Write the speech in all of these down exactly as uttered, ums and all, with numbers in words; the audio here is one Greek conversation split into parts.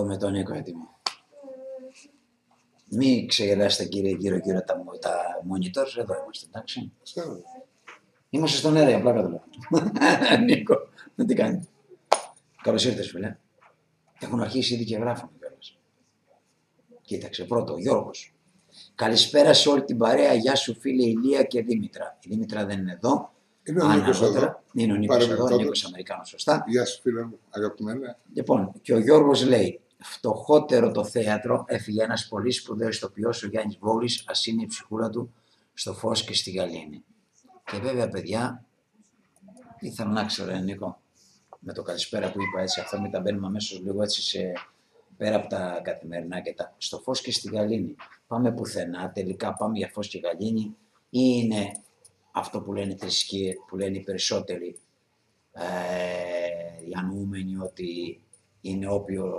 με τον Νίκο έτοιμο. Μην ξεγελάσετε κύριε γύρω γύρω τα, τα monitors, εδώ είμαστε, εντάξει. Ξέρω. Είμαστε στον αέρα, απλά κάτω. Νίκο, δεν τι κάνει. Καλώς ήρθες φίλε. Έχουν αρχίσει ήδη και γράφουν κιόλας. Κοίταξε, πρώτο, ο Γιώργος. Καλησπέρα σε όλη την παρέα. Γεια σου φίλε Ηλία και Δήμητρα. Η Δήμητρα δεν είναι εδώ. Είναι ο Νίκος εδώ. Είναι ο Νίκος εδώ, ο Νίκος Αμερικάνος, σωστά. Γεια σου φίλε μου, αγαπημένα. Λοιπόν, και ο Γιώργος λέει, φτωχότερο το θέατρο, έφυγε ένας πολύ σπουδαίος ηθοποιός, ο Γιάννης Βόγλης, ας είναι η ψυχούλα του στο φως και στη γαλήνη. Και βέβαια παιδιά, ήθελα να ξέρω, ε, Νίκο, με το καλησπέρα που είπα έτσι, αυτά μην τα μπαίνουμε αμέσως λίγο έτσι σε, πέρα από τα καθημερινά και τα, στο φως και στη γαλήνη. Πάμε πουθενά, τελικά πάμε για φως και γαλήνη, ή είναι αυτό που λένε θρησκείες, που λένε οι περισσότεροι ε, διανοούμενοι ότι είναι όπιο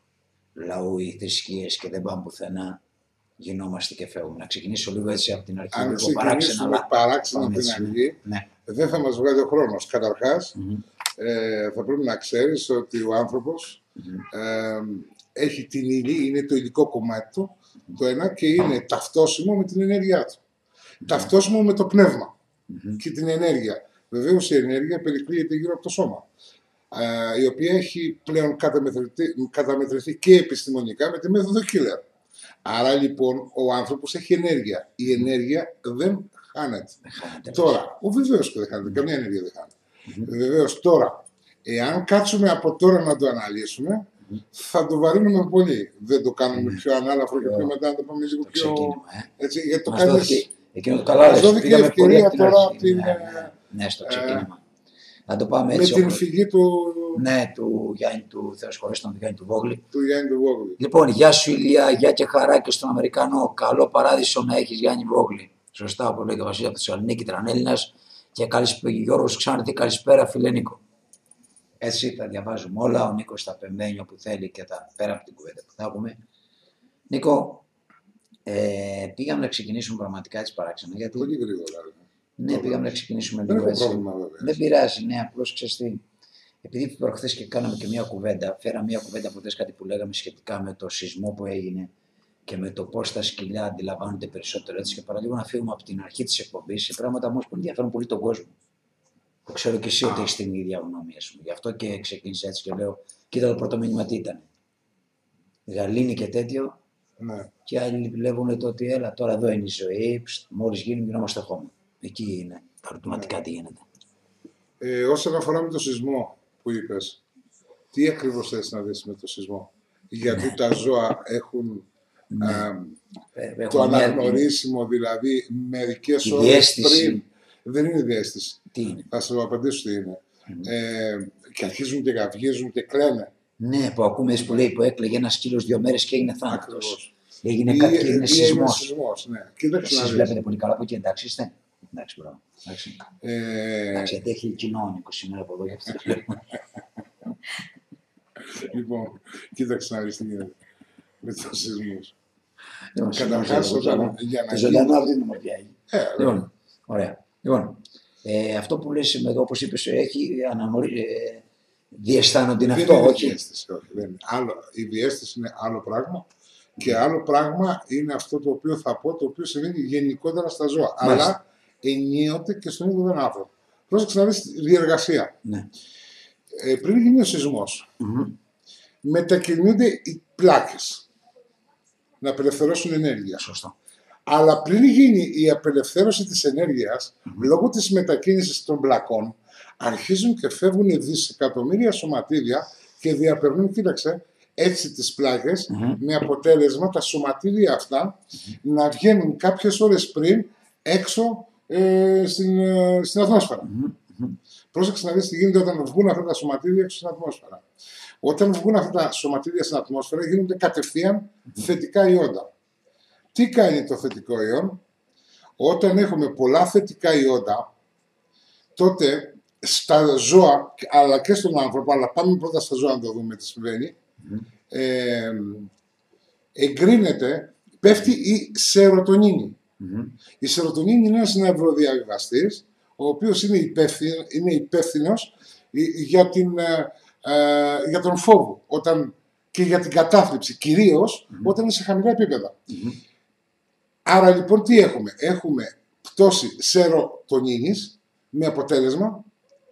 λαού οι θρησκείες και δεν πάμε πουθενά, γινόμαστε και φεύγουμε. Να ξεκινήσω λίγο έτσι από την αρχή. Αν λίγο παράξενα, παράξενα από την αρχή, ναι. Δεν θα μας βγάλει ο χρόνος. Καταρχάς, Mm-hmm. ε, θα πρέπει να ξέρεις ότι ο άνθρωπος Mm-hmm. ε, έχει την ύλη, είναι το υλικό κομμάτι του, το ένα, και είναι ταυτόσιμο με την ενέργειά του. Mm-hmm. Ταυτόσιμο με το πνεύμα mm-hmm. και την ενέργεια. Βεβαίως η ενέργεια περικλείεται γύρω από το σώμα, ε, η οποία έχει πλέον καταμετρηθεί, καταμετρηθεί και επιστημονικά με τη μέθοδο Killer. Άρα λοιπόν ο άνθρωπος έχει ενέργεια. Η ενέργεια δεν χάνεται. χάνεται τώρα, ο βεβαίως και δεν χάνεται, καμία ενέργεια δεν χάνεται. Mm-hmm. Βεβαίως τώρα, εάν κάτσουμε από τώρα να το αναλύσουμε, mm-hmm. θα το βαρύνουμε πολύ. Δεν το κάνουμε mm-hmm. πιο ανάλαφρο και πιο μετά να το πάμε λίγο πιο. Ε. Έτσι, γιατί το μας κάνεις... δόθηκε, εκείνο το καλά, μας δόθηκε η ευκαιρία τώρα από την. Ναι, ναι, ναι, στο ξεκίνημα. Να το πάμε με έτσι. την όπως... φυγή του. Ναι, του Γιάννη του Θεοσχωρέστον, του Γιάννη του Βόγλη. Του Γιάννη του Βόγλη. Λοιπόν, γεια σου Ηλία, γεια και χαρά και στον Αμερικανό. Καλό παράδεισο να έχεις Γιάννη Βόγλη. Σωστά, που λέει και ο Βασίλης από τη Θεσσαλονίκη, Τρανέλληνας. Και καλησπέρα, Γιώργος Ξάνθη, καλησπέρα φίλε Νίκο. Έτσι τα διαβάζουμε όλα. Ο Νίκος τα πεμπαίνει όπου θέλει και τα πέρα από την κουβέντα που θα έχουμε. Νίκο, ε, πήγαμε να ξεκινήσουμε πραγματικά έτσι παράξενα. Γιατί... Πολύ γρήγορα. Ναι, το πήγαμε να ξεκινήσουμε δεν λίγο έτσι. Πρόβλημα, δεν πειράζει, ναι, απλώς ξέρεις τι. Επειδή προχθές και κάναμε και μια κουβέντα, φέραμε μια κουβέντα από χθες κάτι που λέγαμε σχετικά με το σεισμό που έγινε και με το πώς τα σκυλιά αντιλαμβάνονται περισσότερο έτσι. Και παραλίγο να φύγουμε από την αρχή της εκπομπής σε πράγματα όμως που ενδιαφέρουν πολύ τον κόσμο. Το ξέρω και εσύ ότι έχεις την ίδια γνώμη, ας πούμε. Γι' αυτό και ξεκίνησα έτσι και λέω: κοίτα το πρώτο μήνυμα τι ήταν. Γαλήνη και τέτοιο. Ναι. Και άλλοι βλέπουν το ότι έλα τώρα εδώ είναι η ζωή, μόλις γίνει γινόμαστε χώμα. Εκεί είναι ερωτηματικά ναι. τι γίνεται. Ε, όσον αφορά με το σεισμό που είπες, τι ακριβώς θες να δεις με το σεισμό? Γιατί ναι. τα ζώα έχουν ναι. α, ε, το αναγνωρίσιμο, δηλαδή μερικές ώρες πριν. Δεν είναι διαίσθηση. Τι είναι? Θα σου απαντήσω τι είναι. Mm. Ε, και αρχίζουν και γαυγίζουν και κλαίνε. Ναι, που ακούμε που λέει που έκλαιγε ένα σκύλος δύο μέρες και έγινε θάνατος. Έγινε κάτι και έγινε σεισμός. σεισμός ναι. Κοίταξε εσείς βλέπετε πολύ καλά από εκεί, εντάξει είστε? Εντάξει, μπράβο. Εντάξει, ε... εντάξει, γιατί έχει κοινώνικο σήμερα από εδώ για αυτό. Λοιπόν, κοίταξε να δεις τι γίνεται με τους σεισμούς. Καταρχάς, όταν για να γίνει... Ζωντανό αυτή την ομορφιά. Λοιπόν, ωραία. Λοιπόν, ε, αυτό που λες εδώ, όπως είπες, έχει αναμορφή, ε, διαισθάνονται είναι αυτό, όχι. Διαίσθηση, όχι δεν είναι. Άλλο, η διαίσθηση είναι άλλο πράγμα και άλλο πράγμα είναι αυτό το οποίο θα πω, το οποίο συμβαίνει γενικότερα στα ζώα. Μάλιστα. Αλλά ενίοτε και στον ίδιο τον άνθρωπο. Πρόσεξε να δεις τη διεργασία. Ναι. Ε, πριν γίνει ο σεισμός, mm-hmm. μετακινούνται οι πλάκες να απελευθερώσουν ενέργεια. Σωστό. Αλλά πριν γίνει η απελευθέρωση της ενέργειας, mm-hmm. λόγω της μετακίνησης των πλακών, αρχίζουν και φεύγουν δισεκατομμύρια σωματίδια και διαπερνούν, κοίταξε, έτσι τις πλάκες, mm-hmm. με αποτέλεσμα τα σωματίδια αυτά mm-hmm. να βγαίνουν κάποιες ώρες πριν έξω ε, στην, ε, στην ατμόσφαιρα. Mm-hmm. Πρόσεξε να δεις τι γίνεται όταν βγουν αυτά τα σωματίδια έξω στην ατμόσφαιρα. Όταν βγουν αυτά τα σωματίδια στην ατμόσφαιρα γίνονται κατευθείαν mm-hmm. θετικά ιόντα. Τι κάνει το θετικό ιόν? Όταν έχουμε πολλά θετικά ιόντα, τότε στα ζώα, αλλά και στον άνθρωπο, αλλά πάμε πρώτα στα ζώα να το δούμε τι συμβαίνει, mm-hmm. ε, εγκρίνεται, πέφτει η σερωτονίνη. Mm-hmm. Η σερωτονίνη είναι ένας νευροδιαβιβαστής, ο οποίος είναι, υπεύθυνο, είναι υπεύθυνος για, την, ε, για τον φόβο. Όταν και για την κατάθλιψη, κυρίως mm-hmm. όταν είναι σε χαμηλά επίπεδα. Mm-hmm. Άρα λοιπόν τι έχουμε? Έχουμε πτώση σερωτονίνης με αποτέλεσμα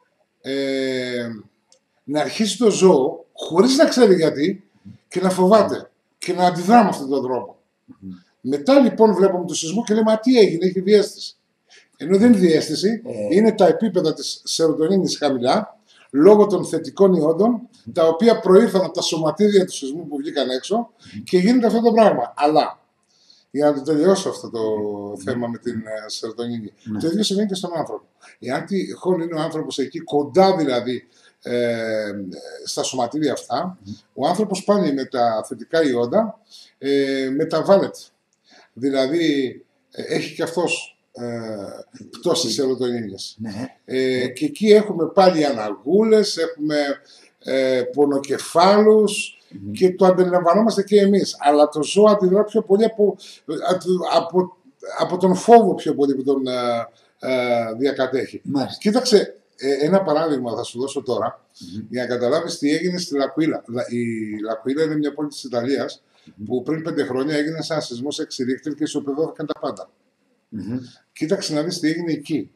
ε, να αρχίσει το ζώο χωρίς να ξέρει γιατί και να φοβάται mm-hmm. και να αντιδρά με αυτόν τον τρόπο. Mm-hmm. Μετά λοιπόν βλέπουμε το σεισμό και λέμε, α, τι έγινε, έχει διέστηση. Ενώ δεν είναι διέστηση, ε... είναι τα επίπεδα της σερωτονίνης χαμηλά, λόγω των θετικών ιόντων, mm. τα οποία προήλθαν από τα σωματίδια του σεισμού που βγήκαν έξω mm. και γίνεται αυτό το πράγμα. Αλλά, για να το τελειώσω αυτό το mm. θέμα με την uh, σερωτονίνη, mm. το ίδιο συμβαίνει και στον άνθρωπο. Εάν τυχόν είναι ο άνθρωπος εκεί, κοντά δηλαδή ε, στα σωματίδια αυτά, mm. ο άνθρωπος πάλι με τα θετικά ιόντα ε, μεταβάλλεται. Δηλαδή, ε, έχει και αυτός Ε, πτώση σερωτονίνης. Ναι. Ε, και εκεί έχουμε πάλι αναγούλες, έχουμε ε, πονοκεφάλους mm-hmm. και το αντιλαμβανόμαστε και εμείς. Αλλά το ζώο αντιδρά πιο πολύ από, από, από τον φόβο πιο πολύ που τον ε, ε, διακατέχει. Μάλιστα. Κοίταξε, ε, ένα παράδειγμα θα σου δώσω τώρα mm-hmm. για να καταλάβεις τι έγινε στη Λακουίλα. Η Λακουίλα είναι μια πόλη της Ιταλίας mm-hmm. που πριν πέντε χρόνια έγινε σαν σεισμός έξι ρίχτερ και ισοπεδώθηκαν τα πάντα. Mm-hmm. Κοίταξε να δεις τι έγινε εκεί.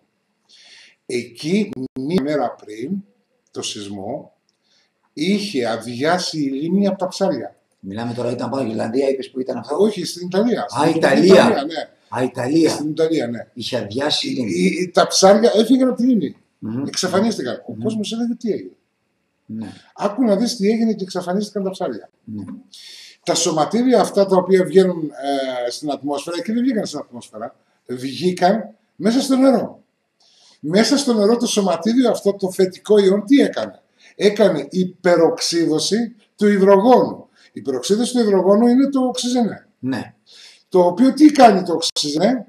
Εκεί μία μέρα πριν το σεισμό είχε αδειάσει η λίμνη από τα ψάρια. Μιλάμε τώρα, ήταν πάνω Ιρλανδία, είπες που ήταν αυτό? Όχι, στην Ιταλία. Α, στην Ιταλία. Ιταλία, ναι. Α, Ιταλία. Στην Ιταλία, ναι. Είχε αδειάσει η λίμνη. Η, η, τα ψάρια έφυγαν από τη λίμνη. Mm-hmm. Εξαφανίστηκαν. Mm-hmm. Ο κόσμος έλεγε τι έγινε. Mm-hmm. Άκου να δεις τι έγινε και εξαφανίστηκαν τα ψάρια. Mm-hmm. Τα σωματίδια αυτά τα οποία βγαίνουν ε, στην ατμόσφαιρα και δεν βγήκαν στην ατμόσφαιρα. Βγήκαν μέσα στο νερό. Μέσα στο νερό το σωματίδιο αυτό το θετικό ιόν τι έκανε? Έκανε υπεροξίδωση του υδρογόνου. Η υπεροξίδωση του υδρογόνου είναι το οξυζενέ. Ναι. Το οποίο τι κάνει το οξυζενέ?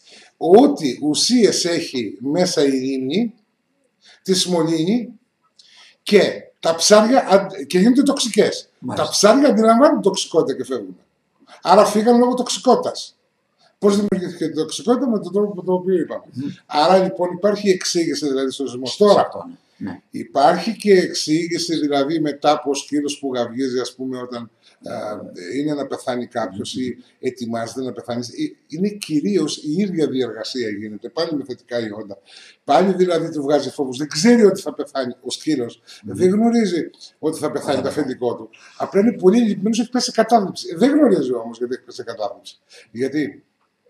Ό,τι ουσίες έχει μέσα η λίμνη, τη σμολύνει και τα ψάρια και γίνονται τοξικές. Μάλιστα. Τα ψάρια αντιλαμβάνουν τοξικότητα και φεύγουν. Άρα φύγαν λόγω τοξικότητας. Πώς δημιουργήθηκε η τοξικότητα? Με τον τρόπο που το οποίο είπαμε. Mm. Άρα λοιπόν υπάρχει εξήγηση δηλαδή στο σεισμό. Τώρα ναι. υπάρχει και εξήγηση δηλαδή μετά από ο σκύλος που γαυγίζει, ας πούμε, όταν α, είναι να πεθάνει κάποιος mm. ή ετοιμάζεται να πεθάνει. Είναι κυρίως η ίδια διεργασία γίνεται. Πάλι με θετικά ιόντα. Πάλι δηλαδή του βγάζει φόβους. Δεν ξέρει ότι θα πεθάνει ο σκύλος. Mm. Δεν γνωρίζει ότι θα πεθάνει mm. το αφεντικό του. Απλά είναι πολύ λυπημένος, έχει πέσει σε κατάθλιψη. Δεν γνωρίζει όμως γιατί έχει πέσει σε κατάθλιψη. Γιατί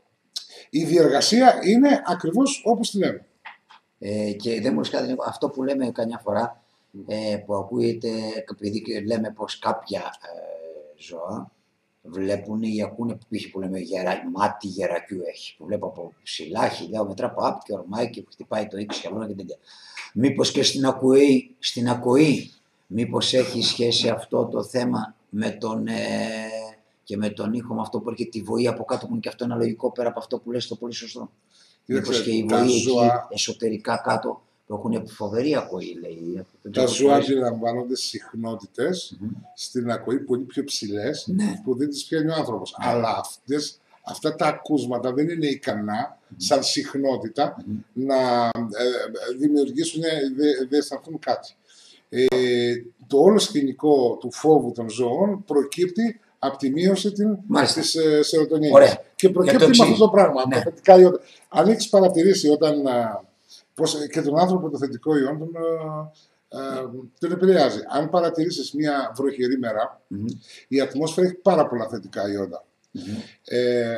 η διεργασία είναι ακριβώς όπως τη λέμε. Ε, και δεν μου κάτι, αυτό που λέμε καμιά φορά, ε, που ακούγεται, επειδή λέμε πως κάποια ε, ζώα βλέπουν ή ακούνε που λέμε γερα, μάτι γερακιού έχει, που βλέπω από ψηλά χιλιόμετρα από άπ και ορμάει και χτυπάει το είκοσι χιλιόμετρα και τέτοια. Μήπως και στην ακοή, στην ακοή, μήπως έχει σχέση αυτό το θέμα με τον... Ε, και με τον ήχο, με αυτό που έρχεται τη βοή από κάτω, που είναι και αυτό ένα λογικό πέρα από αυτό που λες το πολύ σωστό. Μήπως και η βοή ζώα... εκεί εσωτερικά κάτω που έχουν φοβερή ακοή, λέει. Τα ζώα αντιλαμβάνονται συχνότητες mm-hmm. στην ακοή πολύ πιο ψηλές mm-hmm. που δεν τις πιάνει ο άνθρωπος. Mm-hmm. Αλλά αυτές, αυτά τα ακούσματα δεν είναι ικανά mm-hmm. σαν συχνότητα mm-hmm. να ε, δημιουργήσουν, δεν δε αισθανθούν κάτι. Ε, το όλο σκηνικό του φόβου των ζώων προκύπτει από τη μείωση της ε, σερωτονίνης. Και προκύπτει με αυτό το πράγμα. Ναι. Θετικά ιόντα. Αν έχεις παρατηρήσει όταν α, πώς, και τον άνθρωπο το θετικό ιόν τον, α, α, τον επηρεάζει. Αν παρατηρήσεις μια βροχερή μέρα, mm-hmm. η ατμόσφαιρα έχει πάρα πολλά θετικά ιόντα. Mm-hmm. Ε,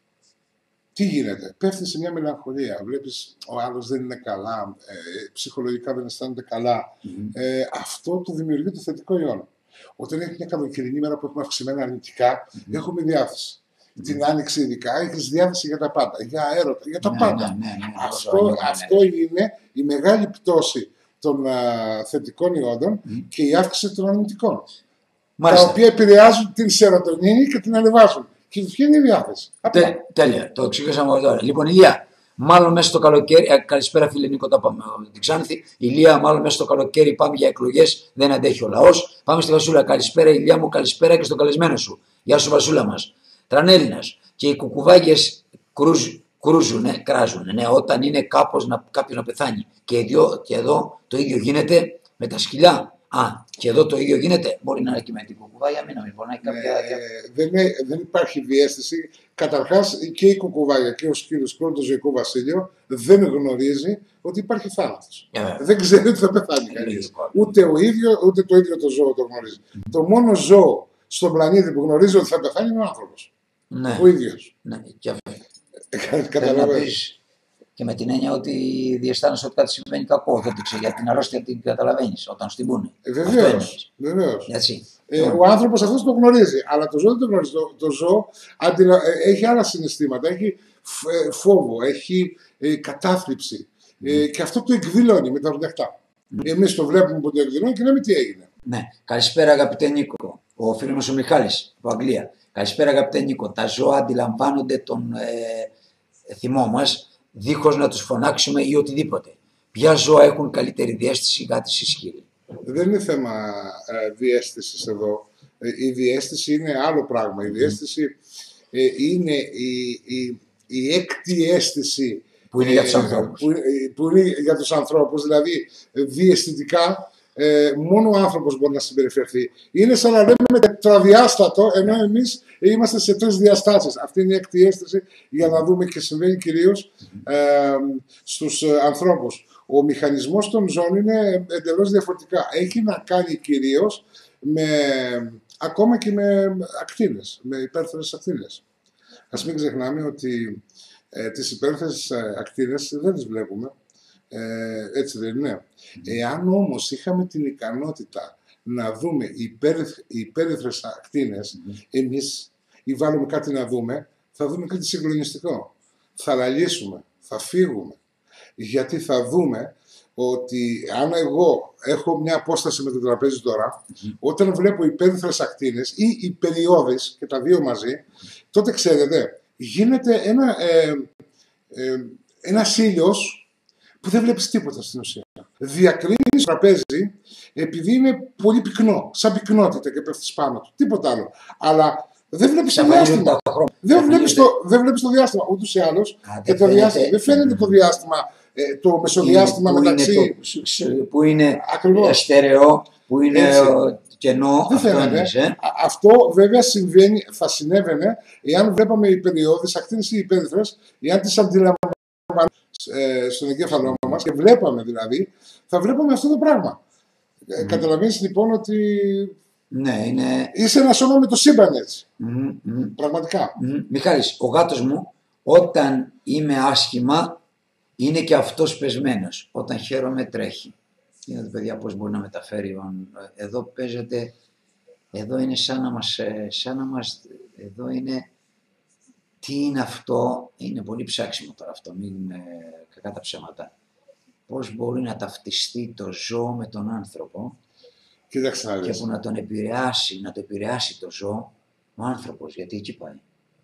τι γίνεται? Πέφτει σε μια μελαγχολία. Βλέπεις ο άλλος δεν είναι καλά, ε, ψυχολογικά δεν αισθάνεται καλά. Mm-hmm. Ε, αυτό του δημιουργεί το θετικό ιόν. Όταν έχει μια καλοκαιρινή μέρα που έχουμε αυξημένα αρνητικά, mm-hmm. έχουμε διάθεση. Mm-hmm. Την άνοιξη ειδικά έχεις διάθεση για τα πάντα, για αέροτα, για τα ναι, πάντα. Ναι, ναι, ναι, αυτό ναι, ναι, ναι. αυτό είναι η μεγάλη πτώση των α, θετικών ιόντων mm-hmm. και η αύξηση των αρνητικών. Μάλιστα. Τα οποία επηρεάζουν την σερωτονίνη και την ανεβάζουν. Και ποια είναι η διάθεση. Τε, τέλεια, το εξήγησαμε τώρα. Λοιπόν, Ηλία, μάλλον μέσα στο καλοκαίρι. Ε, καλησπέρα, φίλε Νίκο, τα πάμε την Ξάνθη. Ηλία, μάλλον μέσα στο καλοκαίρι πάμε για εκλογές. Δεν αντέχει ο λαός. Πάμε στη Βασούλα. Καλησπέρα, Ηλία μου, καλησπέρα και στον καλεσμένο σου. Γεια σου, Βασούλα μας. Τρανέλληνας. Και οι κουκουβάγες κρούζουν, ναι, κράζουν. Ναι, όταν είναι κάπως να, κάποιος να πεθάνει. Και, δυο, και εδώ το ίδιο γίνεται με τα σκυλιά. Α, και εδώ το ίδιο γίνεται. Μπορεί να είναι και με την κουκουβάγια, μην νομίζω. Να έχει κάποια. Ε, δεν, είναι- δεν υπάρχει διαίσθηση. Καταρχάς και η κουκουβάγια και ο σκύλος και όλο το ζωικό βασίλειο δεν γνωρίζει ότι υπάρχει θάνατος. Ε, Δεν ξέρει ότι θα πεθάνει Ε, κανείς. λογικό. Ούτε ο ίδιο, ούτε το ίδιο το ζώο το γνωρίζει. Το μόνο ζώο στον πλανήτη που γνωρίζει ότι θα πεθάνει είναι ο άνθρωπος. Ναι, Ο ίδιος. ναι. Και αυτό. Ε, Θέλω να Καταλαβαίνεις. πεις και με την έννοια ότι διαισθάνεσαι ότι κάτι συμβαίνει κακό. Δεν το ξέρει. Για την αρρώστια την καταλαβαίνει όταν στην πούνε. Ε, Αυτό Βεβαίως. εννοείς. Βεβαίως. Έτσι. Ε, ο άνθρωπος αυτός το γνωρίζει, αλλά το ζώο δεν το γνωρίζει. Το, το ζώο αντιλα... ε, έχει άλλα συναισθήματα, έχει φ- ε, φόβο, έχει ε, κατάθλιψη ε, και αυτό το εκδηλώνει με τα ορνεχτά. Εμείς το βλέπουμε που το εκδηλώνει και λέμε τι έγινε. Ναι. Καλησπέρα, αγαπητέ Νίκο. Ο φίλος μας ο Μιχάλης από Αγγλία. Καλησπέρα, αγαπητέ Νίκο. Τα ζώα αντιλαμβάνονται τον ε, θυμό μας δίχως να τους φωνάξουμε ή οτιδήποτε. Ποια ζώα έχουν καλύτερη διαίσθηση, γάτες ή σκύλοι? Δεν είναι θέμα ε, διαίσθησης εδώ. Ε, η διαίσθηση είναι άλλο πράγμα. Η διαίσθηση ε, είναι η, η, η έκτη αίσθηση Που είναι για τους ανθρώπους. Που, ε, που είναι για τους ανθρώπους, δηλαδή ε, διαισθητικά ε, μόνο ο άνθρωπος μπορεί να συμπεριφερθεί. Είναι σαν να λέμε τετραδιάστατο, ενώ εμείς είμαστε σε τρεις διαστάσεις. Αυτή είναι η έκτη αίσθηση για να δούμε και συμβαίνει κυρίως ε, στους ε, ανθρώπους. Ο μηχανισμός των ζώων είναι εντελώς διαφορετικά. Έχει να κάνει κυρίως με, ακόμα και με ακτίνες, με υπέρθερες ακτίνες. Ας μην ξεχνάμε ότι ε, τις υπέρθερες ε, ακτίνες δεν τις βλέπουμε. Ε, έτσι δεν είναι? Εάν όμως είχαμε την ικανότητα να δούμε υπέρυθρες ακτίνες, εμείς ή βάλουμε κάτι να δούμε, θα δούμε κάτι συγκλονιστικό. Θα λαλήσουμε, θα φύγουμε. Γιατί θα δούμε ότι αν εγώ έχω μια απόσταση με το τραπέζι τώρα, mm-hmm. όταν βλέπω υπέρυθρες ακτίνες ή οι περιόδες και τα δύο μαζί, τότε ξέρετε, γίνεται ένα, ε, ε, ένας ήλιος που δεν βλέπεις τίποτα στην ουσία. Διακρίνεις το τραπέζι επειδή είναι πολύ πυκνό, σαν πυκνότητα και πέφτεις πάνω του. Τίποτα άλλο. Αλλά δεν βλέπεις το διάστημα. Δεν βλέπεις το, δεν βλέπεις το διάστημα. Ούτως ή άλλως και το διάστημα. Δεν φαίνεται το διάστημα, ε, το μεσοδιάστημα που μεταξύ. Είναι το, που είναι στερεό, που είναι κενό. Δεν φαίνεται. Ε? Αυτό βέβαια συμβαίνει, θα συνέβαινε εάν βλέπαμε οι περιόδες ακτίνες ή οι υπέρυθρες, εάν τις αντιλαμβάνουμε στον εγκέφαλό μας και βλέπαμε δηλαδή, θα βλέπαμε αυτό το πράγμα. Mm. Καταλαβαίνεις λοιπόν ότι ναι, είναι... είσαι ένα σώμα με το σύμπαν έτσι. Mm, mm. Πραγματικά. Mm. Μιχάλης, ο γάτος μου όταν είμαι άσχημα είναι και αυτός πεσμένος. Όταν χαίρομαι τρέχει. Είναι παιδιά πώς μπορεί να μεταφέρει. Εδώ παίζεται, εδώ είναι σαν να μας, σαν να μας εδώ είναι. Τι είναι αυτό, είναι πολύ ψάξιμο τώρα αυτό, μην είναι κακά τα ψέματα. Πώς μπορεί να ταυτιστεί το ζώο με τον άνθρωπο. Κοίταξε, και που να τον επηρεάσει, να το επηρεάσει το ζώο ο άνθρωπος, γιατί εκεί πάει.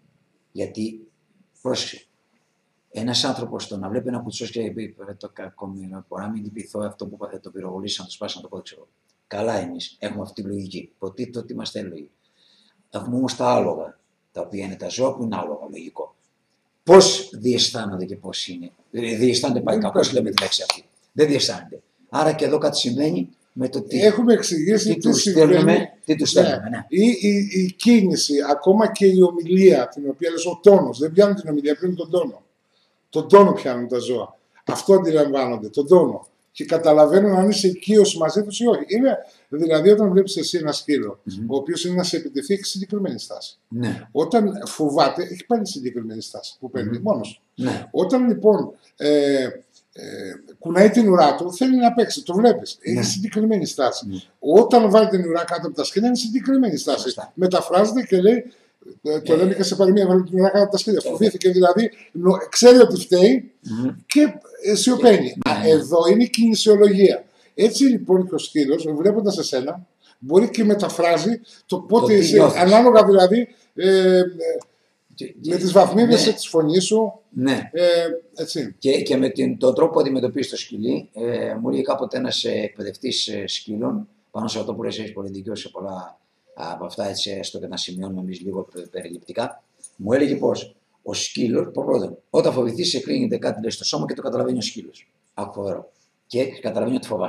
Γιατί, πρόσεχε, ένας άνθρωπος το να βλέπει ένα κουτσός και πει το κακομοίρα, μπορεί να μην λυπηθώ αυτό που είπατε, το πυροβολήσει, να το σπάσει, να το πω, ξέρω. Καλά εμείς έχουμε αυτή τη λογική, υποτίθεται ότι είμαστε έλογοι. Έχουμε όμως τα άλογα, τα οποία είναι τα ζώα που είναι άλογα, λογικό. Πώς διαισθάνονται και πώς είναι. Διαισθάνονται πάει κακώς, λέμε τη λέξη αυτή. Δεν διαισθάνονται. Άρα και εδώ κάτι συμβαίνει με το τι. Έχουμε εξηγήσει τι, τι τους συμβαίνει. στέλνουμε, τι τους στέλνουμε, ναι. ναι. Η, η, η κίνηση, ακόμα και η ομιλία, την οποία λες ο τόνος, δεν πιάνουν την ομιλία, πιάνουν τον τόνο. Τον τόνο πιάνουν τα ζώα. Αυτό αντιλαμβάνονται, τον τόνο. Και καταλαβαίνουν αν είσαι οικείος μαζί τους ή όχι. Είναι, δηλαδή, όταν βλέπεις εσύ ένα σκύλο, mm-hmm. ο οποίος είναι να σε επιτεθεί, έχει συγκεκριμένη στάση. Ναι. Όταν φοβάται, έχει πάλι συγκεκριμένη στάση που παίρνει mm-hmm. μόνος. Ναι. Όταν λοιπόν ε, ε, κουνάει την ουρά του, θέλει να παίξει, το βλέπεις. Έχει ναι. συγκεκριμένη στάση. Ναι. Όταν βάλει την ουρά κάτω από τα σκύλια, είναι συγκεκριμένη στάση. Yeah. Μεταφράζεται και λέει. Το λέμε και σε παροιμία, βάλει την ουρά κάτω από τα σκύλια. Φοβήθηκε δηλαδή, ξέρει ότι φταίει mm-hmm. και σιωπαίνει. Mm-hmm. Εδώ είναι η κινησιολογία. Έτσι λοιπόν και ο σκύλος, βλέποντας εσένα, μπορεί και μεταφράζει το πότε το είσαι, ανάλογα δηλαδή ε, και, με τις βαθμίδες ναι. της φωνής σου. Ναι. Ε, έτσι. Και, και με την, τον τρόπο που αντιμετωπίζει το σκυλί, ε, μου λέει κάποτε ένας εκπαιδευτής σκύλων, πάνω σε αυτό που λες, έχεις πολύ δίκιο σε πολλά από αυτά, έτσι, έστω και να σημειώνουμε εμείς λίγο περιληπτικά, μου έλεγε πως ο σκύλος, πρώτον, όταν φοβηθεί, σε κλείνεται κάτι λέει, στο σώμα και το καταλαβαίνει ο σκύλος. Άκου φοβερό. Και καταλαβαίνει ότι φοβάσαι.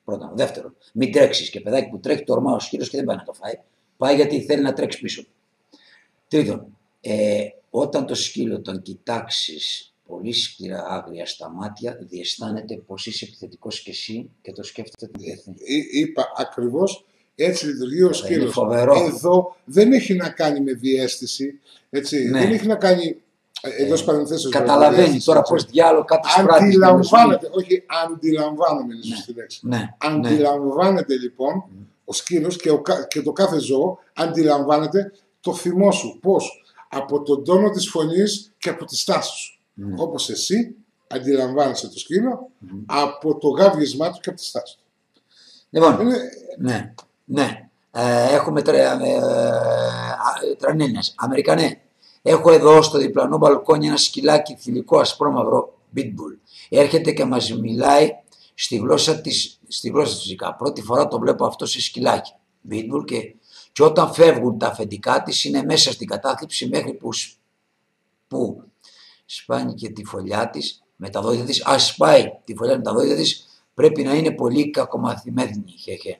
Πρώτον. Δεύτερον, μην τρέξει. Και παιδάκι που τρέχει, το ορμά ο σκύλος και δεν πάει να το φάει. Πάει γιατί θέλει να τρέξει πίσω. Τρίτον, ε, όταν το σκύλο τον κοιτάξει πολύ σκληρά, άγρια στα μάτια, διαισθάνεται πως είσαι επιθετικός και εσύ και το σκέφτεται την διεθνή. Είπα ακριβώς έτσι λειτουργεί ο σκύλος. Εδώ δεν έχει να κάνει με διαίσθηση. Έτσι. Ναι. Δεν έχει να κάνει. Εδώ παρενθέσεως. Καταλαβαίνει τώρα πώς διάλογο κάτι σπράττει. Αντιλαμβάνεται, όχι αντιλαμβάνομαι είναι σωστή λέξη. Ναι. Αντιλαμβάνεται ναι. λοιπόν mm. ο σκύλος και, και το κάθε ζώο αντιλαμβάνεται το θυμό σου. Πώς? Από τον τόνο της φωνής και από τη στάση σου. Mm. Όπως εσύ αντιλαμβάνεσαι το σκύλο mm. από το γάβγισμά του και από τη στάση του. Λοιπόν, είναι... ναι, ναι. Ε, έχουμε τώρα ε, ε, τρανίνες, Αμερικανέ. Έχω εδώ στο διπλανό μπαλκόνι ένα σκυλάκι θηλυκό ασπρόμαυρο pitbull. Έρχεται και μας μιλάει στη γλώσσα της, στη γλώσσα της φυσικά. Πρώτη φορά το βλέπω αυτό σε σκυλάκι pitbull και, και όταν φεύγουν τα αφεντικά της είναι μέσα στην κατάθλιψη μέχρι που, που σπάνει και τη φωλιά της με τα δόντια της. Ας σπάει τη φωλιά με τα δόντια της πρέπει να είναι πολύ κακομαθημένη. Χεχε.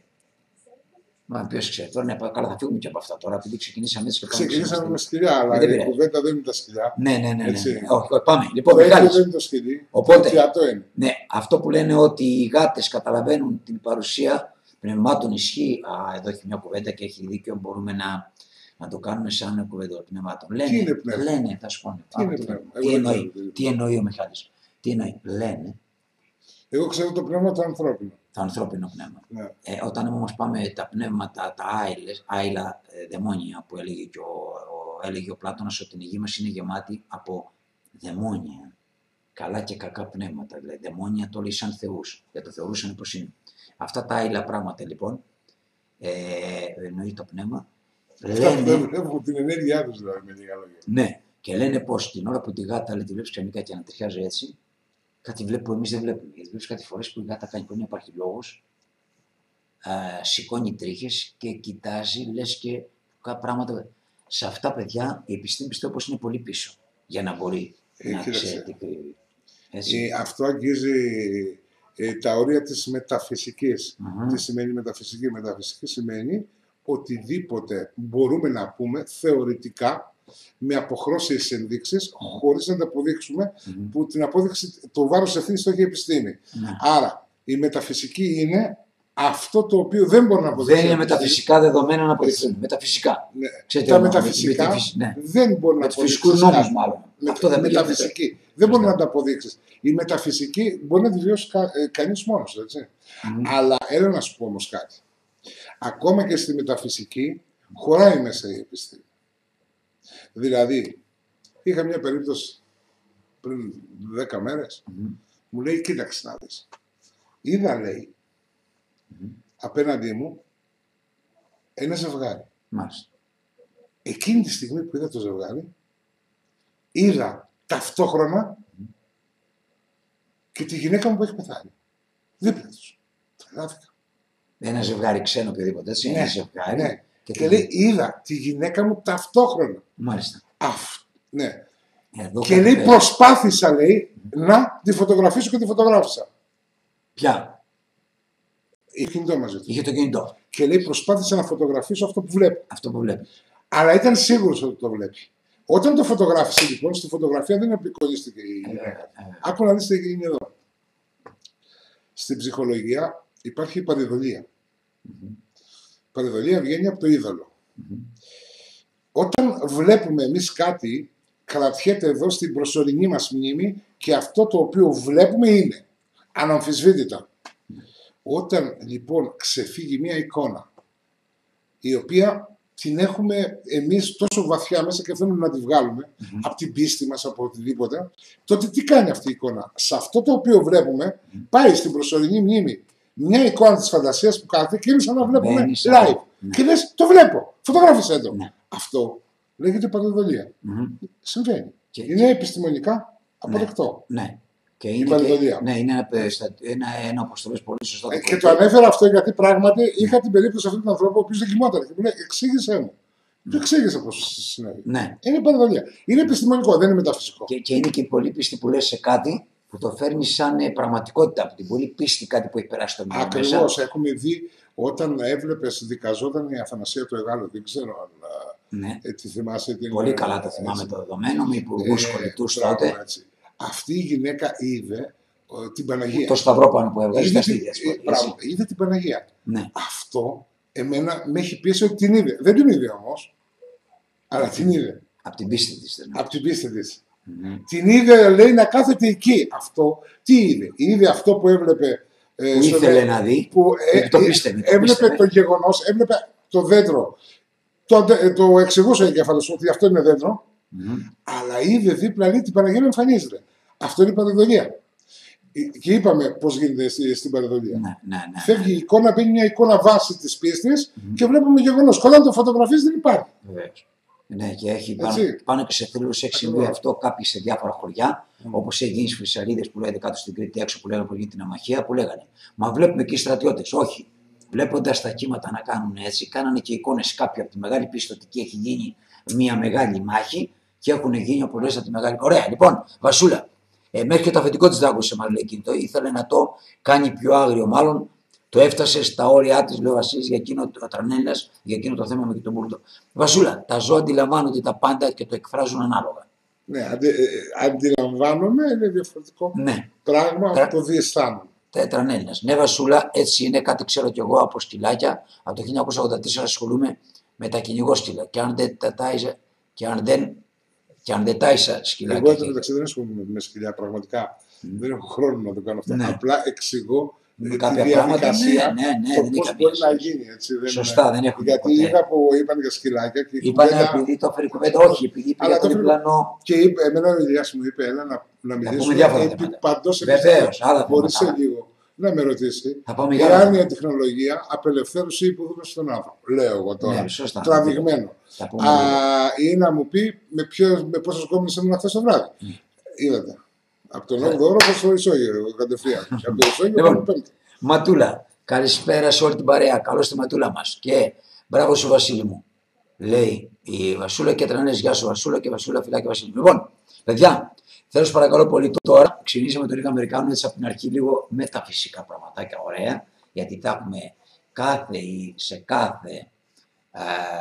Μα ποιος ξέρει, τώρα ναι, καλά θα φύγουμε και από αυτά τώρα, επειδή ξεκινήσαμε έτσι και κάνουμε. Ξεκινήσαμε με σκυλιά, αλλά η κουβέντα δεν είναι τα σκυλιά. Ναι, ναι, ναι. ναι. Όχι, όχι, πάμε. Λοιπόν, το Μιχάλης, δεν είναι το σκυλί. Οπότε, το είναι. Ναι, αυτό που λένε ότι οι γάτες καταλαβαίνουν την παρουσία πνευμάτων ισχύει. Α, εδώ έχει μια κουβέντα και έχει δίκιο, μπορούμε να, να το κάνουμε σαν κουβέντα πνευμάτων. Λένε, τι είναι πνεύμα? Λένε, θα σου πω. Τι, είναι πνεύμα? Τι, εννοεί, τι εννοεί ο Μιχάλης? Τι εννοεί? Λένε. Εγώ ξέρω το πνεύμα το ανθρώπινο. Το ανθρώπινο πνεύμα. Ναι. Ε, όταν όμως πάμε τα πνεύματα, τα άειλες, άειλα ε, δαιμόνια που έλεγε, και ο, ο, έλεγε ο Πλάτωνας ότι η γη μας είναι γεμάτη από δαιμόνια. Καλά και κακά πνεύματα. Δηλαδή, δαιμόνια το λέει σαν θεούς. Για το θεωρούσαν πως είναι. Αυτά τα άειλα πράγματα λοιπόν, ε, εννοεί το πνεύμα. Λένε, βλέπω την ενέργειά τους δηλαδή με λίγα λόγια. Ναι, και λένε πως την ώρα που τη γάτα λέει, τη βλέπεις ξαφνικά και ανατριχιάζει έτσι. Κάτι βλέπω που εμείς δεν βλέπουμε. Γιατί βλέπεις κάτι φορές που η γάτα κάνει που δεν υπάρχει λόγος, α, σηκώνει τρίχες και κοιτάζει, λες και κάποια πράγματα. Σε αυτά, παιδιά, η επιστήμη πιστεύω πως είναι πολύ πίσω για να μπορεί ε, να ξέρει τι κρύβει. Ε, αυτό αγγίζει ε, τα όρια της μεταφυσικής. Mm-hmm. Τι σημαίνει μεταφυσική? Μεταφυσική σημαίνει οτιδήποτε μπορούμε να πούμε θεωρητικά με αποχρώσεις ενδείξεις, mm. χωρίς να τα αποδείξουμε, mm. που την απόδειξη, το βάρος ευθύνης το έχει η επιστήμη. Mm. Άρα, η μεταφυσική είναι αυτό το οποίο δεν μπορεί να αποδειχθεί. Δεν είναι μεταφυσικά δεδομένα να αποδειχθούν. Μεταφυσικά. Ναι. Ξέρετε, τα μεταφυσικά με, με, ναι. δεν μπορεί να αποδειχθεί. Φυσικούς νόμους, μάλλον. Με, αυτό δεν μεταφυσική. Δεν μπορεί να τα αποδείξει. Η μεταφυσική μπορεί να τη βιώσει κα, ε, κανείς μόνος, έτσι. Mm. Αλλά έλα να σου πω όμως κάτι. Ακόμα και στη μεταφυσική χωράει μέσα η επιστήμη. Δηλαδή, είχα μια περίπτωση πριν δέκα μέρες, mm-hmm. μου λέει, κοίταξε να δεις. Είδα, λέει, mm-hmm. απέναντί μου ένα ζευγάρι. Μάλιστα. Εκείνη τη στιγμή που είδα το ζευγάρι, είδα ταυτόχρονα mm-hmm. και τη γυναίκα μου που έχει πεθάνει. Δίπλα τους. Τρελάθηκα. Ένα ζευγάρι ξένο οποιοδήποτε, έτσι. Ναι, ένα ζευγάρι. Ναι. Και, και λέει, είδα τη γυναίκα μου ταυτόχρονα. Μάλιστα. Αφ, ναι. Εδώ και λέει, πέρα. Προσπάθησα, λέει, να τη φωτογραφίσω και τη φωτογράφησα. Ποια? Είχε κινητό μαζί του. Είχε το κινητό. Και λέει, προσπάθησα να φωτογραφίσω αυτό που βλέπει. Αυτό που βλέπει. Αλλά ήταν σίγουρος ότι το βλέπει. Όταν το φωτογράφησε, λοιπόν, στη φωτογραφία δεν απεικονίστηκε η γυναίκα. Ε, ε, ε. Άκου να δεις τι γίνει εδώ. Στην ψυχολογία υπάρχει η παρηδολία. Mm-hmm. Η παρηδολία βγαίνει από το είδωλο. Mm-hmm. Όταν βλέπουμε εμείς κάτι, κρατιέται εδώ στην προσωρινή μας μνήμη και αυτό το οποίο βλέπουμε είναι αναμφισβήτητα. Mm-hmm. Όταν λοιπόν ξεφύγει μια εικόνα η οποία την έχουμε εμείς τόσο βαθιά μέσα και θέλουμε να τη βγάλουμε mm-hmm. από την πίστη μας, από οτιδήποτε, τότε τι κάνει αυτή η εικόνα? Σε αυτό το οποίο βλέπουμε mm-hmm. πάει στην προσωρινή μνήμη μια εικόνα της φαντασίας που κάθεται και είναι σαν να βλέπουμε Μπαίνεις, live. Ναι. Και λες, το βλέπω, φωτογράφησέ το. Ναι. Αυτό λέγεται παραδολία. Mm-hmm. Συμβαίνει. Και, είναι και... επιστημονικά αποδεκτό. Ναι. ναι. Και είναι, και, ναι, είναι ένα, ένα, ένα αποστολές πολύ σωστό. Ε, και το ανέφερα αυτό γιατί πράγματι είχα την περίπτωση αυτού του ανθρώπου ο οποίος δεν κοιμόταν και μου λέει, εξήγησέ μου. Του εξήγησα πώς συνέβη. Ναι. Είναι παραδολία. Είναι επιστημονικό, δεν είναι μεταφυσικό. Και, και είναι και η πολύ πίστη που λες σε κάτι που που το φέρνει σαν ε, πραγματικότητα από την πολύ πίστη, κάτι που έχει περάσει στο μυαλό μέσα. Ακριβώς, έχουμε δει όταν έβλεπες, δικαζόταν η Αθανασία του Εγάλου, δεν ξέρω αν Ναι. ε, τη θυμάσαι. Την, Πολύ καλά το θυμάμαι έτσι, το δεδομένο, με υπουργούς ε, κολλητούς τότε. Έτσι. Αυτή η γυναίκα είδε ε, την Παναγία. Το σταυρό πάνω που έβγαζε είδε, τα στήθια. Ε, είδε την Παναγία. Ναι. Αυτό εμένα με έχει πείσει ότι την είδε. Δεν την είδε όμως, αλλά την είδε. Από την πίστη της. Από την πίστη της. Mm-hmm. Την είδε, λέει, να κάθεται εκεί. Αυτό, τι είδε. Είδε αυτό που έβλεπε. Ε, που ήθελε να δει, που, ε, το πίστευε. Το έβλεπε πίστευε. Το γεγονός, έβλεπε το δέντρο. Το, το εξηγούσε ο εγκέφαλος ότι αυτό είναι δέντρο, mm-hmm. αλλά είδε δίπλα, λέει, την Παναγία να εμφανίζεται. Αυτό είναι η παρεδολία. Και είπαμε πώς γίνεται στην παρεδολία. Ναι, ναι, ναι, φεύγει η εικόνα, μπαίνει μια εικόνα βάση της πίστης mm-hmm. και βλέπουμε γεγονός. Κολλάνε το φωτογραφίες, δεν υπάρχει. Βεβαίως. Ναι, και έχει πάνω, πάνω και σε θρύλους έχει συμβεί αυτό κάποιοι σε διάφορα χωριά, mm. όπως έχει γίνει στις Φυσαρίδες που λέγανε κάτω στην Κρήτη, έξω που λέγανε που γίνει την αμαχία, που λέγανε μα βλέπουμε εκεί οι στρατιώτες. Όχι. Βλέποντας τα κύματα να κάνουν έτσι, κάνανε και εικόνες κάποιοι από τη μεγάλη πίστη ότι εκεί έχει γίνει μια μεγάλη μάχη και έχουν γίνει όπως λες από τη μεγάλη. Ωραία, λοιπόν, Βασούλα, ε, μέχρι και το αφεντικό της δάγκωσε, μας λέει εκείνο. Το ήθελε να το κάνει πιο άγριο, μάλλον. Το έφτασε στα όρια τη, λέει ο Βασίλης, για εκείνο το Τρανέλας, για εκείνο το θέμα με τον Μπουρδο. Βασούλα, τα ζώα αντιλαμβάνονται τα πάντα και το εκφράζουν ανάλογα. Ναι, αντι, ε, αντιλαμβάνομαι, είναι διαφορετικό ναι. πράγμα Τρα... από το διαισθάνομαι. Τρανέλας. Ναι, Βασούλα, έτσι είναι, κάτι ξέρω κι εγώ από σκυλάκια. Από το χίλια εννιακόσια ογδόντα τέσσερα ασχολούμαι με τα κυνηγόσκυλα. Και αν δεν τα τάιζα, και αν δεν, και αν δεν τάισα σκυλάκια. Εγώ εδώ μεταξύ δεν ασχολούμαι με σκυλιά, πραγματικά. Mm. Δεν έχω χρόνο να το κάνω αυτό. Ναι. Απλά εξηγώ. Με κάποια πράγματα, ναι, ναι, ναι, το πώς μπορεί να γίνει, έτσι. Δεν Σωστά, είναι. δεν έχουν Γιατί ποτέ. είδα που είπαν για σκυλάκια και είπαν κουβέντα... επειδή το έφερε κουβέντα, όχι, επειδή πήγε το διπλανό. Και είπε, εμένα ο Ηλιάς μου είπε, έλα να, να μιλήσουμε επί παντός επιστήμης. Μπορεί σε λίγο να με ρωτήσει εάν η τεχνολογία απελευθέρωσε ή υποδούλωση στον άνθρωπο. Λέω εγώ τώρα, ναι, σωστά, τραβηγμένο. Α, ή να μου πει με, ποιο, με πόσες κόμμενες ήμουν χθες το βράδυ. Mm. Είδατε. Από τον όγδοο ώρο προς το ισόγειο, κατευθείαν. Από το ισόγειο λοιπόν, Ματούλα, καλησπέρα σε όλη την παρέα. Καλώς τη Ματούλα μας. Και μπράβο σου, Βασίλη μου. Λέει η Βασούλα και Τρανές. Γεια σου, Βασούλα και Βασούλα, φιλάκια Βασίλη. Λοιπόν, παιδιά, θέλω σας παρακαλώ πολύ τώρα. Ξεκινήσαμε τον Ρίκα Αμερικάνο έτσι από την αρχή λίγο με τα φυσικά πραγματάκια ωραία. Γιατί θα έχουμε κάθε ή σε κάθε ε,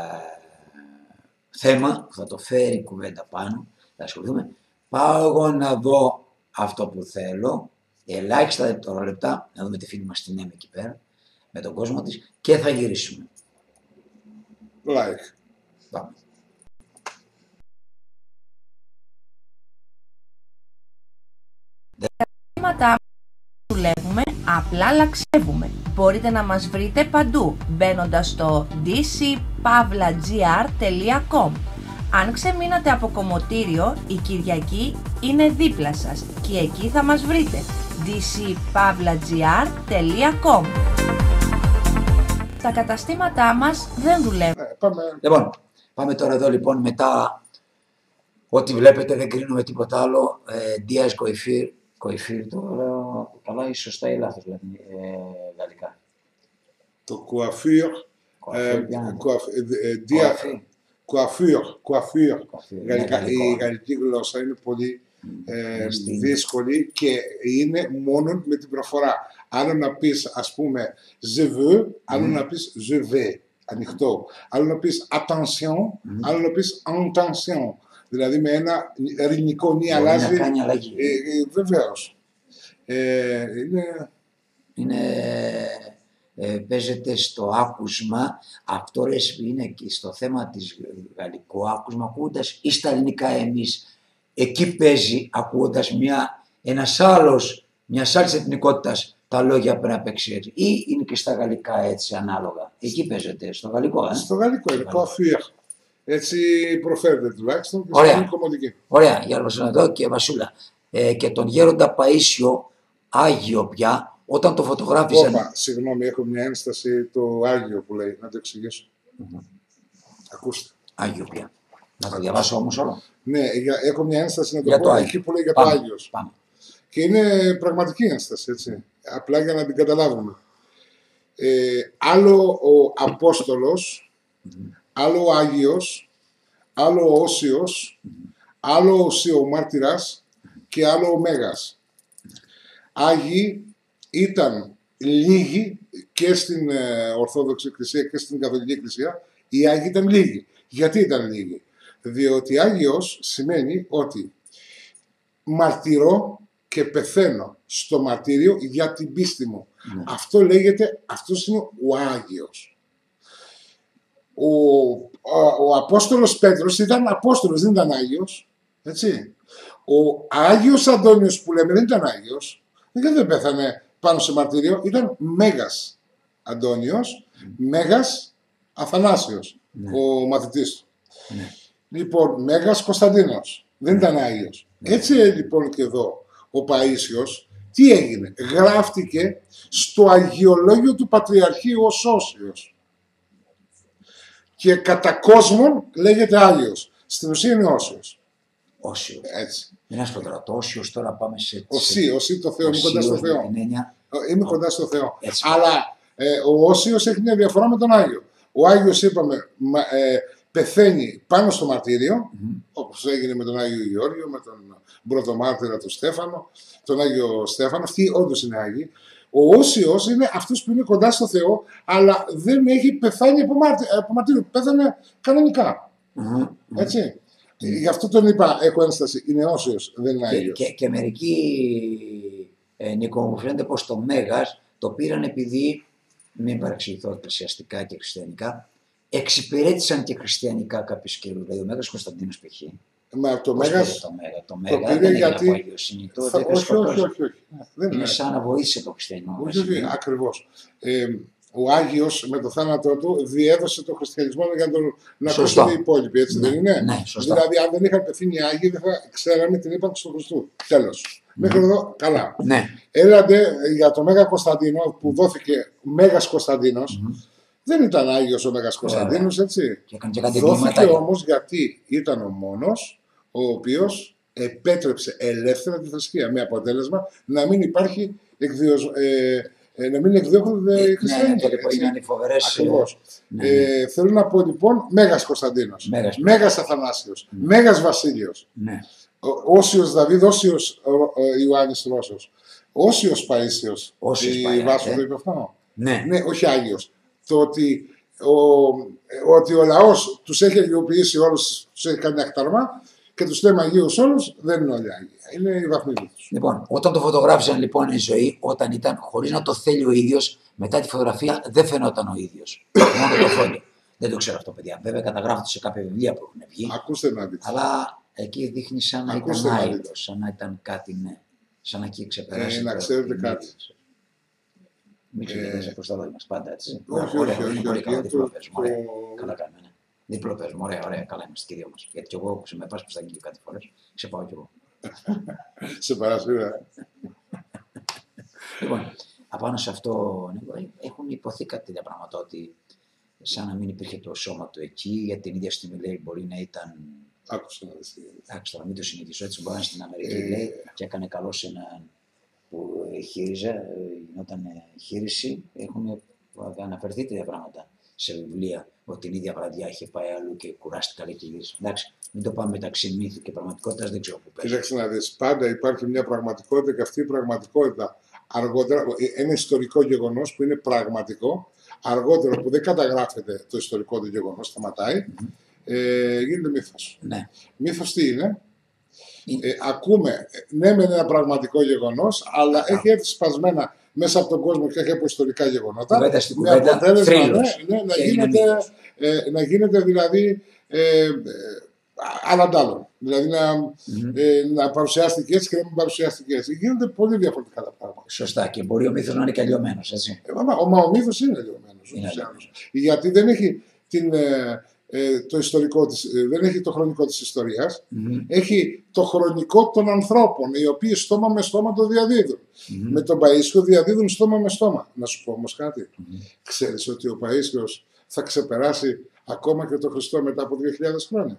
θέμα που θα το φέρει κουβέντα πάνω. Θα ασχοληθούμε. Πάω εγώ να δω αυτό που θέλω, ελάχιστα δευτερόλεπτα, να δούμε τη φίλη μας την Έμη εκεί πέρα, με τον κόσμο της και θα γυρίσουμε. Like. Πάμε. Τα θέματα δουλεύουμε, απλά λαξεύουμε. Μπορείτε να μας βρείτε παντού, μπαίνοντας στο ντι σι παύλα τζι αρ τελεία κομ. Αν ξεμείνατε από κομμωτήριο, η Κυριακή είναι δίπλα σας και εκεί θα μας βρείτε. ντι σι παύλα τζι αρ τελεία κομ. Τα καταστήματά μας δεν δουλεύουν. Ε, πάμε. Λοιπόν, πάμε τώρα εδώ λοιπόν μετά ό,τι βλέπετε, δεν κρίνουμε τίποτα άλλο. Ε, Diaz Coiffure, Coiffure το λέω καλά ή σωστά ή λάθος δηλαδή, ε, γαλλικά. Το coiffure, coiffure, coiffure, γαλλικά. Η γαλλική γλώσσα είναι πολύ ε, δύσκολη και είναι μόνο με την προφορά. Άλλο να πεις ας πούμε je veux, άλλο να πεις je vais, ανοιχτό. Άλλο να πεις attention, άλλο να πεις intention. Δηλαδή με ένα ελληνικό νη αλλάζει. Να κάνει αλλαγή. Ε, ε, βεβαίως. Ε, είναι... είναι ε, παίζεται στο άκουσμα. Αυτό ρε, είναι και στο θέμα της γαλλικό άκουσμα, ακούγοντας ή στα ελληνικά εμείς. Εκεί παίζει ακούγοντας μια, ένας άλλος, μιας άλλης εθνικότητας τα λόγια πρέπει να παίξει έτσι. Ή είναι και στα γαλλικά έτσι ανάλογα. Εκεί παίζεται, στο γαλλικό. Ε? Στο γαλλικό είναι, coiffure. Έτσι προφέρεται τουλάχιστον και ωραία. στην κομμωτική. Ωραία, για να δω και Βασούλα. Ε, και τον γέροντα Παΐσιο, Άγιο πια, όταν το φωτογράφησαν... Όπα, συγγνώμη, έχω μια ένσταση το Άγιο που λέει, να το εξηγήσω. Mm-hmm. Ακούστε. Άγιο πια. Να το διαβάσω όμως όλο. Ναι, έχω μια ένσταση να το για πω το εκεί που λέει για πάμε, το Άγιος. Πάμε. Και είναι πραγματική ένσταση, έτσι. Απλά για να την καταλάβουμε. Ε, άλλο ο Απόστολος, mm-hmm. άλλο ο Άγιος, άλλο ο Όσιος, mm-hmm. άλλο ο Σιωμάρτυρας και άλλο ο Μέγας. Άγιοι ήταν λίγοι και στην ε, Ορθόδοξη Εκκλησία και στην Καθολική Εκκλησία. Οι Άγιοι ήταν λίγοι. Γιατί ήταν λίγοι? Διότι Άγιος σημαίνει ότι μαρτυρώ και πεθαίνω στο μαρτύριο για την πίστη μου. Ναι. Αυτό λέγεται, αυτός είναι ο Άγιος. Ο, ο, ο Απόστολος Πέτρος ήταν Απόστολος, δεν ήταν Άγιος. Έτσι. Ο Άγιος Αντώνιος που λέμε δεν ήταν Άγιος. Δεν πέθανε πάνω σε μαρτύριο. Ήταν Μέγας Αντώνιος, mm. Μέγας Αθανάσιος, ναι. ο μαθητής του. Ναι. Λοιπόν, Μέγας Κωνσταντίνος. Δεν ήταν Άγιος. Ναι. Έτσι λοιπόν και εδώ ο Παΐσιος τι έγινε? Γράφτηκε στο αγιολόγιο του Πατριαρχείου ως Όσιος. Και κατά κόσμον λέγεται Άγιος. Στην ουσία είναι Όσιος. Όσιος. Έτσι. Δεν είναι τώρα. Το Όσιος τώρα πάμε σε... Οσί, οσί το Θεό. Είμαι κοντά στο Θεό. Έννοια... Είμαι κοντά στο Θεό. Έτσι. Αλλά ε, ο Όσιος έχει μια διαφορά με τον Άγιο. Ο Άγιος είπαμε ε, πεθαίνει πάνω στο μαρτύριο, mm-hmm. όπως έγινε με τον Άγιο Γεώργιο, με τον πρωτομάρτυρα του Στέφανο, τον Άγιο Στέφανο. Αυτοί όντως είναι Άγιοι. Ο Όσιος είναι αυτός που είναι κοντά στο Θεό, αλλά δεν έχει πεθάνει από, μάρτι, από μαρτύριο. Πέθανε κανονικά. Mm-hmm. Έτσι. Mm-hmm. Γι' αυτό τον είπα, έχω ένσταση. Είναι Όσιος, δεν είναι Άγιος. Και, και, και μερικοί, ε, Νίκο, μου φαίνεται πως το Μέγας το πήραν επειδή, μην παρεξηγηθώ εκκλησιαστικά και χριστιανικά, εξυπηρέτησαν και χριστιανικά κάποιους καιρούς. Δηλαδή ο Μέγας Κωνσταντίνος π.χ. Μα το Μέγας το Μέγα, το το Μέγα πήρε δεν γιατί... έγινε από αγιοσύνη, το θα... όχι, όχι, όχι, όχι. Δεν είναι σαν να βοήθησε το χριστιανισμό. Όχι, όχι, ακριβώς. Ε, ο Άγιος με το θάνατό του διέδωσε το χριστιανισμό για τον... να ακούσουν οι υπόλοιποι, έτσι ναι, δεν είναι? Ναι, σωστά. Δηλαδή αν δεν είχαν πεθύνει οι Άγιοι δεν θα ξέραμε την ύπαρξη του Χριστού. Τέλος. Mm. Μέχρι εδώ καλά. Ναι. Έλατε για το Μέγα Κωνσταντίνο που δόθηκε Μέγας Κωνσταντίνος. Mm. Δεν ήταν Άγιος ο Μέγας Κωνσταντίνος, έτσι. Και και δόθηκε όμως γιατί ήταν ο μόνος ο οποίος επέτρεψε ελεύθερα τη θρησκεία. Με αποτέλεσμα να μην υπάρχει εκδιοσ... ε, ε, να μην εκδιώκονται οι χριστιανοί. Ναι, ναι, ναι, είναι φοβερές. Ακριβώς. Ναι, ναι. Ε, θέλω να πω λοιπόν Μέγας Κωνσταντίνος, Μέγας, Μέγας Αθανάσιος, mm. Μέγας Βασίλειος, ναι. Όσιος Δαβίδ, Όσιος Ιωάννης Ρώσος, Όσιος Παΐσιος. Η Βάσο το είπε αυτό. Ναι. Ναι, όχι Άγιος. Το ότι ο, ότι ο λαός τους έχει αγιοποιήσει όλους, τους έχει κάνει ακταρμά και τους λέμε Αγίους όλους, δεν είναι όλοι Άγιοι. Είναι οι βαθμοί τους. Λοιπόν, όταν το φωτογράφησαν λοιπόν η ζωή, όταν ήταν χωρίς να το θέλει ο ίδιος, μετά τη φωτογραφία δεν φαινόταν ο ίδιος. Μόνο το φόνιο. Δεν το ξέρω αυτό, παιδιά. Βέβαια καταγράφεται σε κάποια βιβλία που έχουν βγει. Ακούστε να δείτε. Αλλά εκεί δείχνει σαν να Ακούστε ήταν να άειλος, σαν να ήταν κάτι, ναι. Σαν να έχει ξεπεράσει. Ε, να ξέρετε κάτι. Μην ξεχνάτε προς τα λόγια μας πάντα, έτσι. Όχι, ωραία, όχι, είναι όχι, πολύ όχι, καλά, όχι, διπλό παίζουμε, ωραία. το- Καλά κάνουμε, ναι. Διπλό παίζουμε, ωραία, ωραία, καλά είμαστε και οι δύο μας. Γιατί κι εγώ που σε με πας προς τα αγγλικά κάτι φορές, ξεπάω κι εγώ. Σε παρασύρα. Λοιπόν, απάνω σε αυτό, Νίκο, έχουν υποθεί κάτι τέτοια πράγματα, ότι σαν να μην υπήρχε το σώμα του εκεί, για την ίδια στιγμή λέει μπορεί να ήταν. Άκουσα να δεις. Εντάξει, τώρα μην το συνηθίσω έτσι, μπορεί να είναι στην Αμερική, Ε, λέει, και έκανε καλό σε έναν που χείριζε, ε, γινόταν χείριση. Έχουν αναφερθεί τέτοια πράγματα σε βιβλία, ότι την ίδια βραδιά είχε πάει αλλού και κουράστηκα λέει, και γύρισε. Εντάξει, μην το πάμε μεταξύ μύθου και πραγματικότητας, δεν ξέρω πού παίζει. Κοίταξε να δεις, πάντα υπάρχει μια πραγματικότητα και αυτή η πραγματικότητα αργότερα, ένα ιστορικό γεγονός που είναι πραγματικό, αργότερα που δεν καταγράφεται το ιστορικό του γεγονός, σταματάει, mm-hmm. ε, γίνεται μύθος. Ναι. Μύθος τι είναι? Ε, ακούμε, ναι με ένα πραγματικό γεγονός, αλλά ah. έχει έρθει σπασμένα μέσα από τον κόσμο και έχει από ιστορικά γεγονότα. Κουβέντα στην με κουβέντα, αποτέλεσμα ναι, ναι, να, γίνεται, ε, να γίνεται δηλαδή ε, ε, αναντάλλον. Δηλαδή να, mm-hmm. ε, να παρουσιάστηκε έτσι και να μην παρουσιάστηκε έτσι. Γίνονται πολύ διαφορετικά τα πράγματα. Σωστά, και μπορεί ο μύθος να είναι και αλλοιωμένος, έτσι. Ε, μα, ο, ο μύθος είναι αλλοιωμένος. Είναι γιατί δεν έχει την, ε, το ιστορικό της, ε, δεν έχει το χρονικό της ιστορίας. Mm-hmm. Έχει το χρονικό των ανθρώπων, οι οποίοι στόμα με στόμα το διαδίδουν. Mm-hmm. Με τον Παΐσιο διαδίδουν στόμα με στόμα. Να σου πω όμως κάτι. Mm-hmm. Ξέρεις ότι ο Παΐσιος θα ξεπεράσει ακόμα και τον Χριστό μετά από δύο χιλιάδες χρόνια.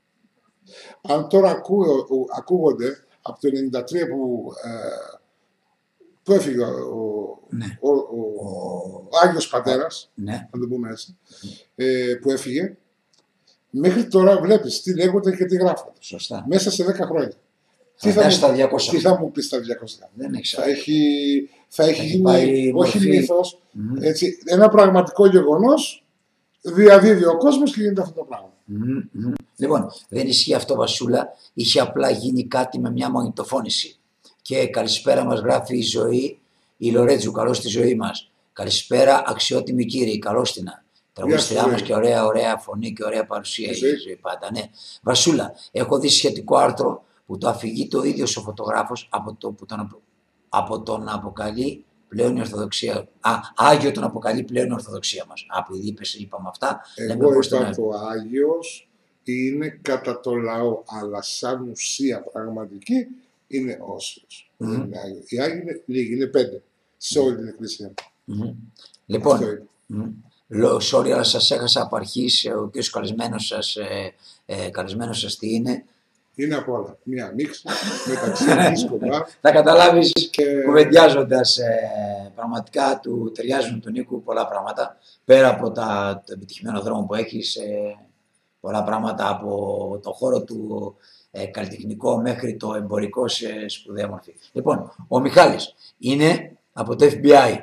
Αν τώρα ακούω, ακούγονται από το ενενήντα τρία που, ε, που έφυγε ο, ναι. ο, ο, ο Άγιος Πατέρας, ναι. να το πούμε έτσι, ε, που έφυγε, μέχρι τώρα βλέπεις τι λέγονται και τι γράφονται. Σωστά. Μέσα σε δέκα χρόνια. Τι θα, φτάσει μου, στα διακόσια. τι θα μου πει στα διακόσια. Δεν έχει Θα έχει, θα έχει, έχει γίνει, πάει όχι μορφή. μύθος, Mm-hmm. έτσι, ένα πραγματικό γεγονός, διαδίδει ο κόσμος και γίνεται αυτό το πράγμα. Mm-hmm. Λοιπόν, δεν ισχύει αυτό, Βασούλα. Είχε απλά γίνει κάτι με μια μαγνητοφώνηση. Και καλησπέρα μας γράφει η Ζωή, η Λορέτζου, καλώς τη ζωή μας. Καλησπέρα, αξιότιμοι κύριοι, καλώς την. Τραγουδιστριά μας και ωραία, ωραία φωνή και ωραία παρουσία. Η Ζωή πάντα, ναι. Βασούλα, έχω δει σχετικό άρθρο που το αφηγεί το ίδιος ο φωτογράφος από, το, που τον, από τον αποκαλεί πλέον η Ορθοδοξία. Α, Άγιο τον αποκαλεί πλέον η Ορθοδοξία μας. Από επειδή είπες, είπαμε αυτά. Εγώ είπα το Άγιος είναι κατά το λαό, αλλά σαν ουσία πραγματική είναι όσιος. Mm-hmm. Είναι Άγιο. Οι Άγιοι είναι λίγοι, είναι πέντε σε όλη την Εκκλησία. Mm-hmm. Λοιπόν, mm-hmm. sorry, αλλά σας έχασα από αρχής, ο κ. καλεσμένος σας, ε, ε, καλεσμένος σας τι είναι. Είναι από όλα. Μια μίξη μεταξύ δίσκο. Θα καταλάβεις και... κουβεντιάζοντας ε, πραγματικά του ταιριάζουν τον Νίκου πολλά πράγματα. Πέρα από τα, το επιτυχημένο δρόμο που έχεις, ε, πολλά πράγματα από το χώρο του ε, καλλιτεχνικό μέχρι το εμπορικό σε σπουδαία μορφή. Λοιπόν, ο Μιχάλης είναι από το εφ μπι άι.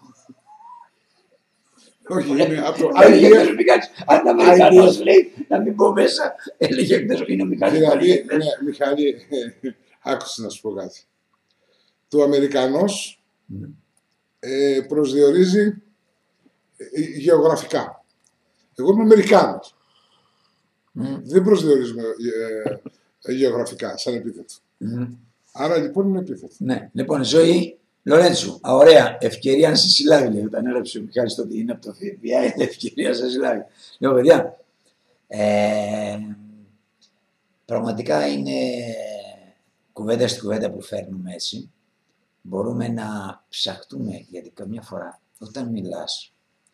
Όχι, είναι από το άι ντι εφ. Αν τα Αμερικανός λέει να μην πω μέσα, έλεγε εκτός είναι ο Μιχάλης. Δηλαδή, ναι, Μιχάλη, άκουσε να σου πω κάτι. Το Αμερικανός mm. ε, προσδιορίζει ε, γεωγραφικά. Εγώ είμαι Αμερικάνος. Mm. Δεν προσδιορίζουμε ε, ε, γεωγραφικά σαν επίθετο. Mm. Άρα λοιπόν είναι επίθετο. Ναι, λοιπόν, Ζωή Λορέντσου, ωραία, ευκαιρία να σε συλλάβει, λέει, όταν έγραψε ο Μιχάλης το ότι είναι από το εφ μπι άι, είναι ευκαιρία να σε συλλάβει. Λοιπόν, παιδιά, ε, πραγματικά είναι κουβέντα στην κουβέντα που φέρνουμε έτσι. Μπορούμε να ψαχτούμε, γιατί καμιά φορά όταν μιλάς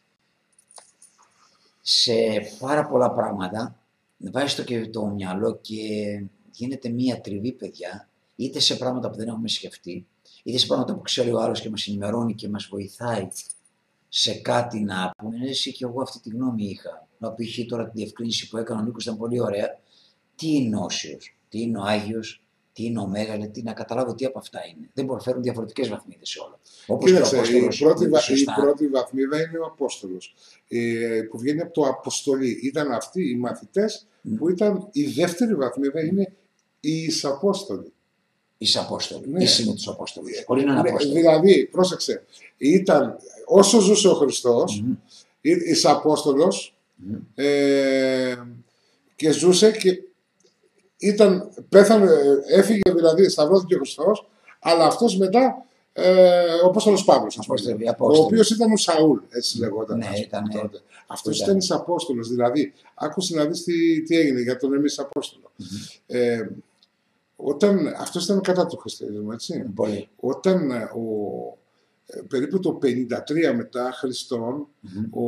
σε πάρα πολλά πράγματα, βάζεις το και το μυαλό και γίνεται μία τριβή, παιδιά, είτε σε πράγματα που δεν έχουμε σκεφτεί, είτε σε πράγματα που ξέρει ο άλλος και μας ενημερώνει και μας βοηθάει σε κάτι να πούμε. Εσύ και εγώ αυτή τη γνώμη είχα. Να π.χ. τώρα τη διευκρίνηση που έκανε ο Νίκος ήταν πολύ ωραία. Τι είναι όσιος, τι είναι ο Άγιος, τι είναι ο Μέγας, τι να καταλάβω τι από αυτά είναι. Δεν μπορούν να φέρουν διαφορετικές βαθμίδες σε όλα. Όπως Κοίταξε, η, πρώτη, η πρώτη βαθμίδα είναι ο Απόστολος, ε, που βγαίνει από το Αποστολή. Ήταν αυτοί οι μαθητές mm. που ήταν η δεύτερη βαθμίδα, είναι οι Εισαπόστολοι. Εισαπόστολοι, ναι. Ίσοι με τους Απόστολους. Χωρίς να είναι Δηλαδή, πρόσεξε, ήταν, όσο ζούσε ο Χριστός, mm. Εισαπόστολος, mm. ε, και ζούσε και ήταν, πέθανε, έφυγε δηλαδή, σταυρώθηκε ο Χριστός, αλλά αυτός μετά, ε, ο Απόστολος Παύλος, ο οποίος ήταν ο Σαούλ, έτσι λεγόταν. Ναι, ήταν, τότε. Αυτός ήταν Εισαπόστολος, δηλαδή, άκουσε να δεις τι, τι έγινε για τον εμείς Απόστολο. Mm-hmm. Ε, όταν, αυτός ήταν κατά του χριστιανισμού, έτσι. Πολύ. Όταν ο, περίπου το πενήντα τρία μετά Χριστόν, mm-hmm. ο,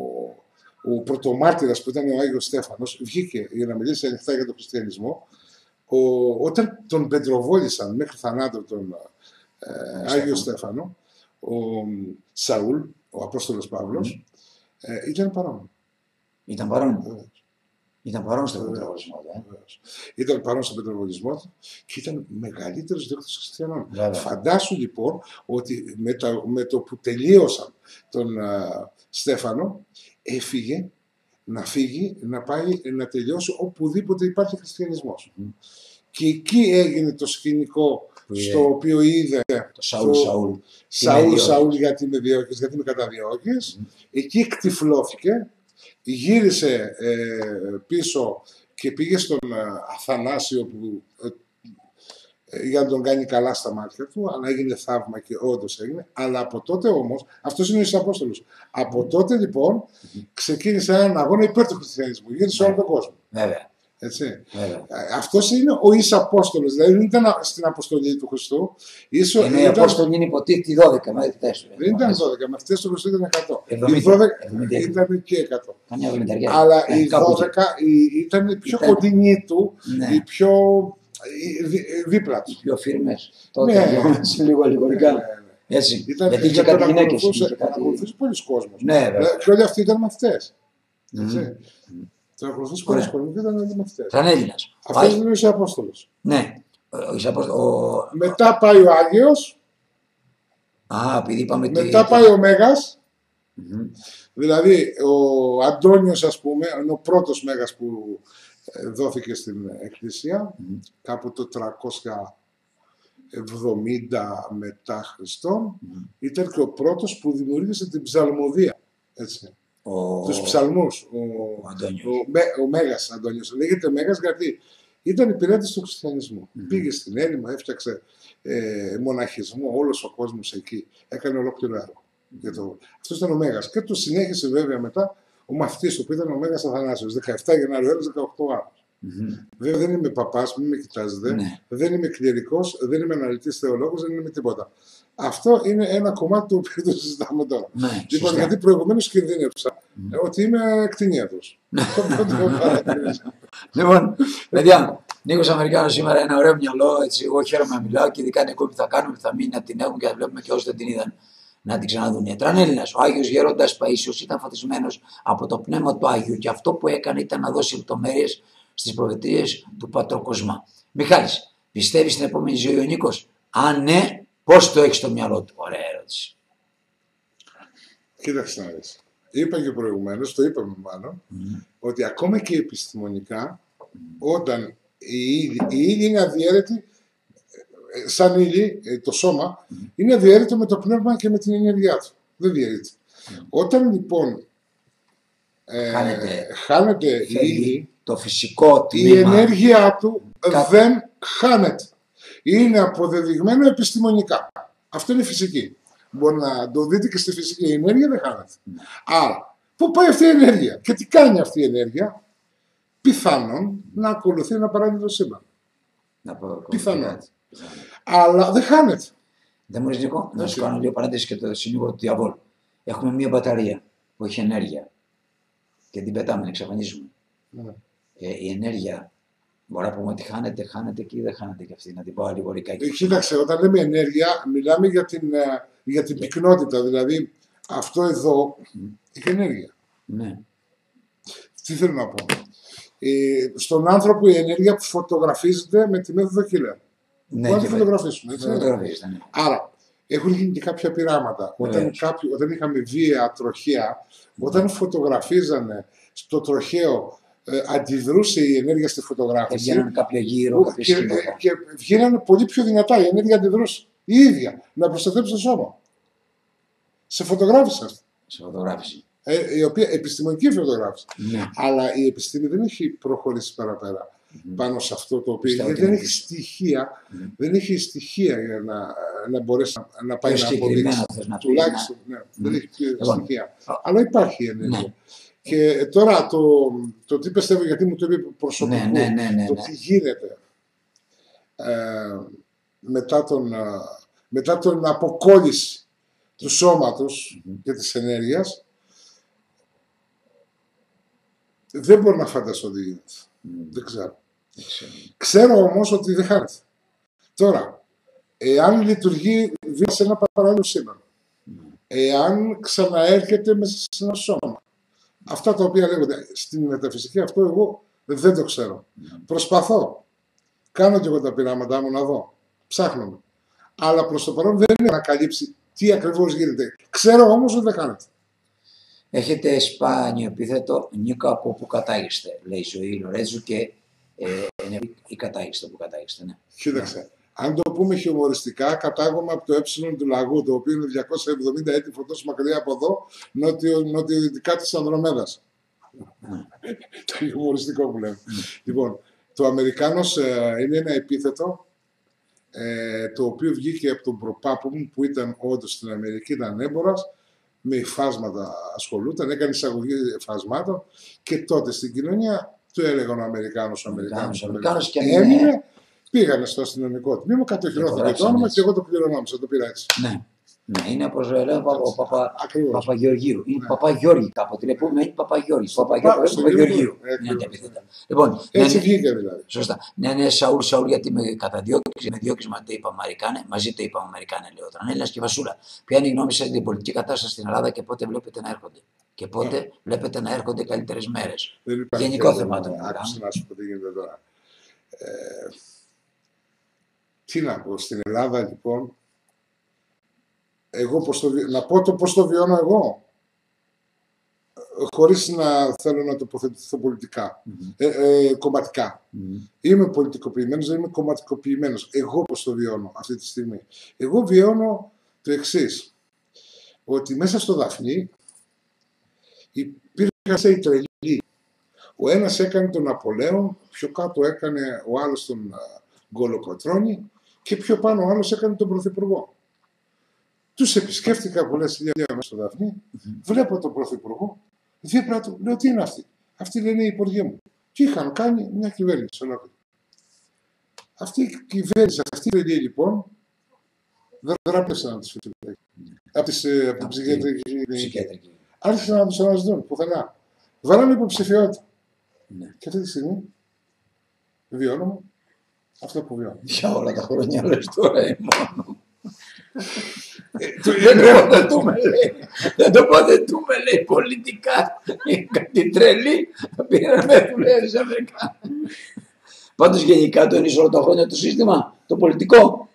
ο πρωτομάρτυρας που ήταν ο Άγιος Στέφανος βγήκε για να μιλήσει ανοιχτά για τον χριστιανισμό. Ο, όταν τον πετροβόλησαν μέχρι θανάτου τον ε, Άγιο Στέφανο, ο Σαούλ, ο Απόστολος Παύλος, mm-hmm. ε, ήταν παρόν. Ήταν παρόν. Yeah. Ήταν παρόν στον πετροβολισμό του. Ε. Ήταν παρόν στον πετροβολισμό του και ήταν μεγαλύτερος δίκτυος χριστιανών. Βέβαια. Φαντάσου λοιπόν ότι με, τα, με το που τελείωσαν τον uh, Στέφανο, έφυγε να φύγει, να πάει να τελειώσει οπουδήποτε υπάρχει χριστιανισμός. Mm. Και εκεί έγινε το σκηνικό που στο yeah. οποίο είδε το Σαούλ, το Σαούλ, Σαούλ, Σαούλ γιατί με διώκεις, γιατί με καταδιώκεις. Mm. Εκεί εκτυφλώθηκε. Γύρισε ε, πίσω και πήγε στον ε, Αθανάσιο που, ε, ε, για να τον κάνει καλά στα μάτια του, αλλά έγινε θαύμα και όντως έγινε. Αλλά από τότε όμως, αυτός είναι ο Εισαπόστολος. Από τότε λοιπόν mm-hmm. ξεκίνησε έναν αγώνα υπέρ του χριστιανισμού, γύρισε yeah. όλο τον κόσμο. Βέβαια. Έτσι. Βέβαια. Αυτός είναι ο Εισαπόστολος, δηλαδή δεν ήταν στην αποστολή του Χριστού. Ίσο, ενώ οι Απόστολοι είναι υποτίθεται δώδεκα μαθητές. Δεν ήταν δώδεκα, μαθητές του Χριστού ήταν εκατό. εβδομήντα, οι δώδεκα εβδομήντα, ήταν και εκατό. Αλλά ε, οι δώδεκα ήταν οι πιο ήταν... κοντινοί του, ναι. οι πιο δι, δίπλα του. Οι πιο φίρμες. Τότε ναι. λίγο αλληγορικά. Ναι, ναι. Έτσι. Ήταν, γιατί είχε κάτι γυναίκες. Είχε ακολουθούσε πολλοί κόσμος. Ναι, και όλοι αυτοί ήταν μαθητές. Τον ακολουθούσε πολλοί κόσμος και ήταν μαθητές. Ήταν Έλληνας. Αυτός είναι ο Απόστολος. Ναι. Ο, ο... Μετά πάει ο Άγιος. Α, επειδή είπαμε μετά ότι... πάει ο Μέγας. Mm-hmm. Δηλαδή ο Αντώνιος, ας πούμε, είναι ο πρώτος Μέγας που δόθηκε στην Εκκλησία, mm-hmm. κάπου το τριακόσια εβδομήντα μετά Χριστόν. Mm-hmm. Ήταν και ο πρώτος που δημιούργησε την ψαλμοδία. Έτσι. Ο... Τους ψαλμούς. Ο, ο, Αντώνιος. ο, ο, ο Μέγας Αντώνιος. Λέγεται Μέγας γιατί ήταν υπηρέτης του χριστιανισμού. Mm-hmm. Πήγε στην έρημο, έφτιαξε ε, μοναχισμό, όλος ο κόσμος εκεί. Έκανε ολόκληρο έργο. Το... Αυτό ήταν ο Μέγας. Και το συνέχισε βέβαια μετά ο μαθητής του που ήταν ο Μέγας Αθανάσιος. δεκαεπτά Γενάρη ο ένας, δεκαοκτώ άλλος. Mm-hmm. Βέβαια δεν είμαι παπάς, μην με κοιτάζετε. Mm-hmm. Δεν είμαι κληρικός, δεν είμαι αναλυτής θεολόγος, δεν είμαι τίποτα. Αυτό είναι ένα κομμάτι το οποίο το συζητάμε τώρα. Ναι, λοιπόν, γιατί προηγουμένως κινδύνευσα mm. ότι είμαι κτηνίατρος. Λοιπόν, παιδιά, Νίκος Αμερικάνος σήμερα ένα ωραίο μυαλό. Έτσι, εγώ χαίρομαι να μιλάω και ειδικά είναι εκπομπή που θα κάνουμε, θα μείνει να την έχουμε και θα βλέπουμε και όσοι δεν την είδαν να την ξαναδούν. Ήταν Έλληνας. Ο Άγιος Γέροντας Παΐσιος ήταν φωτισμένος από το πνεύμα του Άγιου και αυτό που έκανε ήταν να δώσει λεπτομέρειες στις προφητείες του Πατροκοσμά. Μιχάλης, πιστεύεις στην επόμενη ζωή ο Νίκος? Αν ναι, πώς το έχεις στο μυαλό του? Ωραία ερώτηση. Κοίταξε να δεις. Είπα και προηγουμένως, το είπαμε μάλλον, mm. ότι ακόμα και επιστημονικά, mm. όταν η ύλη είναι αδιαίρετη, σαν ύλη, το σώμα, mm. είναι αδιαίρετο με το πνεύμα και με την ενέργειά του. Δεν διαιρείται. Mm. Όταν λοιπόν ε, χάνεται, χάνεται η ύλη, το φυσικό τμήμα, η ενέργειά του Κά... δεν χάνεται. Είναι αποδεδειγμένο επιστημονικά. Αυτό είναι φυσική. Μπορεί να το δείτε και στη φυσική. Η ενέργεια δεν χάνεται. Mm. Άρα, πού πάει αυτή η ενέργεια και τι κάνει αυτή η ενέργεια? Πιθανόν να ακολουθεί ένα παράδειγμα σύμπαν. Πιθανόν. Αλλά δεν χάνεται. Δεν μου ρίχνει Νίκο, να σου κάνω λίγο παρένθεση και το συνήγορο του διαβόλου. Έχουμε μία μπαταρία που έχει ενέργεια και την πετάμε, την εξαφανίζουμε. Mm. Ε, η ενέργεια μπορεί να πούμε ότι χάνεται, χάνεται και ή δεν χάνεται και αυτή. Να την πάω λίγο ρικάκι. Κοίταξε, όταν λέμε ενέργεια, μιλάμε για την, για την yeah. πυκνότητα. Δηλαδή, αυτό εδώ mm. έχει ενέργεια. Ναι. Τι θέλω να πω. Ε, στον άνθρωπο η ενέργεια που φωτογραφίζεται με τη μέθοδο Κίλερ. Ναι, μπορεί να τη φωτογραφίσουμε. Ναι. Άρα, έχουν γίνει και κάποια πειράματα. Όταν, κάποιοι, όταν είχαμε βία τροχαία, όταν φωτογραφίζανε στο τροχαίο, ε, αντιδρούσε η ενέργεια στη φωτογράφηση. Βγαίνανε κάποια γύρω, κάποια και, και, και βγαίνανε πολύ πιο δυνατά. Η ενέργεια αντιδρούσε η ίδια να προστατεύσει το σώμα. Σε φωτογράφηση αυτή. Σε φωτογράφηση. Ε, η οποία επιστημονική φωτογράφηση. Ναι. Αλλά η επιστήμη δεν έχει προχωρήσει παραπέρα mm. πάνω σε αυτό το οποίο. Γιατί δεν έχει στοιχεία, mm. δεν έχει στοιχεία για να, να μπορέσει να, να πάει να αποδείξει. Τουλάχιστον. Ναι, mm. δεν έχει λοιπόν. στοιχεία. Mm. Αλλά υπάρχει ενέργεια. Ναι. Και τώρα το, το τι πιστεύω, γιατί μου το είπε προσωπικό, ναι, ναι, ναι, ναι, το τι γίνεται ε, μετά, τον, μετά τον αποκόλληση του σώματος mm-hmm. και της ενέργειας, δεν μπορώ να φανταστώ τι γίνεται. Mm. Δεν ξέρω. Mm. Ξέρω όμως ότι δεν χάνεται. Τώρα, εάν λειτουργεί βία σε ένα παράλληλο σύμπαν, mm. εάν ξαναέρχεται μέσα σε ένα σώμα, αυτά τα οποία λέγονται στην μεταφυσική, αυτό εγώ δεν το ξέρω. Mm. Προσπαθώ. Κάνω και εγώ τα πειράματά μου να δω. Ψάχνω. Αλλά προς το παρόν δεν είναι να καλύψει τι ακριβώς γίνεται. Ξέρω όμως ότι δεν χάνεται. Έχετε σπάνιο επίθετο Νίκο από που κατάγεστε, λέει η Ζωή Λορέτζου και ε, είναι η κατάγεστε που κατάγεστε. Ναι. Κοίταξε. Ναι. Αν το πούμε χιουμοριστικά, κατάγομαι από το ε του λαγού, το οποίο είναι διακόσια εβδομήντα έτη φωτός μακριά από εδώ, νότιο-δυτικά της Ανδρομέδας. Mm. Το χιουμοριστικό που λέμε. Mm. Λοιπόν, το Αμερικάνος ε, είναι ένα επίθετο ε, το οποίο βγήκε από τον προπάπου μου που ήταν όντως στην Αμερική, ήταν έμπορας, με υφάσματα ασχολούταν, έκανε εισαγωγή υφασμάτων και τότε στην κοινωνία του έλεγαν ο Αμερικάνος, ο Αμερικάνος, ο Αμερικάνος και έμεινε, πήγανε στο αστυνομικό τμήμα, κατοχυρώθηκε το όνομα και εγώ το πληρωνόμησα, το πήρα έτσι. Ναι. Ναι, είναι όπως λέω ο Παπα, Παπαγεωργίου. Είναι ναι. Παπαγιώργη κάποτε. Λοιπόν, είναι Παπαγιώργη. Παπαγεωργίου. Λοιπόν, έτσι βγήκε δηλαδή. Σωστά. Ναι, ναι, Σαούλ, Σαούλ, γιατί με καταδιώκει, με διώκει, μα το είπαμε Αμερικάνε, μαζί το είπαμε Αμερικάνε, λέω τώρα. Έλληνα και Βασούλα. Ποια είναι η γνώμη σα για την πολιτική κατάσταση στην Ελλάδα και πότε βλέπετε να έρχονται? Και πότε βλέπετε να έρχονται καλύτερε μέρε? Γενικό θέμα. Άκουσα να σου πω τι γίνεται τώρα. Τι να πω, στην Ελλάδα λοιπόν, εγώ πώς το, να πω το πώς το βιώνω εγώ, χωρίς να θέλω να τοποθετηθώ πολιτικά, mm-hmm. ε, ε, κομματικά. Mm-hmm. Είμαι πολιτικοποιημένος, δεν είμαι κομματικοποιημένος. Εγώ πώς το βιώνω αυτή τη στιγμή. Εγώ βιώνω το εξής, ότι μέσα στο Δαφνί υπήρχαν οι τρελοί. Ο ένας έκανε τον Ναπολέον, πιο κάτω έκανε ο άλλος τον Γκολοκοτρώνη και πιο πάνω ο άλλος έκανε τον Πρωθυπουργό. Τους επισκέφτηκα πολλές χιλιάδες μέσα στο Δαφνί, mm-hmm. βλέπω τον Πρωθυπουργό, δίπλα του, λέω τι είναι αυτή. Αυτοί λένε οι υπουργοί μου. Και είχαν κάνει μια κυβέρνηση ολόκληρη. Αυτή η κυβέρνηση, αυτή η τρελή λοιπόν, δεν ράπτεσαν να τους φύγουν. Από την ψυχιατρική. Άρχισαν να τους αναζητούν πουθενά. Βάλανε υποψηφιότητα. Ναι. Και αυτή τη στιγμή βιώνουμε αυτό που βιώνουμε. Για όλα τα χρόνια λες τώρα ή μόνο. Δεν το ποδετούμε, λέει, πολιτικά. Κάτι τρελή. Πήραν με δουλεύεις Αμερικά. Πάντως γενικά το είναι όλο τα χρόνια το σύστημα, το πολιτικό.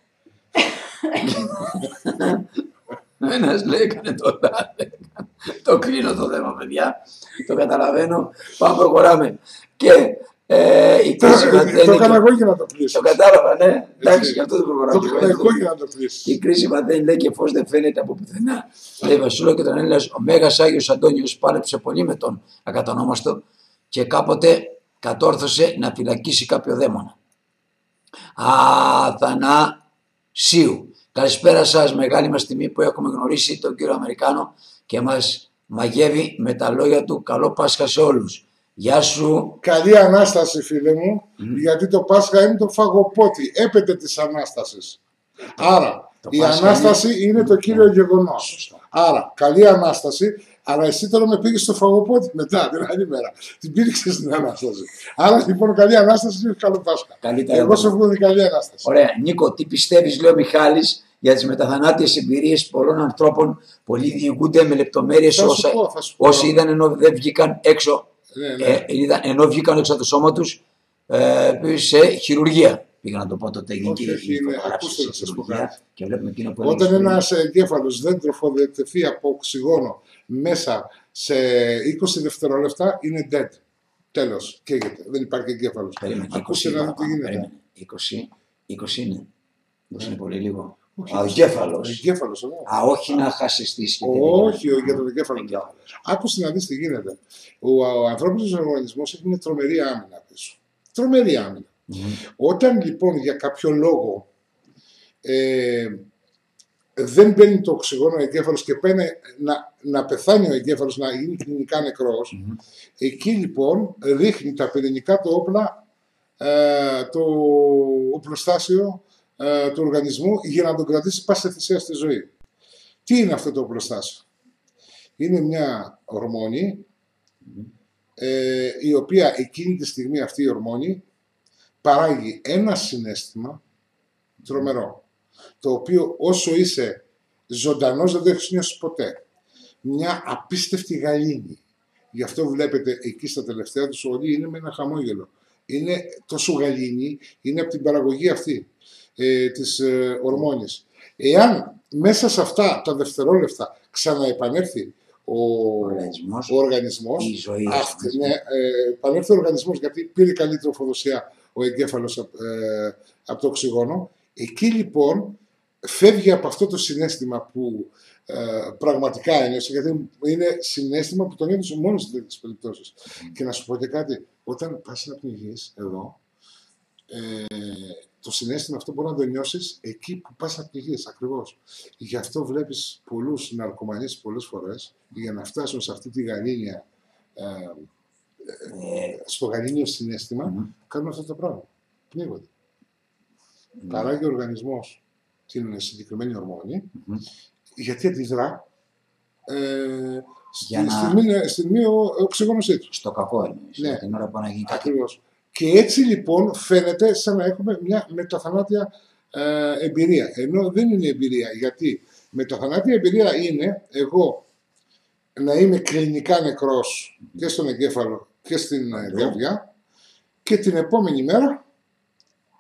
Ένας λέει έκανε το τάδε. Το κλείνω το θέμα, παιδιά. Το καταλαβαίνω. Πάμε, προχωράμε. Και ε, η κρίση παθαίνει. Το έκανα εγώ για να το κλείσω. Το κατάλαβα, ναι. Εντάξει, γι' αυτό δεν προχωράμε. Το έκανα εγώ για να το κλείσω. Η κρίση παθαίνει, λέει, και φως δεν φαίνεται από πουθενά. Λέει Βασίλειο και τον Έλληνας, ο Μέγας Άγιος Αντώνιος πάλεψε πολύ με τον ακατανόμαστο και κάποτε κατόρθωσε να φυλακίσει κάποιο δαίμονα. Αθανασίου. Καλησπέρα σας, μεγάλη μας τιμή που έχουμε γνωρίσει τον κύριο Αμερικάνο και μας μαγεύει με τα λόγια του. Καλό Πάσχα σε όλους. Γεια σου. Καλή Ανάσταση, φίλε μου, mm. γιατί το Πάσχα είναι το φαγοπότη, έπεται της Ανάστασης. Άρα, το η Ανάσταση είναι, είναι το κύριο yeah. γεγονός. Άρα, καλή Ανάσταση, αλλά εσύ τώρα με πήγες στο φαγοπότη μετά, την άλλη μέρα. Την πήριξες στην Ανάσταση. Άρα, λοιπόν, καλή Ανάσταση είναι καλό Πάσχα. Καλύτερα Εγώ σου βγουν καλή Ανάσταση. Ωραία. Νίκο, τι πιστεύεις, λέει ο Μιχάλης, για τις μεταθανάτιες εμπειρίες πολλών ανθρώπων. Πολλοί διηγούνται με λεπτομέρειες όσα, όσοι είδαν ενώ δεν βγήκαν έξω. Ναι, ναι. Ε, είδαν, ενώ βγήκαν έξω από το σώμα τους ε, σε χειρουργία. Πήγα να το πω τότε εκεί και βλέπουμε εκείνο που όταν ένας εγκέφαλος δεν τροφοδοτηθεί από οξυγόνο μέσα σε είκοσι δευτερόλεπτα είναι dead. Τέλος. Καίγεται. Δεν υπάρχει εγκέφαλος. Ακούστε να δείτε τι γίνεται. είκοσι, είκοσι είναι. είκοσι είναι πολύ λίγο. Ο εγκέφαλος. Α, όχι να χάσεις τη σχετική. Όχι, για τον εγκέφαλο. Άκουσε να δεις τι γίνεται. Ο, ο ανθρώπινος οργανισμός έχει μια τρομερή άμυνα πίσω. Τρομερή άμυνα. Mm-hmm. Όταν λοιπόν για κάποιο λόγο ε, δεν μπαίνει το οξυγόνο ο εγκέφαλος και παίρνει να, να πεθάνει ο εγκέφαλος, να γίνει κλινικά νεκρός, mm-hmm. εκεί λοιπόν ρίχνει τα πυρηνικά του όπλα, ε, το οπλοστάσιο ε, του οργανισμού για να τον κρατήσει πάση θυσία στη ζωή. Τι είναι αυτό το οπλοστάσιο? Είναι μια ορμόνη mm-hmm. ε, η οποία εκείνη τη στιγμή αυτή η ορμόνη παράγει ένα συναίσθημα τρομερό, το οποίο όσο είσαι ζωντανός δεν το έχεις νιώσει ποτέ. Μια απίστευτη γαλήνη. Γι' αυτό βλέπετε εκεί στα τελευταία τους όλοι είναι με ένα χαμόγελο. Είναι τόσο γαλήνη, είναι από την παραγωγή αυτή ε, της ε, ορμόνης. Εάν μέσα σε αυτά τα δευτερόλεπτα ξαναεπανέλθει ο, ο οργανισμός, ο οργανισμός η ζωή, αυτή, ναι, ε, επανέλθει ο οργανισμός γιατί πήρε καλή τροφοδοσία ο εγκέφαλος ε, από το οξυγόνο, εκεί λοιπόν φεύγει από αυτό το συναίσθημα που ε, πραγματικά ένιωσε, γιατί είναι συναίσθημα που τον ένιωσε μόνο σε τέτοιες περιπτώσεις. Mm. Και να σου πω και κάτι, όταν πας να πνιγείς εδώ, ε, το συναίσθημα αυτό μπορεί να το νιώσεις εκεί που πας να πνιγείς ακριβώς. Γι' αυτό βλέπεις πολλούς ναρκωμανείς πολλές φορές για να φτάσουν σε αυτή τη γαλήνια ε, Ε, στο γαλήνιο συναίσθημα, mm-hmm. κάνουν αυτό το πράγμα. Πνίγονται. Mm-hmm. Παράγει ο οργανισμός την συγκεκριμένη ορμόνη, mm-hmm. γιατί αντιδρά ε, στη να... στιγμή, στιγμή οξυγόνωσή του. Στο κακό εννοείς. Ναι, την ώρα που να γίνει κάτι. Ακριβώς. Και έτσι λοιπόν φαίνεται σαν να έχουμε μια μεταθανάτια ε, εμπειρία. Ενώ δεν είναι εμπειρία. Γιατί μεταθανάτια εμπειρία είναι εγώ να είμαι κλινικά νεκρός mm-hmm. και στον εγκέφαλο και στην καρδιά και την επόμενη μέρα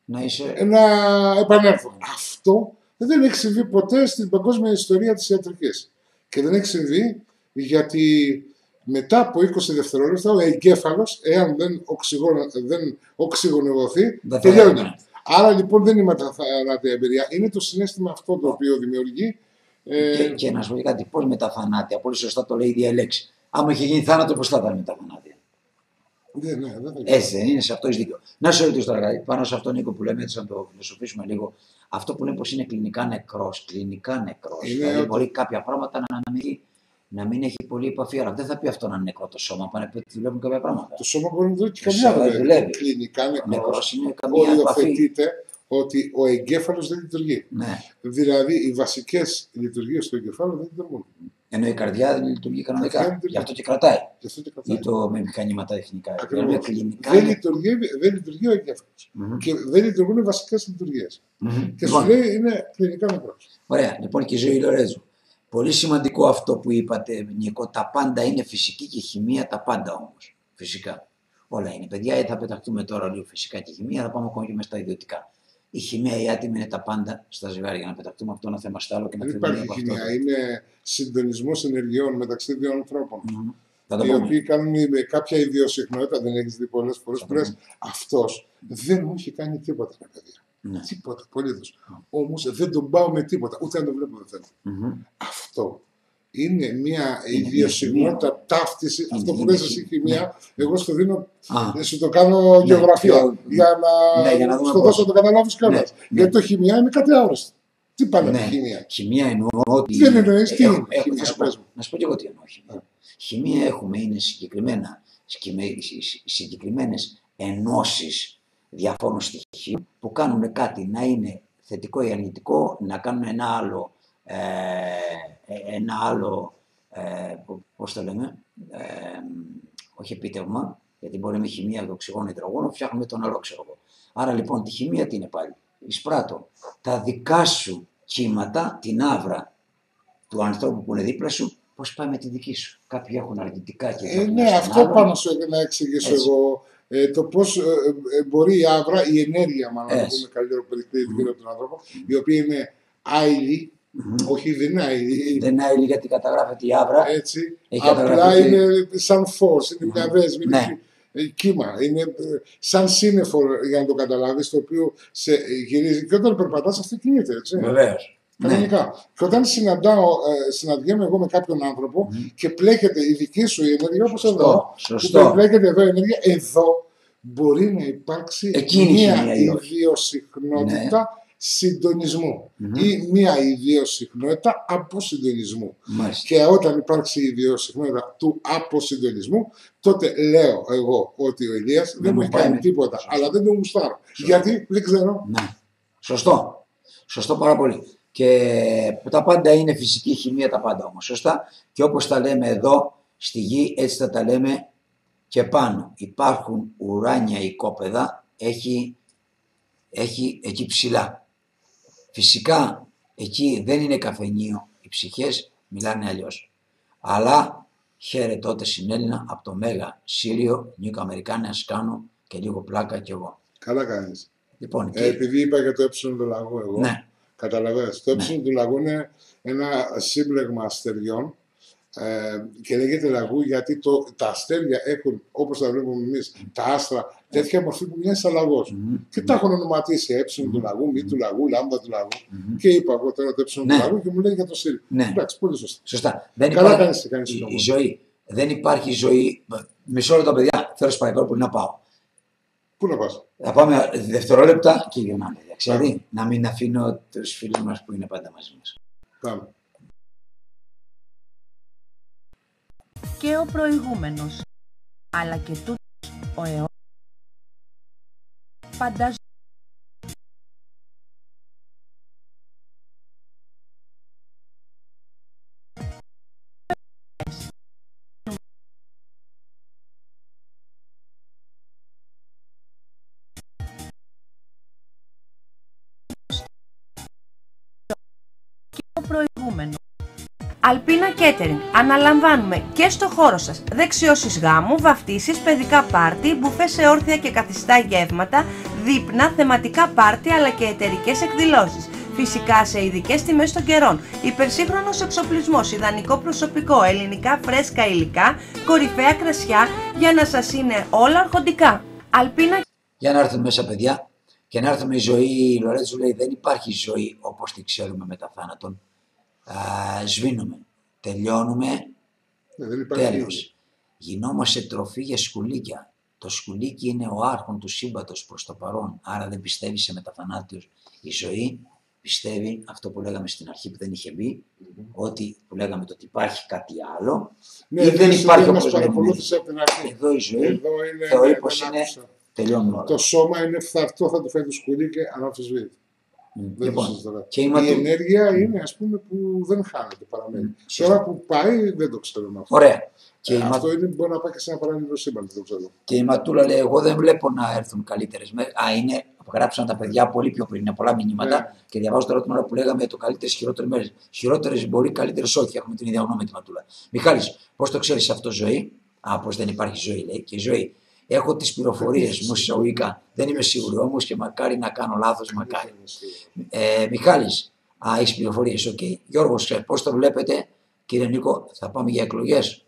Να είσαι... ε, να επανέλθω. Αυτό δεν έχει συμβεί ποτέ στην παγκόσμια ιστορία της ιατρικής. Και δεν έχει συμβεί γιατί μετά από είκοσι δευτερόλεπτα ο εγκέφαλος, εάν δεν, οξυγονε, δεν οξυγονευωθεί, τελειώνει. Άρα λοιπόν δεν είναι μεταθανάτια εμπειρία. Είναι το συναίσθημα αυτό το οποίο δημιουργεί. Ε... Και, και να σου πω κάτι, πώς μεταθανάτια, πολύ σωστά το λέει η ίδια λέξη. Άμα είχε γίνει θάνατο, πώς θα ήταν μεταθανάτια. Ναι, ναι, δεν θα Έτσι δεν είναι, σε αυτό έχει δίκιο. Να σε ρωτήσω τώρα κάτι, πάνω σε αυτό, Νίκο, που λέμε, έτσι να το φιλοσοφήσουμε λίγο. Αυτό που λέμε πως είναι κλινικά νεκρός, κλινικά νεκρός. Δηλαδή ότι... μπορεί κάποια πράγματα να, να, μην, να μην έχει πολύ επαφή. Αλλά δεν θα πει αυτό να είναι νεκρό το σώμα, πάνε που δουλεύουν κάποια πράγματα. Το σώμα μπορεί να δουλεύει και καμιά δουλεύει. Κλινικά νεκρός είναι καμία επαφή. Ότι ο εγκέφαλος δεν λειτουργεί. Ναι. Δηλαδή οι βασικές λειτουργίες του εγκεφάλου δεν λειτουργούν. Ενώ η καρδιά δεν λειτουργεί κανονικά. Γι' αυτό και κρατάει. Αυτό και κρατάει. Ή το με μηχανήματα τεχνικά. Κλινικά... Δεν, λειτουργεί, δεν λειτουργεί ο εγκέφαλος. Mm-hmm. Και δεν λειτουργούν οι βασικές λειτουργίες. Mm-hmm. Και σου λέει είναι κλινικά νεκρός. Ωραία. Λοιπόν, και η Ζωή Λορέζου. Πολύ σημαντικό αυτό που είπατε, Νίκο. Τα πάντα είναι φυσική και χημεία, τα πάντα όμως. Φυσικά. Όλα είναι. Παιδιά, θα πεταχτούμε τώρα λίγο φυσικά και χημεία, θα πάμε ακόμα και μέσα στα ιδιωτικά. Η χημεία, η άτιμη είναι τα πάντα στα ζευγάρια. Για να πεταχτούμε αυτό ένα θέμα στο άλλο και να φύγουμε. Δεν υπάρχει χημεία. Αυτό. Είναι συντονισμός ενεργειών μεταξύ δύο ανθρώπων. Mm-hmm. Οι οποίοι κάνουν με κάποια ιδιοσυχνότητα, δεν έχει δει πολλές φορές που λες αυτός δεν μου έχει κάνει τίποτα, ρε παιδιά. Ναι. Τίποτα, απολύτως. Mm-hmm. Όμως δεν τον πάω με τίποτα, ούτε αν το βλέπω δεν θέλω. Mm-hmm. Αυτό είναι μια ιδιοσυχνότητα ταύτιση. Είναι, αυτό που λες εσύ χημεία, ναι. Εγώ στο δίνω, ah. σου το κάνω ναι, γεωγραφία πιο... για να, ναι, για να στο δώσω το καταλάβεις κιόλας. Ναι, ναι. Γιατί το χημεία είναι κάτι άοριστο. Τι πάνε με ναι. χημεία. Χημεία εννοώ ότι. Δεν εννοείς τι είναι. Να σου πω και εγώ τι εννοώ χημεία. Χημεία έχουμε, είναι συγκεκριμένα, συγκεκριμένες ενώσεις διαφόρων στοιχείων που κάνουν κάτι να είναι θετικό ή αρνητικό, να κάνουν ένα άλλο. Ε, ένα άλλο, ε, πώς το λέμε, ε, όχι επίτευγμα, γιατί μπορεί με χημεία το οξυγόνο υδρογόνο, φτιάχνουμε τον άλλο, ξέρω εγώ. Άρα λοιπόν τη χημεία τι είναι πάλι. Εισπράττω τα δικά σου κύματα, την άβρα του ανθρώπου που είναι δίπλα σου, πώς πάει με τη δική σου. Κάποιοι έχουν αρνητικά και ε, ναι, αυτό άλλο. Πάνω σου να εξηγήσω έτσι. Εγώ. Ε, το πώς ε, ε, μπορεί η άβρα, η ενέργεια, μάλλον να πούμε καλύτερο περίπτωση mm. από τον άνθρωπο, mm. η οποία είναι άειλη. Mm-hmm. Όχι, δεν είναι άειλη. Δεν είναι άειλη γιατί καταγράφεται η άβρα. Έτσι. Απλά είναι σαν φως, είναι mm-hmm. μια δέσμη. Ναι. Κύμα. Είναι σαν σύννεφο για να το καταλάβεις, το οποίο σε γυρίζει. Και όταν περπατάς, αυτό κινείται. Έτσι. Βεβαίως. Κανονικά. Ναι. Και όταν συναντάω, ε, συναντιέμαι εγώ με κάποιον άνθρωπο mm-hmm. και πλέκεται η δική σου η ενέργεια, όπως εδώ. Σωστό. Που πλέκεται εδώ η ενέργεια, εδώ μπορεί να υπάρξει εκείνη μια ιδιοσυχνότητα. Ναι. Συντονισμού mm-hmm. ή μία ιδιοσυχνότητα αποσυντονισμού. Μάλιστα. Και όταν υπάρξει η ιδιοσυχνότητα του αποσυντονισμού, τότε λέω εγώ ότι ο Ηλίας δεν, δεν μου έχει κάνει τίποτα, σωστό. Αλλά δεν τον γουστάρω. Γιατί δεν ξέρω. Ναι. Σωστό. Σωστό πάρα πολύ. Και τα πάντα είναι φυσική χημεία, τα πάντα όμως. Σωστά. Και όπως τα λέμε εδώ στη γη, έτσι θα τα λέμε και πάνω. Υπάρχουν ουράνια οικόπεδα, έχει, έχει εκεί ψηλά. Φυσικά εκεί δεν είναι καφενείο, οι ψυχές μιλάνε αλλιώς. Αλλά χαίρε τότε συνέλληνα από το Μέγα Σύριο, Νίκο Αμερικάνια, Σκάνο και λίγο πλάκα κι εγώ. Καλά κάνεις. Λοιπόν, ε, και... Επειδή είπα για το έψιλον του λαγού εγώ, ναι. Καταλαβαίνεις. Το έψιλον ναι. του λαγού είναι ένα σύμπλεγμα αστεριών ε, και λέγεται λαγού γιατί το, τα αστέρια έχουν, όπως τα βλέπουμε εμείς, τα άστρα, τέτοια μορφή που μοιάζει σαν λαγός. Mm-hmm. Και τα έχουν ονοματίσει έψιλον mm-hmm. του λαγού, μη του λαγού, λάμδα του λαγού. Mm-hmm. Και είπα εγώ τώρα το έψιλον ναι. του λαγού και μου λέει για το Σύριο. Ναι. Εντάξει, πολύ σωστά. Σωστά. Δεν Καλά υπάρχει... κάνεις, κάνεις η, η ζωή. Δεν υπάρχει ζωή. Μισό λεπτό, παιδιά, θέλω σπαϊκό που να πάω. Πού να πας? Θα πάμε δευτερόλεπτα και γυρνάμε. Ξέρει, να μην αφήνω τους φίλους μας που είναι πάντα μαζί μας. Πάμε. Και ο προηγούμενος, αλλά και τούτος ο αιώνας, φανταζόμαστε. Αλπίνα Catering. Αναλαμβάνουμε και στο χώρο σας δεξιώσεις γάμου, βαφτίσεις, παιδικά πάρτι, μπουφέ σε όρθια και καθιστά γεύματα, δείπνα, θεματικά πάρτι αλλά και εταιρικές εκδηλώσεις. Φυσικά σε ειδικές τιμές των καιρών. Υπερσύγχρονος εξοπλισμός, ιδανικό προσωπικό, ελληνικά φρέσκα υλικά, κορυφαία κρασιά για να σας είναι όλα αρχοντικά. Αλπίνα. Για να έρθουν μέσα, παιδιά, και να έρθουμε η ζωή. Η Λορέτζου λέει: δεν υπάρχει ζωή όπως τη ξέρουμε μετά θάνατον. Α, σβήνουμε, τελειώνουμε, Ναι, τέλος. Γινόμαστε τροφή για σκουλίκια. Το σκουλίκι είναι ο άρχον του σύμπαντος προς το παρόν, άρα δεν πιστεύει σε μεταθανάτιος. Η ζωή πιστεύει αυτό που λέγαμε στην αρχή που δεν είχε μπει, mm-hmm. ότι που λέγαμε το ότι υπάρχει κάτι άλλο, ναι, ή δεν υπάρχει όπως δεν Εδώ η ζωή Εδώ είναι, θεωρεί ναι, πως είναι, τελειώνουν όλα. Το σώμα είναι φθαρτό, θα του φέρει το σκουλίκι αναμφισβήτητα. Mm. Λοιπόν, και η, η ματου... ενέργεια είναι, ας πούμε, που δεν χάνεται, παραμένει. Mm. Τώρα που πάει δεν το ξέρουμε αυτό. Ωραία. Και ε, αυτό μα... είναι, μπορεί να πάει και σε ένα παράλληλο σύμπαν, δεν το ξέρω. Και η Ματούλα λέει: εγώ δεν βλέπω να έρθουν καλύτερες μέρες. Α, είναι, γράψαν τα παιδιά πολύ πιο πριν, είναι πολλά μηνύματα. Ναι. Και διαβάζω τώρα την ώρα που λέγαμε το καλύτερες, χειρότερες μέρες. Χειρότερες μπορεί, καλύτερες όχι. Έχουμε την ίδια γνώμη με τη Ματούλα. Μιχάλης, πώς το ξέρεις αυτό, ζωή? Α, πως δεν υπάρχει ζωή, λέει. Και η ζωή. Έχω τις πληροφορίες μου εισαγωγικά. Δεν είμαι σίγουρη όμως και μακάρι να κάνω λάθος, μακάρι. Ε, Μιχάλης, α, έχεις πληροφορίες, οκ. Okay. Γιώργος, πώς το βλέπετε, κύριε Νίκο, θα πάμε για εκλογές?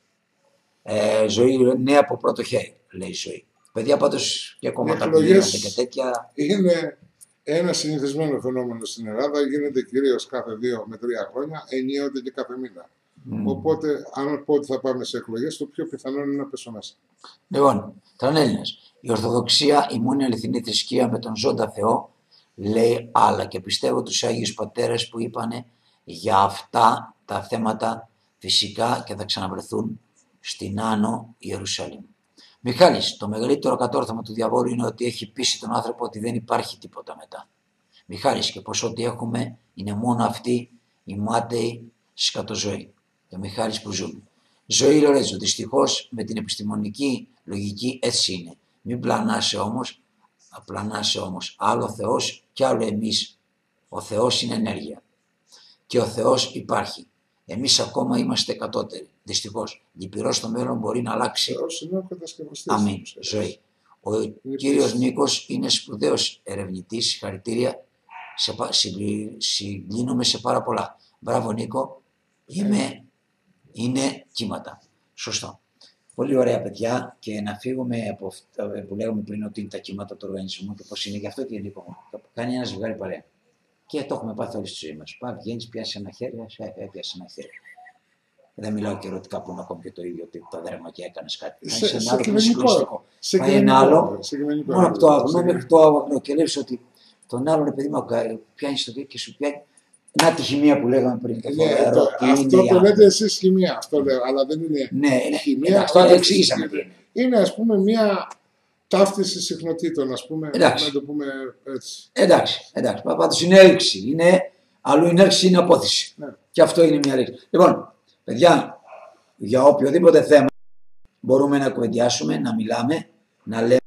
Ε, ζωή, ναι, από πρώτο χέρι, λέει η ζωή. Παιδιά, πάντως και κόμματα που γίνονται και τέτοια. Είναι ένα συνηθισμένο φαινόμενο στην Ελλάδα, γίνεται κυρίως κάθε δύο με τρία χρόνια, ενίοτε και κάθε μήνα. Mm. Οπότε, αν πω ότι θα πάμε σε εκλογές, το πιο πιθανό είναι να πέσω μέσα. Λοιπόν, Τρανέλληνας, η Ορθοδοξία, η μόνη αληθινή θρησκεία με τον ζώντα Θεό, λέει άλλα και πιστεύω τους Άγιους Πατέρες που είπανε για αυτά τα θέματα φυσικά και θα ξαναβρεθούν στην Άνω Ιερουσαλήμ. Μιχάλης, το μεγαλύτερο κατόρθωμα του διαβόλου είναι ότι έχει πείσει τον άνθρωπο ότι δεν υπάρχει τίποτα μετά. Μιχάλης, και πως ό,τι έχουμε είναι μόνο αυτή η μάταιη σκατοζωή. Και ο Μιχάλης που ζούμε. Ζωή Λορέτζου, δυστυχώς με την επιστημονική λογική έτσι είναι. Μην πλανάσαι όμως, απλανάσαι όμως. Άλλο ο Θεός και άλλο εμείς. Ο Θεός είναι ενέργεια. Και ο Θεός υπάρχει. Εμείς ακόμα είμαστε κατώτεροι. Δυστυχώς. Λυπηρός στο μέλλον μπορεί να αλλάξει. Αμήν. Ζωή. Ο είναι κύριος Νίκος είναι σπουδαίος ερευνητής. Συγχαρητήρια. Σε, συγκλίνομαι σε πάρα πολλά. Μπράβο Νίκο. Είμαι, είναι κύματα. Σωστό. Πολύ ωραία παιδιά και να φύγουμε από αυτά που λέγαμε πριν ότι είναι τα κύματα του οργανισμού και πώς είναι. Γι' αυτό και Νίκο μου. Κάνει ένα ζευγάρι παρέα. Και το έχουμε πάθει όλη στη ζωή μας. Πάει, βγαίνεις, πιάσει ένα χέρι, έπιασε ένα χέρι. Δεν μιλάω και ερωτικά που είναι ακόμη και το ίδιο, ότι το δέρμα και έκανες κάτι. Σε, σε, σε, σε συγκεκριμενικό. Πάει ένα άλλο, μόνο από το αγνό μέχρι το αγνό και λες ότι τον άλλον επειδή μου πιάνεις το και σου πιάνει. Να τη χημεία που λέγαμε πριν. Ναι, φορά, το, αυτό το λέτε εσείς χημεία, αυτό λέω, αλλά δεν είναι ναι, είναι, χημεία. Αυτό το εξήγησαμε. Είναι, είναι ας πούμε μια ταύτιση συχνοτήτων, ας πούμε, εντάξει. να το πούμε έτσι. Εντάξει, εντάξει. Πάντως είναι έλξη. Είναι, αλλού είναι έλξη, είναι απόθεση. Ναι. Και αυτό είναι μια λέξη. Λοιπόν, παιδιά, για οποιοδήποτε θέμα μπορούμε να κουβεντιάσουμε, να μιλάμε, να λέμε.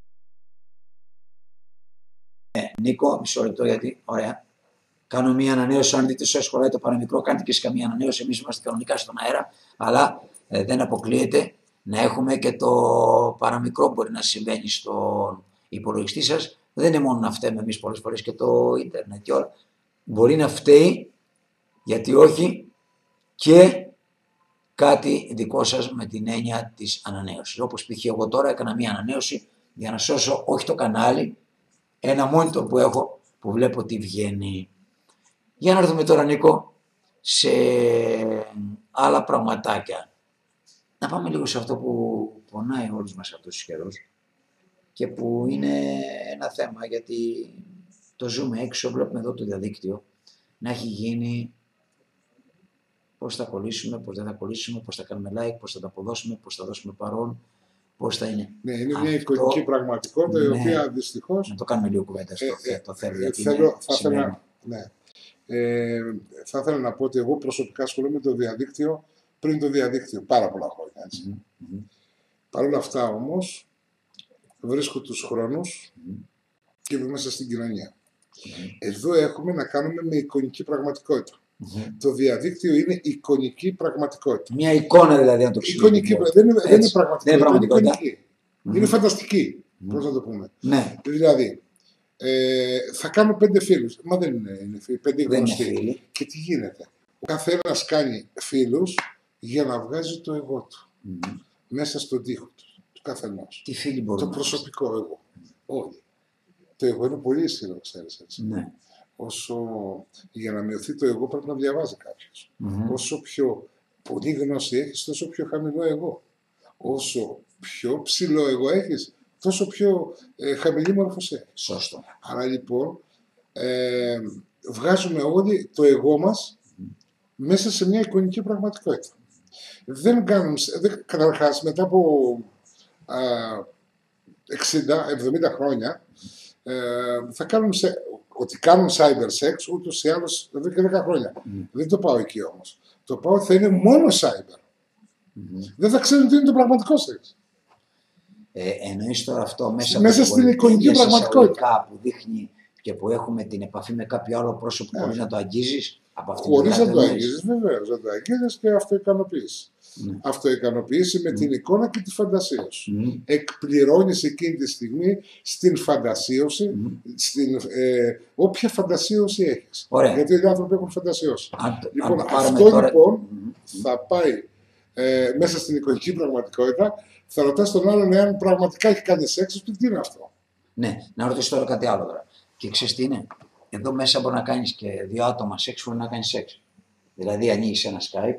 Νίκο, μισό λεπτό γιατί, ωραία. Κάνω μία ανανέωση. Αν δείτε, όσο χωράει το παραμικρό, κάντε και σε καμία ανανέωση. Εμείς είμαστε κανονικά στον αέρα, αλλά ε, δεν αποκλείεται να έχουμε και το παραμικρό μπορεί να συμβαίνει στον υπολογιστή σας. Δεν είναι μόνο να φταίμε εμείς πολλές φορές και το ίντερνετ και όλα. Μπορεί να φταίει, γιατί όχι, και κάτι δικό σας με την έννοια της ανανέωσης. Όπως π.χ. εγώ τώρα έκανα μία ανανέωση για να σώσω όχι το κανάλι, ένα monitor που έχω που βλέπω τι βγαίνει. Για να έρθουμε τώρα Νίκο σε άλλα πραγματάκια. Να πάμε λίγο σε αυτό που πονάει όλους μας αυτούς τους καιρούς και που είναι ένα θέμα γιατί το ζούμε έξω, βλέπουμε εδώ το διαδίκτυο να έχει γίνει πώς θα κολλήσουμε, πώς δεν θα κολλήσουμε, πώς θα κάνουμε like, πώς θα τα αποδώσουμε, πώς θα δώσουμε παρόν, πώς θα είναι. Ναι, είναι μια εικονική πραγματικότητα ναι, η οποία δυστυχώς... Να το κάνουμε λίγο κουβέντα στο ε, ε, το θέλω, γιατί θέλω, είναι θα, ήθελα, ναι. ε, θα ήθελα να πω ότι εγώ προσωπικά ασχολούμαι με το διαδίκτυο πριν το διαδίκτυο, πάρα πολλά χρόνια. Έτσι. Mm-hmm. Παρ' όλα αυτά όμως βρίσκω τους χρόνους mm-hmm. και είμαι μέσα στην κοινωνία. Mm-hmm. Εδώ έχουμε να κάνουμε με εικονική πραγματικότητα. Mm-hmm. Το διαδίκτυο είναι εικονική πραγματικότητα. Μια εικόνα δηλαδή, να το ξέρουμε. Εικονική, δεν είναι, δεν είναι πραγματικότητα, δεν είναι, είναι εικονική. Mm-hmm. Είναι φανταστική, mm-hmm. πώς να το πούμε. Ναι. Δηλαδή, ε, θα κάνω πέντε φίλους. Μα δεν είναι, είναι φίλοι, πέντε γνωστοί. Φίλοι. Και τι γίνεται. Ο καθένας κάνει φίλους για να βγάζει το εγώ του. Mm-hmm. Μέσα στον τοίχο του, του καθενός. Τι φίλοι μπορούν. Το προσωπικό εγώ. Όλοι. Το εγώ είναι πολύ ισχυρό, ξέρεις έτσι. Ναι. Όσο για να μειωθεί το εγώ πρέπει να διαβάζει κάποιος. Mm-hmm. Όσο πιο πολύ γνώση έχεις, τόσο πιο χαμηλό εγώ. Όσο πιο ψηλό εγώ έχεις, τόσο πιο ε, χαμηλή μόρφωση έχεις. Σωστό. Άρα λοιπόν ε, βγάζουμε όλοι το εγώ μας mm. μέσα σε μια εικονική πραγματικότητα. Δεν κάνουμε, δεν, καταρχάς μετά από α, εξήντα εβδομήντα χρόνια ε, θα κάνουμε σε, ότι κάνουν cyber sex ούτως ή άλλως εδώ και δέκα χρόνια. Mm. Δεν το πάω εκεί όμως. Το πάω ότι θα είναι μόνο cyber. Mm-hmm. Δεν θα ξέρουν τι είναι το πραγματικό σεξ. Ε, εννοείς τώρα αυτό μέσα, μέσα στην εικονική πραγματικότητα που δείχνει και που έχουμε την επαφή με κάποιο άλλο πρόσωπο yeah. χωρίς να το αγγίζεις από αυτήν χωρίς να το αγγίζεις, βεβαίως, να το αγγίζεις και αυτοικανοποίηση. Mm. Αυτοικανοποίηση με mm. την εικόνα και τη φαντασία σου. Mm. Εκπληρώνεις εκείνη τη στιγμή στην φαντασίωση, mm. στην, ε, όποια φαντασίωση έχεις. Ωραία. Γιατί οι άνθρωποι έχουν φαντασίωση. Αν, λοιπόν, αν αυτό τώρα... λοιπόν mm. θα πάει ε, μέσα στην εικονική πραγματικότητα. Θα ρωτάς τον άλλον εάν πραγματικά έχει κάνει σεξ, τι είναι αυτό. Ναι, να ρωτήσω τώρα κάτι άλλο τώρα. Και ξέρεις τι είναι. Εδώ μέσα μπορεί να κάνεις και δύο άτομα σεξ, μπορεί να κάνεις σεξ. Δηλαδή ανοίγεις ένα Skype,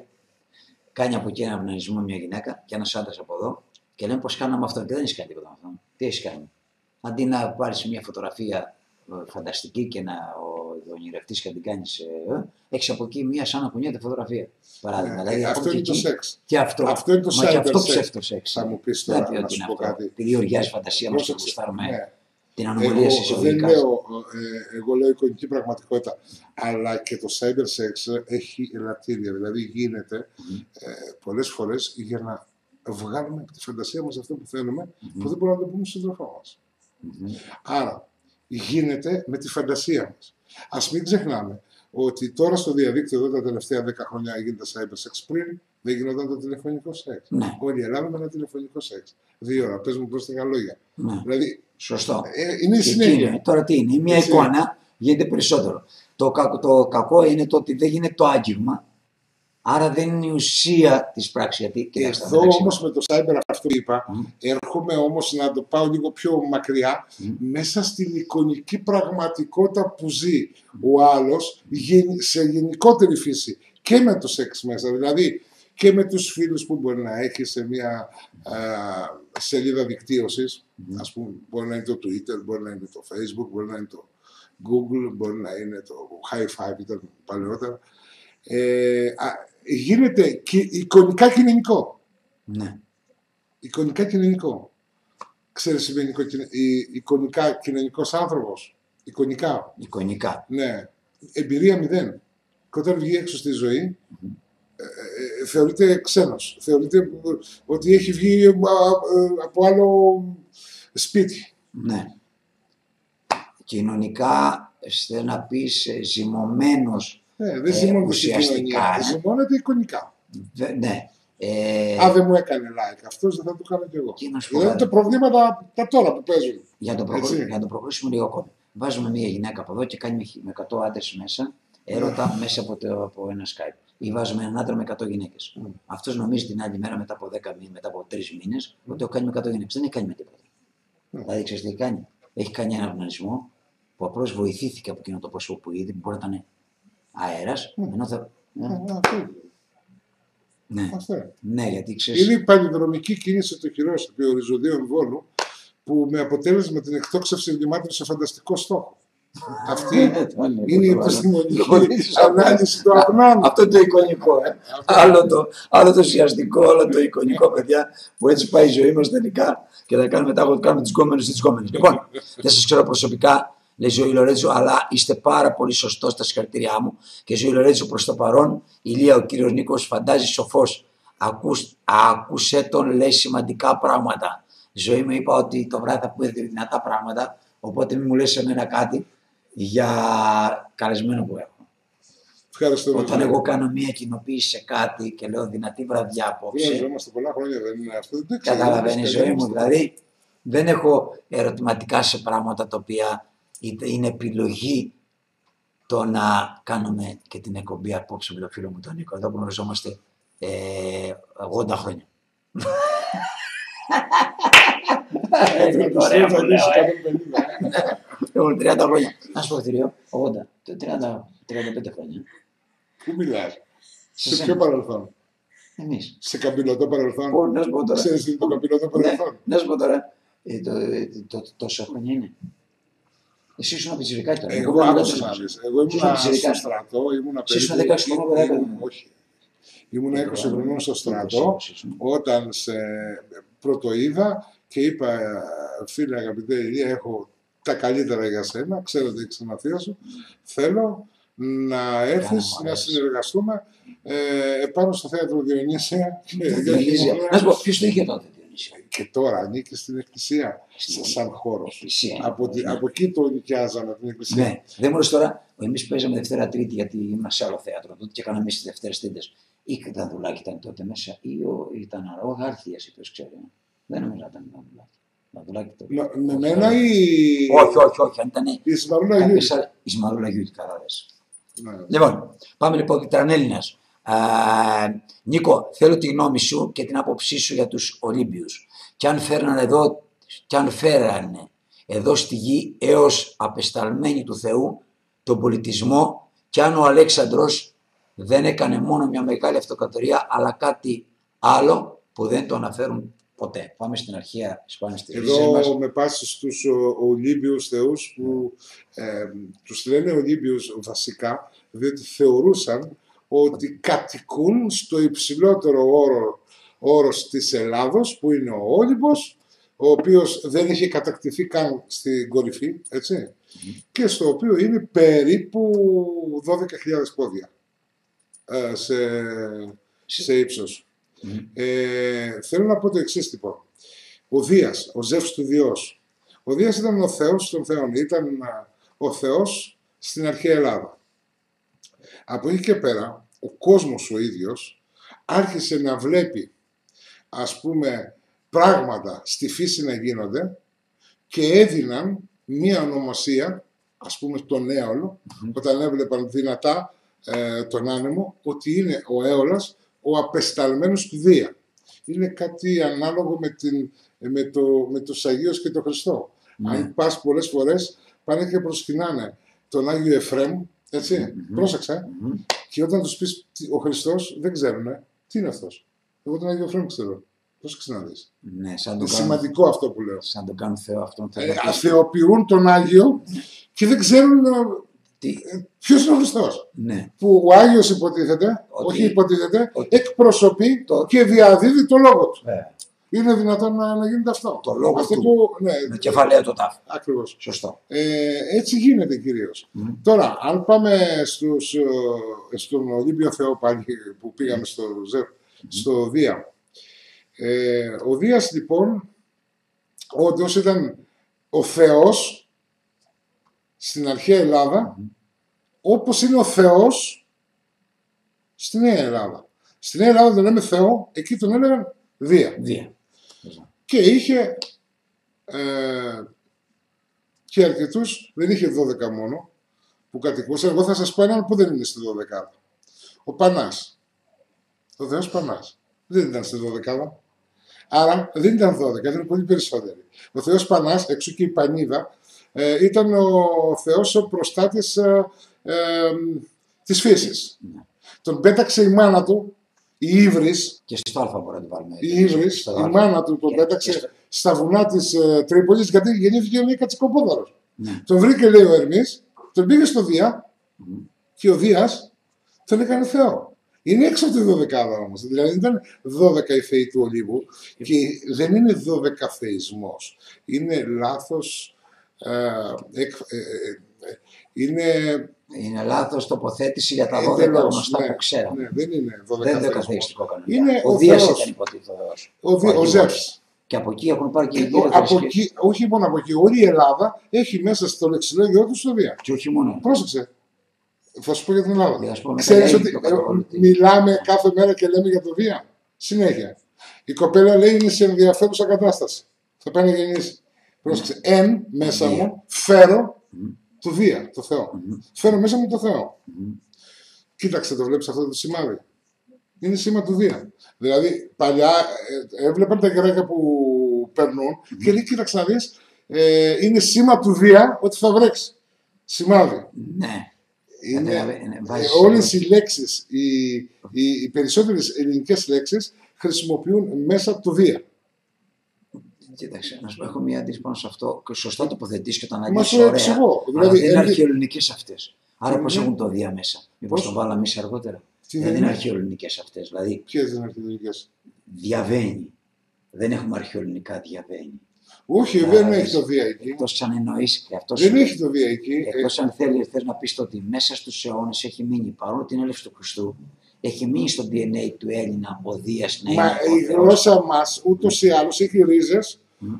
κάνει από εκεί ένα αυνανισμό μια γυναίκα και ένας άντρας από εδώ και λένε πως κάναμε αυτό. Και δεν έχεις κάνει τίποτα με αυτό. Τι έχεις κάνει. Αντί να πάρεις μια φωτογραφία φανταστική και να ονειρευτείς και να την κάνεις, ε, έχεις από εκεί μια σαν να κουνιέται φωτογραφία. Παράδειγμα. Ε, δηλαδή, ε, αυτό είναι το σεξ. Και αυτό, αυτό είναι το μα και αυτό σεξ. ψεύτο σεξ. Θα μου πεις τώρα να σου πω κάτι. Επειδή οργιάζει η φαντασία μας και γουστάρουμε ναι. την ανομαλία σε εισαγωγικά. Δεν λέω, ε, εγώ λέω εικονική πραγματικότητα, αλλά και το cyber sex έχει ελαττήρια. Δηλαδή γίνεται mm-hmm. ε, πολλές φορές για να βγάλουμε από τη φαντασία μας αυτό που θέλουμε, mm-hmm. που δεν μπορούμε να το πούμε στον σύντροφό μας. Mm-hmm. Άρα, γίνεται με τη φαντασία μας. Ας μην ξεχνάμε ότι τώρα στο διαδίκτυο εδώ τα τελευταία δέκα χρόνια γίνεται cyber sex. Πριν δεν γινόταν το τηλεφωνικό σεξ. Ναι. Όλη η Ελλάδα με ένα τηλεφωνικό σεξ. Δύο ώρα, πες μου πρόσθετα λόγια. Ναι. Δηλαδή, σωστό. Ε, είναι η συνέχεια. Είναι. Τώρα τι είναι, μια εικόνα γίνεται περισσότερο. Το, κακ, το κακό είναι το ότι δεν γίνεται το άγγιγμα. Άρα δεν είναι η ουσία της πράξης. Γιατί, εδώ όμως με το cyber αυτό που είπα, mm. έρχομαι όμως να το πάω λίγο πιο μακριά, mm. μέσα στην εικονική πραγματικότητα που ζει mm. ο άλλος σε γενικότερη φύση και με το σεξ μέσα. Δηλαδή και με τους φίλους που μπορεί να έχει σε μια α, σελίδα δικτύωσης, mm. ας πούμε, μπορεί να είναι το Twitter, μπορεί να είναι το Facebook, μπορεί να είναι το Google, μπορεί να είναι το High Five, ήταν παλαιότερα. Ε, α, γίνεται και εικονικά κοινωνικό. Ναι. Εικονικά κοινωνικό. Ξέρεις, σημαίνει εικονικά κοινωνικός άνθρωπος. Εικονικά. Εικονικά. Ναι. Εμπειρία μηδέν. Και όταν βγει έξω στη ζωή, mm-hmm. ε, ε, θεωρείται ξένος. Θεωρείται ότι έχει βγει από άλλο σπίτι. Ναι. Κοινωνικά, ώστε να πεις ζυμωμένος. Ναι, δεν ζυμώνεται ουσιαστικά. Ζυμώνεται εικονικά. Δε, ναι. Ε... Αν δεν μου έκανε like αυτός, δεν θα το κάνω κι εγώ. Δηλαδή τα προβλήματα τα τώρα που παίζουν. Για να προχω... το προχωρήσουμε λίγο ακόμη. Βάζουμε μια γυναίκα από εδώ και κάνει με εκατό άντρες μέσα, έρωτα μέσα από, το, από ένα Skype. Ή βάζουμε έναν άντρα με εκατό γυναίκες. Mm. Αυτός νομίζει την άλλη μέρα μετά από δέκα μήνες, μετά από τρεις μήνες, mm. ότι το κάνει με εκατό γυναίκες. Δεν έχει κάνει με τίποτα. Mm. Δηλαδή, ξέρεις τι έχει κάνει. Έχει κάνει έναν αυνανισμό που απλώς βοηθήθηκε από εκείνο το πρόσωπο που είδε, που μπορεί να ήταν αέρας, mm. ενώ θα... Mm. Ναι. Αυτό. Ναι, γιατί ξέρεις... Είναι η παλινδρομική κίνηση του χειρόσυπου οριζοντίου βόλου που με αποτέλεσμα την εκτόξευση εγκλημάτων σε φανταστικό στόχο. Αυτή είναι η επιστημονική ανάλυση του αυνάνου. Αυτό είναι το εικονικό. Ε. άλλο, το, άλλο το ουσιαστικό, άλλο το εικονικό, παιδιά, που έτσι πάει η ζωή μας τελικά και θα κάνουμε μετά από το κάνουμε τις γκόμενες ή τις γκόμενες. Λοιπόν, δεν σας ξέρω προσωπικά, λέει Ζωή Λορέτζο, αλλά είστε πάρα πολύ σωστός στα συγχαρητήριά μου. Και Ζωή Λορέτζο, προς το παρόν, Ηλία, ο κύριος Νίκος φαντάζει σοφός. Ακούς, άκουσε τον, λέει σημαντικά πράγματα. Ζωή μου είπα ότι το βράδυ θα πούμε δυνατά πράγματα, οπότε μην μου λες εμένα κάτι για καλεσμένο που έχω. Ευχαριστώ. Όταν εγώ κάνω μία κοινοποίηση σε κάτι και λέω δυνατή βραδιά απόψε. Γνωριζόμαστε πολλά χρόνια, δεν είναι αυτό. Δεν ξέρω. Καταλαβαίνει η ζωή μου. Δηλαδή δεν έχω ερωτηματικά σε πράγματα τα οποία είναι επιλογή το να κάνουμε και την εκπομπή απόψε με τον φίλο μου τον Νίκο. Εδώ γνωριζόμαστε ε, ογδόντα χρόνια. Εγώ τριάντα χρόνια. Να σου πω θηρίο, ογδόντα, τριάντα, τριάντα πέντε χρόνια. Πού μιλάς, σε ποιο παρελθόν? Εμείς. Σε καμπυλωτό παρελθόν. Πού, να σου πω τώρα. Ξέρεις το καμπυλωτό παρελθόν. Να σου πω τώρα, τόσα χρόνια είναι. Εσύ ήσουν πιτσιρικάκι τώρα. Εγώ άκουσα να δεις. Εγώ ήμουν στο στρατό, ήμουν περίπου... δεκαέξι χρονών. Όχι. Ήμουν είκοσι χρονών στο στρατό, όταν σε πρωτοείδα και είπα, φίλε αγαπητέ Ηλία, έχω τα καλύτερα για σένα, ξέρω ότι έχεις ένα θείο σου, θέλω να έρθεις να συνεργαστούμε ε, πάνω στο θέατρο Διονύσια. Να σου πω, ποιος το είχε τότε? Και τώρα ανήκει στην εκκλησία, σαν χώρο. Από, από εκεί το νοικιάζαμε την εκκλησία. Ναι, δεν μου λες τώρα, εμείς παίζαμε Δευτέρα Τρίτη γιατί ήμουν σε άλλο θέατρο τότε και κάναμε εμείς τις Δευτέρες Τρίτες. Ή τα Δουλάκη ήταν τότε μέσα, ή ο, ήταν ο Γάρθιας, ποιος ξέρει. Δεν νομίζω να ήταν ο Δουλάκη. Με μένα ή. Όχι, όχι, όχι. Αν ήταν. Η Σμαρούλα Γιούτη. Η Σμαρούλα Γιούτη, καλά δες. Λοιπόν, πάμε λοιπόν Τρανέλληνας. Νίκο, θέλω τη γνώμη σου και την άποψή σου για τους Ολύμπιους. Κι αν φέρνανε εδώ, κι αν φέρανε εδώ στη γη έως απεσταλμένοι του Θεού τον πολιτισμό, κι αν ο Αλέξανδρος δεν έκανε μόνο μια μεγάλη αυτοκρατορία, αλλά κάτι άλλο που δεν το αναφέρουν ποτέ. Πάμε στην αρχαία Ισπανία. Εδώ μας. Με πάση στους Ολύμπιους θεούς που ε, τους λένε Ολύμπιους βασικά, διότι θεωρούσαν ότι κατοικούν στο υψηλότερο όρο, όρος της Ελλάδος, που είναι ο Όλυμπος, ο οποίος δεν είχε κατακτηθεί καν στην κορυφή, έτσι, mm. και στο οποίο είναι περίπου δώδεκα χιλιάδες πόδια ε, σε, σε ύψος. Mm. Ε, θέλω να πω το εξής λοιπόν. Ο Δίας, ο Ζεύς του Διός. Ο Δίας ήταν ο Θεός των Θεών, ήταν ο Θεός στην αρχαία Ελλάδα. Από εκεί και πέρα, ο κόσμος ο ίδιος άρχισε να βλέπει, ας πούμε, πράγματα στη φύση να γίνονται και έδιναν μία ονομασία, ας πούμε τον Έολο, mm-hmm. όταν έβλεπαν δυνατά ε, τον άνεμο, ότι είναι ο Έολας ο απεσταλμένος του Δία. Είναι κάτι ανάλογο με, την, με, το, με τους Αγίους και τον Χριστό. Mm-hmm. Αν πας πολλές φορές, πάνε και προσκυνάνε τον Άγιο Εφραίμ, έτσι, mm-hmm. πρόσεξε, mm-hmm. και όταν τους πεις ο Χριστός, δεν ξέρουνε τι είναι αυτός. Εγώ τον Άγιο Εφραίμ ξέρω. Πρόσεξε να δεις. Ναι, σαν είναι το σημαντικό κάνουν, αυτό που λέω. Σαν τον κάνουν Θεό αυτόν. Ε, αθεοποιούν τον Άγιο και δεν ξέρουν τι... ποιος είναι ο Χριστός. Ναι. Που ο Άγιος υποτίθεται, ότι... όχι υποτίθεται, ότι... εκπροσωπεί το... και διαδίδει το λόγο του. Ε. Είναι δυνατόν να, να γίνεται αυτό. Το λόγο αυτό του, το, ναι, με κεφαλαίο το τάφο. Ακριβώς. Σωστό. Ε, έτσι γίνεται κυρίως. Mm. Τώρα, αν πάμε στους, στον Ολύμπιο Θεό πάλι που πήγαμε στο Ζερ, mm. στο Δία. Ε, ο Δίας λοιπόν, όντως ήταν ο Θεός στην αρχαία Ελλάδα, mm. όπως είναι ο Θεός στη Νέα Ελλάδα. Στη Νέα Ελλάδα τον λέμε Θεό, εκεί τον έλεγαν Δία. Δία. Και είχε ε, και αρκετούς, δεν είχε δώδεκα μόνο που κατοικούσαν. Εγώ θα σας πω έναν που δεν είναι στη δώδεκάδα. Ο Πανάς. Ο Θεός Πανάς. Δεν ήταν στη δώδεκάδα. Άρα δεν ήταν δώδεκα, ήταν πολύ περισσότεροι. Ο Θεός Πανάς, εξού και η Πανίδα, ε, ήταν ο Θεός ο προστάτης ε, ε, της φύσης. Mm. Τον πέταξε η μάνα του, η Ύβρις. Και στο Αλφα μπορεί να την βάλουμε. Η Ύβρις, η μάνα του τον και, πέταξε και... στα βουνά της ε, Τρίπολης, γιατί γεννήθηκε ο κατσικοπόδαρος. Mm. Τον βρήκε, λέει ο Ερμής, τον πήγε στο Δία mm. και ο Δίας τον έκανε Θεό. Είναι έξω από τη δωδεκάδα όμως. Δηλαδή ήταν δώδεκα οι θεοί του Ολύμπου και δεν είναι δώδεκα θεϊσμός. Είναι λάθος. Ε, ε, ε, ε, είναι... είναι λάθος τοποθέτηση για τα δώδεκα γνωστά ναι, που ξέραμε. Ναι, δεν είναι δώδεκα δεν θεϊστικό κανονικά. Είναι ο, ο Δίας ήταν υποτίθεται ο, ο, ο Ζεύς. Και από εκεί έχουν πάρει και οι δύο θρησκείες. Όχι μόνο από εκεί. Όλη η Ελλάδα έχει μέσα στο λεξιλόγιο του στο Δία. Και όχι μόνο. Πρόσεξε. Θα σου πω για την Ελλάδα. Θα σου πω μετά Ξέρεις για ότι το ε, καταβόλου. μιλάμε κάθε μέρα και λέμε για το βία. Συνέχεια. Η κοπέλα λέει είναι σε ενδιαφέρουσα κατάσταση. Θα πάει να γεννήσει. Πρόσεξε. Εν μέσα Βία. μου φέρω Μμμ. το βία, το Θεό. Μμμ. Φέρω μέσα μου το Θεό. Μμμ. Κοίταξε, το βλέπεις αυτό το σημάδι. Είναι σήμα του Δία. Δηλαδή, παλιά ε, έβλεπαν τα γεράκια που περνούν και λέει, κοίταξε να δεις, ε, είναι σήμα του Δία ότι θα βρέξει. Σημάδι. Ναι. Είναι, Ε, ε, βάζεις- ε, όλες οι λέξεις, οι, οι, οι περισσότερες ελληνικές λέξεις χρησιμοποιούν μέσα το Δία. Κοίταξε, να σου πω, έχω μία αντίρρηση πάνω σε αυτό και σωστά τοποθετείς και το Μα αναλύσεις σου ωραία. εξηγώ. Αλλά Δηλαδή, δεν είναι ενδει- αρχαιοελληνικές αυτές. Άρα πώς είναι? έχουν το Δία μέσα. Μήπως Πώς? το βάλαμε εμείς αργότερα. Τι Δεν δεν είναι είναι? αρχαιοελληνικές αυτές. Δηλαδή Ποιες είναι αρχαιολογικές? διαβαίνει. Δεν έχουμε αρχαιοελληνικά διαβαίνει. Όχι, Θα- δεν έχει το Δία εκεί. Εκτός αν εννοείς και αυτός. Δεν έχει το Δία εκεί. Εκτός αν θέλει, θες να πεις το ότι μέσα στους αιώνες έχει μείνει, παρόλο την έλευση του Χριστού, έχει μείνει στο ντι εν έι του Έλληνα ο Δίας να Μα είναι ο η Θεός. γλώσσα μας ούτως ή άλλως έχει ρίζες Μμ.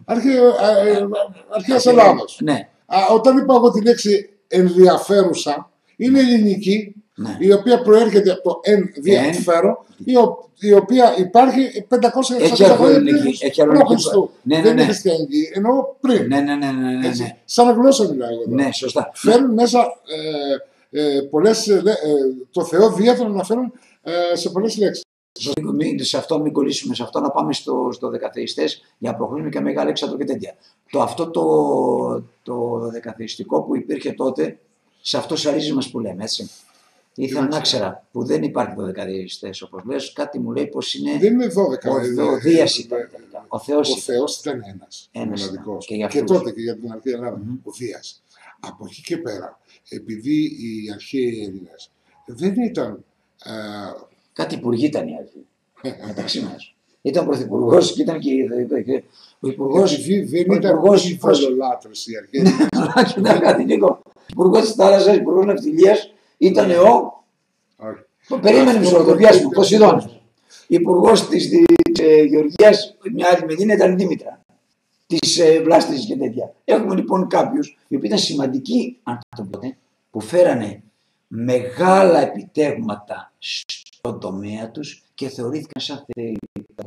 αρχαίας Ελλάδος. Ναι, Α, όταν είπα εγώ τη λέξη ενδιαφέρουσα, είναι ελληνική, ναι. η οποία προέρχεται από το ενδιαφέρον, η, ο- η οποία υπάρχει πεντακόσια Έχει εξακόσια χρόνια αλλοελληνική, πριν έχει αλλοελληνική. Χριστού. Ναι, ναι, Δεν είναι ναι. χριστιανική, εννοώ πριν. Ναι, ναι, ναι, ναι, ναι, Έτσι. ναι. Σαν γλώσσα μιλάω εγώ τώρα. Ναι, σωστά. Φέρνουν μέσα ε, ε, πολλές, ε, ε, το Θεό Δία τον αναφέρουν ε, σε πολλές λέξεις. Μην- σε αυτό μην κολλήσουμε, σε αυτό να πάμε στο, στο δεκαθεϊστές για να προχωρήσουμε και Μεγάλο Έξατο και τέτοια. Το, αυτό το, το δεκαθεϊστικό που υπήρχε τότε, σε αυτό σαρίζει μας που λέμε, έτσι. Ήθελα να Κοίταξε. ξέρα που δεν υπάρχει το δεκαθεϊστές, όπως λες, κάτι μου λέει πως είναι. Δεν είναι δώδεκα. Ο, ε, ο ε, Δίας ε, ήταν ε, τελικά. Ο Θεός Ο ήταν. Θεός ήταν ένας, Ένας μοναδικός. ήταν. Και Και, για αυτούς. τότε και για την αρχαία Ελλάδα. Μμμ. Ο Δίας. Από εκεί και πέρα, επειδή οι αρχαίοι Έλληνες δεν ήταν. ε, Κάτι υπουργοί ήταν οι άλλοι. Μεταξύ μας. Ήταν πρωθυπουργός και ήταν και ο υπουργός. επειδή δεν ο ήταν υπουργός- οι φαλολάτρες οι αρχαίοι Έλληνες. Αλλά κοίτα κάτι, Νίκο. Υπουργός της θάλασσας, υπουργός ναυτιλίας ήταν ο. Όχι. Περίμενε Αυτό μισό, το το πιάσουμε. είπε- Ποσειδώνης. Υπουργός της ε, Γεωργίας, μια άλλη μελίνα ήταν η Δήμητρα. Της ε, Βλάστησης και τέτοια. Έχουμε λοιπόν κάποιους οι οποίοι ήταν σημαντικοί άνθρωποι τότε, που φέρανε μεγάλα επιτεύγματα στον τομέα τους και θεωρήθηκαν σαν θεοί.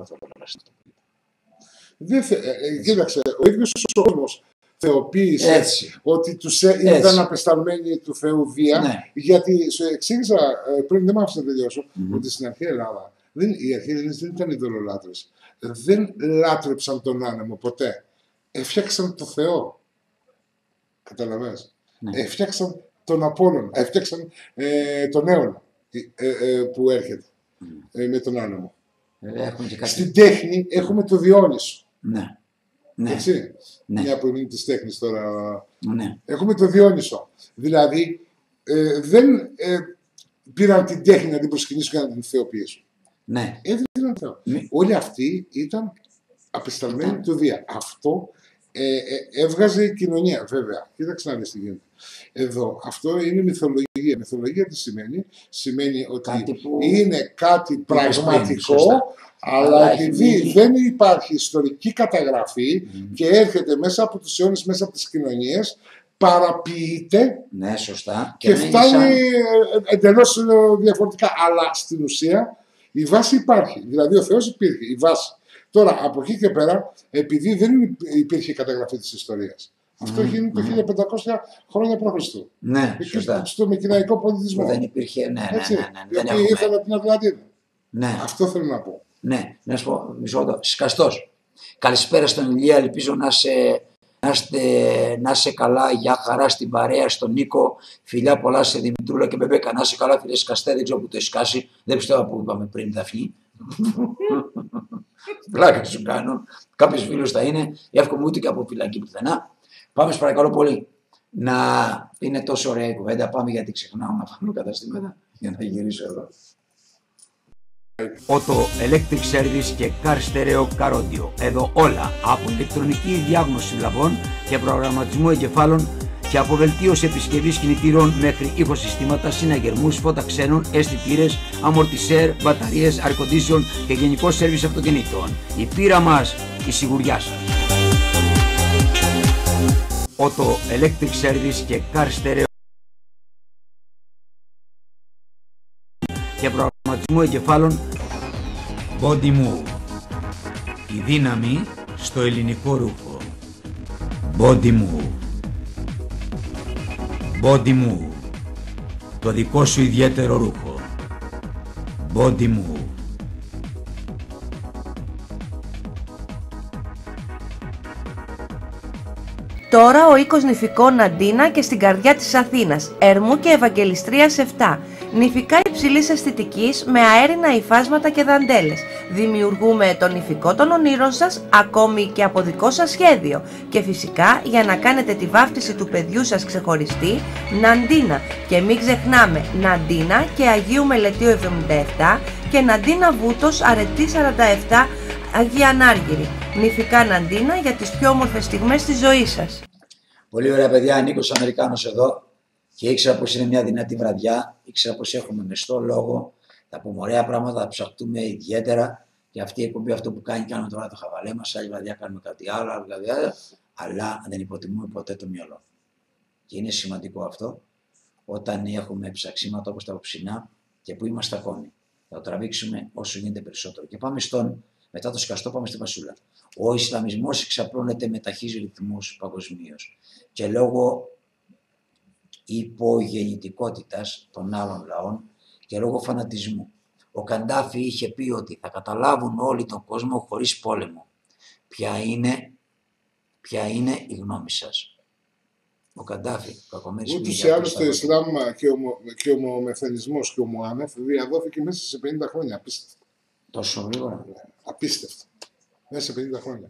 Δεν θε- ε, ε, Κοίταξε, ο ίδιος ο κόσμος θεοποίησε Έτσι. ότι τους ε- Έτσι. ήταν απεσταλμένοι του Θεού Δία. Ναι. Γιατί σου εξήγησα ε, πριν, δεν μ' άφησε να τελειώσω, Μμμ. ότι στην αρχαία Ελλάδα δεν, οι αρχαίοι Έλληνες δεν ήταν ειδωλολάτρες. Δεν λάτρεψαν τον άνεμο ποτέ. Έφτιαξαν το Θεό. Καταλαβαίνεις. Ναι. Έφτιαξαν τον Απόλλωνα. Έφτιαξαν ε, τον αίωνα ε, ε, που έρχεται ε, με τον άνεμο. Βέβαια έχουμε και κάτι. Στην τέχνη έχουμε το Διόνυσο. Ναι. Ναι. Έτσι. Ναι. Μια που είναι της τέχνης τώρα. Ναι. Έχουμε το Διόνυσο. Δηλαδή ε, δεν ε, πήραν την τέχνη να την προσκυνήσουν και να την θεοποιήσουν. Ναι. Έδιναν Θεό. Μη- Όλοι αυτοί ήταν απεσταλμένοι Ήταν. του Δία. Αυτό ε, ε, έβγαζε η κοινωνία, βέβαια. Κοίταξε να δεις τι γίνεται. Εδώ, αυτό είναι μυθολογία. Μυθολογία τι σημαίνει? Σημαίνει ότι Κάτι που- είναι κάτι είπες πριν, πραγματικό, σωστά. αλλά Αλλά έχει επειδή μείνει. δεν υπάρχει ιστορική καταγραφή Μμμ. και έρχεται μέσα από τους αιώνες, μέσα από τις κοινωνίες, παραποιείται Ναι, σωστά. και μένει φτάνει σαν- εντελώς διαφορετικά. Αλλά στην ουσία η βάση υπάρχει. Δηλαδή ο Θεός υπήρχε, η βάση. Τώρα από εκεί και πέρα, επειδή δεν υπήρχε καταγραφή της ιστορίας. Αυτό Μμμ, γίνει το μμμ. χίλια πεντακόσια χρόνια π.Χ. Ναι, Εκεί σωστά. στο Μικυναϊκό πολιτισμό. Που δεν υπήρχε. Ναι, ναι, Έτσι, ναι, ναι, οι δεν οποίοι έχουμε. ήρθαν από την Ατλαντίδα. Ναι, Αυτό θέλω να πω. ναι. Να σου πω, μισό λεπτό. Σκαστός. Καλησπέρα στον Ηλία, ελπίζω να σε, να, είστε, να είσαι καλά, για χαρά στην παρέα, στον Νίκο. Φιλιά πολλά σε Δημητρούλα και Μπεμπέκα. Να είσαι καλά, φίλε Σκαστέ, δεν ξέρω που το έχει σκάσει. Δεν πιστεύω που είπαμε πριν, Δαφνή. Πλάκα σου κάνω. Κάποιο φίλο θα είναι. Εύχομαι ούτε και από φυλακή πουθενά. Πάμε, σε παρακαλώ πολύ. Να είναι τόσο ωραία η κουβέντα. Πάμε γιατί ξεχνάω να πάμε καταστήματα για να γυρίσω εδώ. Auto Electric Service και Car Stereo Caraudio. Εδώ όλα από ηλεκτρονική διάγνωση λαβών και προγραμματισμό εγκεφάλων και από βελτίωση επισκευής κινητήρων μέχρι ηχοσυστήματα, συναγερμούς, φώτα ξένων, αισθητήρες, αμορτισέρ, μπαταρίες, air condition και γενικό σέρβις αυτοκινήτων. Η πείρα μας, η σιγουριά σας. Auto Electric Service και Car Stereo Μου εγκεφάλων Body Move. Η δύναμη στο ελληνικό ρούχο. Body Move. Body Move. Το δικό σου ιδιαίτερο ρούχο. Body Move. Τώρα ο οίκος νηφικών Ναντίνα και στην καρδιά της Αθήνας, Ερμού και Ευαγγελιστρίας επτά. Νηφικά υψηλής αισθητικής με αέρινα υφάσματα και δαντέλες. Δημιουργούμε τον νηφικό των ονείρων σας, ακόμη και από δικό σας σχέδιο. Και φυσικά για να κάνετε τη βάφτιση του παιδιού σας ξεχωριστή, Ναντίνα. Και μην ξεχνάμε Ναντίνα και Αγίου Μελετίου εβδομήντα επτά και Ναντίνα Βούτος Αρετή σαράντα επτά Αγία Ανάργυρη. Νηφικά Ναντίνα για τις πιο όμορφες στιγμές της ζωής σας. Πολύ ωραία παιδιά, Νίκος Αμερικάνος εδώ και ήξερα πως είναι μια δυνατή βραδιά, ήξερα πως έχουμε μεστό λόγο, θα πούμε ωραία πράγματα, θα ψαχτούμε ιδιαίτερα και αυτή η εκπομπή αυτό που κάνει, κάνουμε τώρα το χαβαλέ μας, άλλη βραδιά κάνουμε κάτι άλλο, άλλη βραδιά, αλλά δεν υποτιμούμε ποτέ το μυαλό. Και είναι σημαντικό αυτό όταν έχουμε ψαξίματα όπως τα αποψινά και που είμαστε ακόμη. Θα το τραβήξουμε όσο γίνεται περισσότερο. Και πάμε στον, μετά το σκαστό, πάμε στη Βασούλα. Ο Ισλαμισμός εξαπλώνεται με ταχύς ρυθμούς παγκοσμίως και λόγω υπογεννητικότητας των άλλων λαών και λόγω φανατισμού. Ο Καντάφη είχε πει ότι θα καταλάβουν όλοι τον κόσμο χωρίς πόλεμο. Ποια είναι, ποια είναι η γνώμη σας? Ο Καντάφη, ούτως ή άλλως το Ισλάμ και ο, και ο μεθανισμός και ο Μωάμεθ διαδόθηκε μέσα σε πενήντα χρόνια. Απίστευτο. Τόσο γρήγορα. Απίστευτο. Μέσα σε πενήντα χρόνια.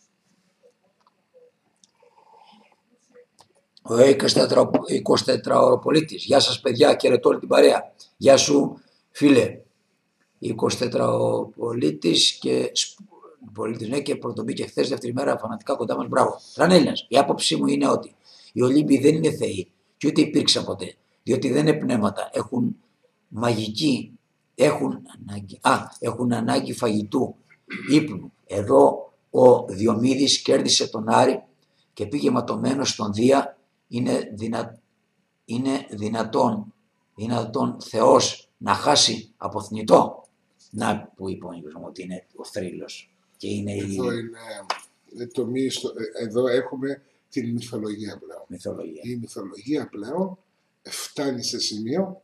Ο εικοσιτετράωρο πολίτης. Γεια σας παιδιά, χαιρετώ όλη την παρέα. Γεια σου φίλε. εικοσιτετράωρο πολίτης και πολίτης, ναι, και πρωτομπήκε χθες δεύτερη μέρα φανατικά κοντά μας. Μπράβο. Τρανέλληνας. Η άποψή μου είναι ότι οι Ολύμπιοι δεν είναι θεοί και ούτε υπήρξαν ποτέ. Διότι δεν είναι πνεύματα. Έχουν μαγική, έχουν ανάγκη, α, έχουν ανάγκη φαγητού, ύπνου. Εδώ ο Διομήδης κέρδισε τον Άρη και πήγε ματωμένος στον Δία. Είναι, δυνα... είναι δυνατόν, δυνατόν Θεός να χάσει από θνητό? Να που είπε ο Νίκος μου ότι είναι ο θρύλος. Και είναι εδώ, η... είναι, το μύστο, εδώ έχουμε την μυθολογία πλέον. Μυθολογία. Η μυθολογία πλέον φτάνει σε σημείο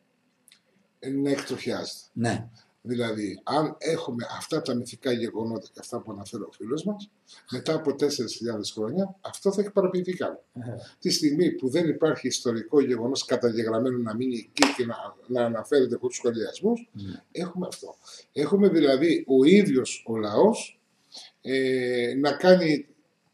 να εκτροχιάζεται. Ναι. Δηλαδή, αν έχουμε αυτά τα μυθικά γεγονότα και αυτά που αναφέρει ο φίλος μας, μετά από τέσσερις χιλιάδες χρόνια, αυτό θα έχει παραποιηθεί καν. Mm-hmm. Τη στιγμή που δεν υπάρχει ιστορικό γεγονός καταγεγραμμένο να μείνει εκεί και να, να αναφέρεται από τους σχολιασμούς, mm-hmm. έχουμε αυτό. Έχουμε δηλαδή ο ίδιος ο λαός ε, να κάνει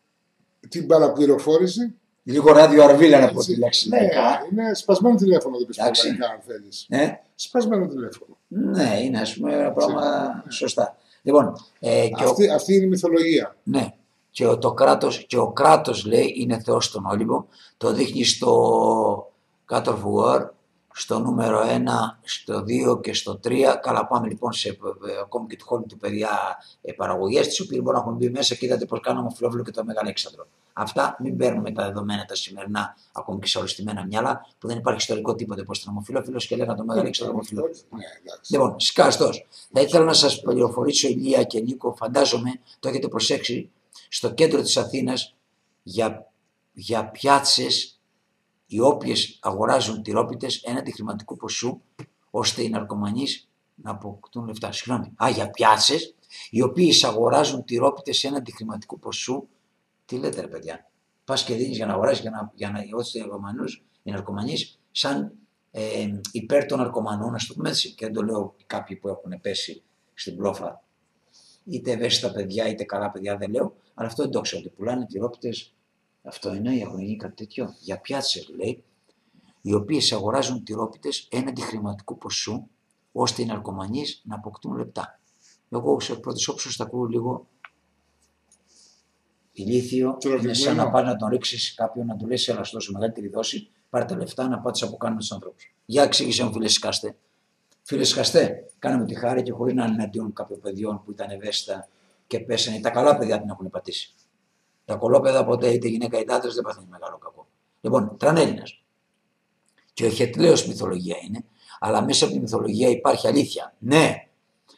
την παραπληροφόρηση. Λίγο ράδιο αρβίλα να πω τη λέξη. Ναι, είναι σπασμένο τηλέφωνο, δεν πιστεύω αν θέλεις. Ναι. Σπασμένο τηλέφωνο. Ναι, είναι ας πούμε ένα πράγμα σωστά. Λοιπόν, ε, και αυτή, ο... αυτή είναι η μυθολογία. Ναι. Και ο, το κράτος, και ο κράτος λέει είναι Θεός στον Όλυμπο. Το δείχνει στο God of War, στο νούμερο ένα, στο δύο και στο τρία. Καλά, πάμε λοιπόν σε ε, ακόμη και του χώρου του παιδιά ε, παραγωγές, τις οποίες μπορούν να έχουν μπει μέσα και είδατε πώς κάναμε Φιλόφιλο και το Μεγαλέξανδρο. Αυτά μην παίρνουμε τα δεδομένα τα σημερινά, ακόμη και σε οριστημένα μυαλά, που δεν υπάρχει ιστορικό τίποτε πως ήταν ομοφυλόφιλος και λέγανε το Μεγαλέξανδρο ομοφυλόφιλο. Λοιπόν, σκάστος. Θα ήθελα να σας πληροφορήσω, Ηλία και Νίκο, φαντάζομαι το έχετε προσέξει, στο κέντρο της Αθήνας για, για πιάτσες οι οποίες αγοράζουν τυρόπιτες έναντι χρηματικού ποσού, ώστε οι ναρκωμανείς να αποκτούν λεφτά. Συγγνώμη. Α, για πιάτσες οι οποίες αγοράζουν τυρόπιτες έναντι χρηματικού ποσού. Τι λέτε ρε παιδιά? Πας και δίνεις για να αγοράσεις για να, για να οι ναρκωμανούς, οι ναρκωμανείς σαν ε, υπέρ των ναρκωμανών, να το πούμε έτσι. Και δεν το λέω κάποιοι που έχουν πέσει στην πλόφα. Είτε ευαίσθητα παιδιά, είτε καλά παιδιά δεν λέω, αλλά αυτό δεν το ξέρω. Ότι πουλάνε τυρόπιτες. Αυτό είναι, έχουν γίνει κάτι τέτοιο. Για πιάτσες λέει, οι οποίες αγοράζουν τυρόπιτες έναντι χρηματικού ποσού, ώστε οι ναρκωμανείς να αποκτούν λεπτά. Εγώ σε πρώτης όψης θα ακούω λίγο ηλίθιο. Είναι σαν να πας να τον ρίξεις κάποιον, να του λες έλα σου δώσω μεγαλύτερη δόση, πάρε τα λεφτά να πάτε από κάνουμε τους ανθρώπους. Για εξήγησε μου φίλε Σκάστε. Φίλε Σκαστέ, κάναμε τη χάρη και χωρίς να είναι εναντίον κάποιων παιδιών που ήταν ευαίσθητα και πέσανε. Τα καλά παιδιά την έχουν πατήσει. Τα κολόπεδα ποτέ, είτε γυναίκα είτε άντρας, δεν παθαίνει μεγάλο κακό. Λοιπόν, Τρανέλληνας. Και ο Χετλέος μυθολογία είναι, αλλά μέσα από τη μυθολογία υπάρχει αλήθεια. Ναι,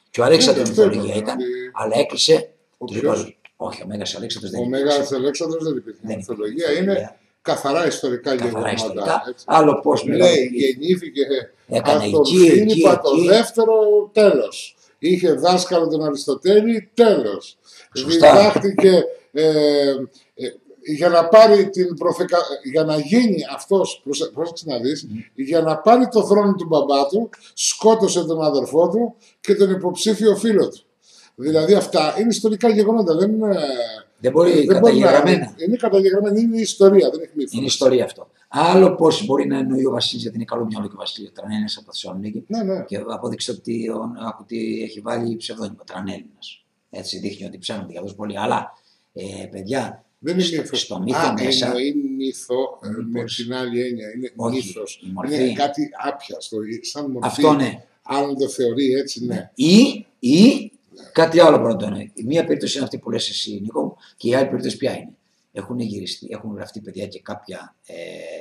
Και ο Αλέξανδρος αυτό μυθολογία είπα, ήταν, δηλαδή, αλλά έκλεισε. ο Του ποιος? είπα, όχι, ο Μέγας Αλέξανδρος δεν Ο υπήρξε. Μέγας Αλέξανδρος δεν υπήρχε. Δεν Μυθολογία υπήρχε. είναι καθαρά ιστορικά Καθαρά γεγονότα. ιστορικά. έτσι. Άλλο πώς Λέει, γεννήθηκε έκανε από τον εκεί, εκεί, Φίλιππα το εκεί. δεύτερο, τέλος. Είχε δάσκαλο τον Αριστοτέλη, τέλος. Σωστά. Διδάχτηκε ε, ε, για να πάρει την προθεκα... για να γίνει αυτός, προσε- πρόσεξε να δεις, Mm. για να πάρει το θρόνο του μπαμπά του, σκότωσε τον αδερφό του και τον υποψήφιο φίλο του. Δηλαδή αυτά είναι ιστορικά γεγονότα, δεν είναι... Δεν μπορεί δεν καταγεγραμμένα. να- Είναι καταγεγραμμένα, είναι ιστορία, δεν έχει μύθο. Είναι ιστορία αυτό. Άλλο πώς μπορεί να εννοεί ο Βασίλης, γιατί είναι καλό μυαλό και ο Βασίλης Τρανένας από τη Θεσσαλονίκη. Ναι, ναι. Και απόδειξε ότι, ο- ότι έχει βάλει ψευδόνυμο Τρανέλληνας. Έτσι δείχνει ότι ψάχνονται για αυτό πολύ. Αλλά ε, παιδιά, Δεν είναι στο, μύθο. στο μύθο Α, μέσα. εννοεί μύθο ε, με Μήπως. την άλλη έννοια. Είναι Όχι, μύθος. η μορφή. Είναι κάτι άπιαστο, σαν μορφή. Αυτό ναι. Αν το θεωρεί έτσι, ναι. Ή, ή κάτι άλλο μπορεί να το εννοεί. Η μία περίπτωση είναι αυτή που λες εσύ, Νίκο μου, και η άλλη περίπτωση ποια είναι. Έχουν γυριστεί, έχουν γραφτεί παιδιά και κάποια, ε,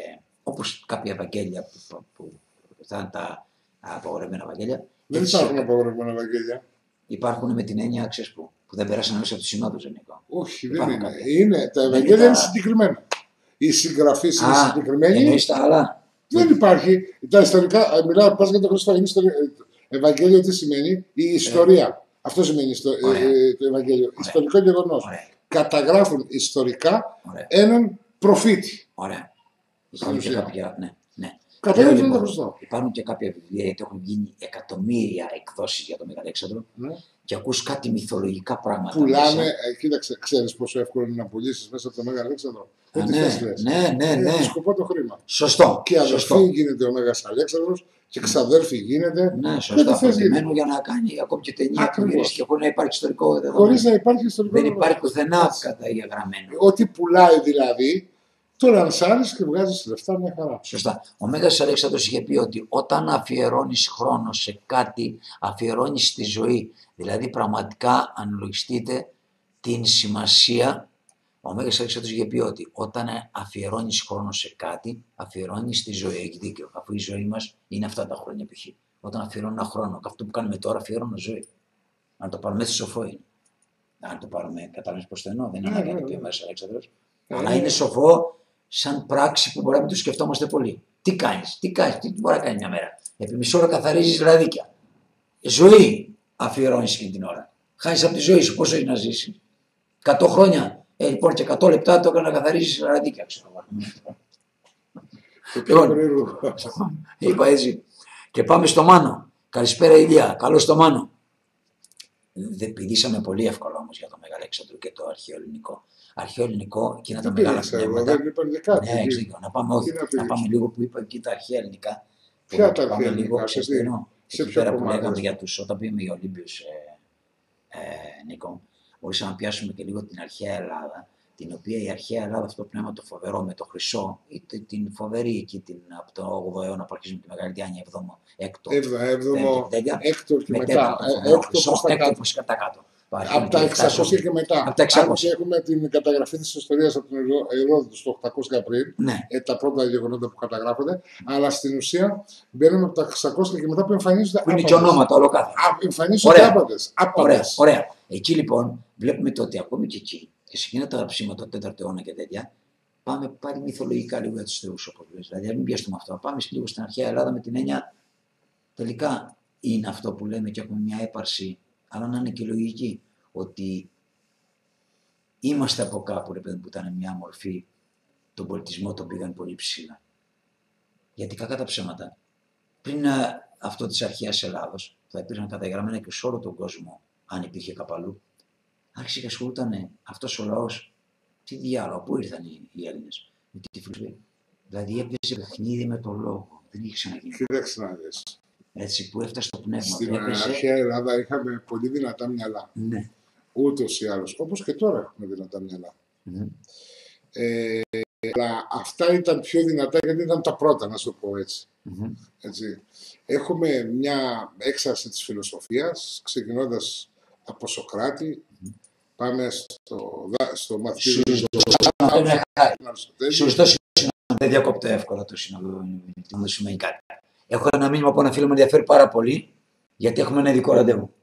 όπως κάποια Ευαγγέλια που, που, που θα είναι τα απαγορευμένα Ευαγγέλια. Δεν Έτσι, υπάρχουν απαγορευμένα Ευαγγέλια. υπάρχουν με την έννοια, ξέρεις που, που δεν περάσαν μέσα από τους συνόδους, Νίκο. Όχι, δεν Υπάρχουν είναι. κάποια. είναι. Τα Δεν Ευαγγέλια είναι είναι τα- συγκεκριμένα. Η συγγραφή είναι Α, συγκεκριμένη. εννοείς τα άλλα. Δεν υπάρχει. Τα ιστορικά, ε, μιλάω, πας για τον Χριστό. Είναι ιστορία. ε, Ευαγγέλιο τι σημαίνει? Η ιστορία. Αυτό σημαίνει ιστο- ε, Ωραία. ε, το Ευαγγέλιο. Ιστορικό γεγονός. Ωραία, Καταγράφουν ιστορικά ωραία, έναν προφήτη. ωραία. Υπάρχουν και ουσία. κάποια, ναι, ναι. Καταγράφουν Λέω, τον λοιπόν, Χριστό. Υπάρχουν και κάποια βιβλία, γιατί έχουν γίνει εκατομμύρια εκδόσεις για τον Μεγαλέξανδρο Ναι. και ακούς κάτι μυθολογικά πράγματα. Πουλάνε, μέσα. ε, κοίταξε, ξέρεις πόσο εύκολο είναι να πουλήσεις μέσα από το Μέγα Αλέξανδρο. Α, Ό,τι ναι, θες λες. ναι, ναι, ναι. Έχει σκοπό το χρήμα. Σωστό. Και αδερφή Σωστό. γίνεται ο Μέγας Αλέξανδρος και ξαδέρφη γίνεται. Ναι, Ό,τι σωστό. θες γίνεται. Προκειμένου για να κάνει ακόμη και ταινία που Ακριβώς. γυρίσει και χωρίς να υπάρχει ιστορικό δεδομένο. Χωρίς να υπάρχει ιστορικό Δεν δεδομένο. υπάρχει πουθενά Έτσι. καταγεγραμμένο. Ό,τι πουλάει δηλαδή, το λανσάρεις και βγάζεις λεφτά μια χαρά. Σωστά. Ο Μέγας Αλέξανδρος είχε πει ότι όταν αφιερώνεις χρόνο σε κάτι, αφιερώνεις τη ζωή. Δηλαδή πραγματικά αν λογιστείτε την σημασία, ο Μέγας Αλέξανδρος είχε πει ότι όταν αφιερώνεις χρόνο σε κάτι, αφιερώνεις τη ζωή. Έχει δίκιο. Αφού η ζωή μας είναι αυτά τα χρόνια π.χ. Όταν αφιερώνω ένα χρόνο, και αυτό που κάνουμε τώρα αφιερώνω ζωή. Αν το πάρουμε έτσι σοφό είναι. Αν το πάρουμε, κατάλαβες πώς το εννοώ, δεν είναι Ναι, ανάγκη να ναι, το πει ο ναι. Μέγας Αλέξανδρος. Ε, Αλλά ναι. είναι σοφό σαν πράξη που μπορεί να μην το σκεφτόμαστε πολύ. Τι κάνεις, τι κάνεις, τι μπορεί να κάνει μια μέρα. Επί μισή ώρα καθαρίζεις λαδίκια. Ζωή αφιερώνεις εκείνη την ώρα. Χάνεις από τη ζωή σου, πόσο έχει να ζήσεις. εκατό χρόνια. Ε, λοιπόν, και εκατό λεπτά το έκανα να καθαρίζεις λαδίκια, ξέρω εγώ. Το πιο Λοιπόν, περίεργο. είπα έτσι. Και πάμε στο Μάνο. Καλησπέρα Ηλία, καλώς στο Μάνο. Δεν πηδήσαμε πολύ εύκολα όμως για το Μέγα Αλέξανδρο και το αρχαίο ελληνικό. Αρχαίο ελληνικό, εκείνα τα Δεν μεγάλα πήδηξα εγώ, πνεύματα. δεν είπαν και κάτι. Ναι, έχεις δίκιο. Να πάμε, όχι, Τι να να πηδήξω. πάμε λίγο που είπα εκεί τα αρχαία ελληνικά. Ποια Που τα πάμε αρχαία λίγο, ελληνικά, ξέρεις σε τι τι? εννοώ. Σε Εκεί ποιο πέρα που κομμάτι? λέγαμε για τους, όταν πήγαμε για Ολύμπιους, ε, ε, Νίκο, μπορούσαμε να πιάσουμε και λίγο την αρχαία Ελλάδα, την οποία η αρχαία Ελλάδα, αυτό το πνεύμα το φοβερό με το χρυσό, ή τε- την φοβερή εκεί την, από τον όγδοο αιώνα που αρχίζουμε τη Μεγάλη Διάνοια, έβδομο, έκτο, Έβδομο, έβδομο, τέτοια, έκτο και με μετά. τέταρτο Ε, φοβερό Έκτο χρυσό, προς τα έκτο κάτω. προς κατά κάτω. Από τα εξακόσια και μετά. Από τα εξακόσια. Αν και έχουμε την καταγραφή της ιστορίας από τον Ηρόδοτο στο οκτακόσια πριν, Ναι. ε, τα πρώτα γεγονότα που καταγράφονται, αλλά στην ουσία μπαίνουμε από τα εξακόσια και μετά που εμφανίζονται Που είναι και άπαντες. ονόματα όλο κάθε. Α, εμφανίζονται Ωραία. άπαντες. Ωραία, Άπαντες. ωραία. Εκεί λοιπόν βλέπουμε το ότι ακόμη και εκεί και σε εκείνα τα γραψίματα του τέταρτου αιώνα και τέτοια, πάμε πάλι μυθολογικά λίγο για του θεού όπως λες. Δηλαδή, να μην πιαστούμε αυτό. Πάμε λίγο στην αρχαία Ελλάδα με την έννοια τελικά είναι αυτό που λέμε και έχουμε μια έπαρση, αλλά να είναι και λογική. Ότι είμαστε από κάπου, ρε παιδί, που ήταν μια μορφή, τον πολιτισμό τον πήγαν πολύ ψηλά. Γιατί κακά τα ψέματα. Πριν ε, αυτό της αρχαίας Ελλάδος, θα υπήρχαν καταγραμμένα και σε όλο τον κόσμο, αν υπήρχε κάπου αλλού, άρχισε και ασχολούταν αυτός ο λαός. Τι διάλογο, πού ήρθαν οι, οι Έλληνες, με τη φιλοσοφία. Δηλαδή έπαιζε παιχνίδι με τον λόγο. Δεν είχε ξαναγίνει. Κοίταξε να δεις. Έτσι, που έφτασε το πνεύμα. Στην του, έπαιζε. αρχαία Ελλάδα είχαμε πολύ δυνατά μυαλά. Ναι. Ούτως ή άλλως. Όπως και τώρα έχουμε δυνατά μυαλά. Μμμ. Ε, αλλά αυτά ήταν πιο δυνατά γιατί ήταν τα πρώτα, να σου το πω έτσι. Μμμ. έτσι. Έχουμε μια έξαρση της φιλοσοφίας, ξεκινώντας από Σοκράτη, πάμε στο, δα- στο μαθητή του Αυτό είναι χάρη. Αριστοτέλη. Σωστό συγγνώμη, δεν διακόπτω εύκολα το σύνολο. Να δεν σημαίνει κάτι. Έχω ένα μήνυμα από ένα φίλο που με ενδιαφέρει πάρα πολύ, γιατί έχουμε ένα ειδικό ραντεβού.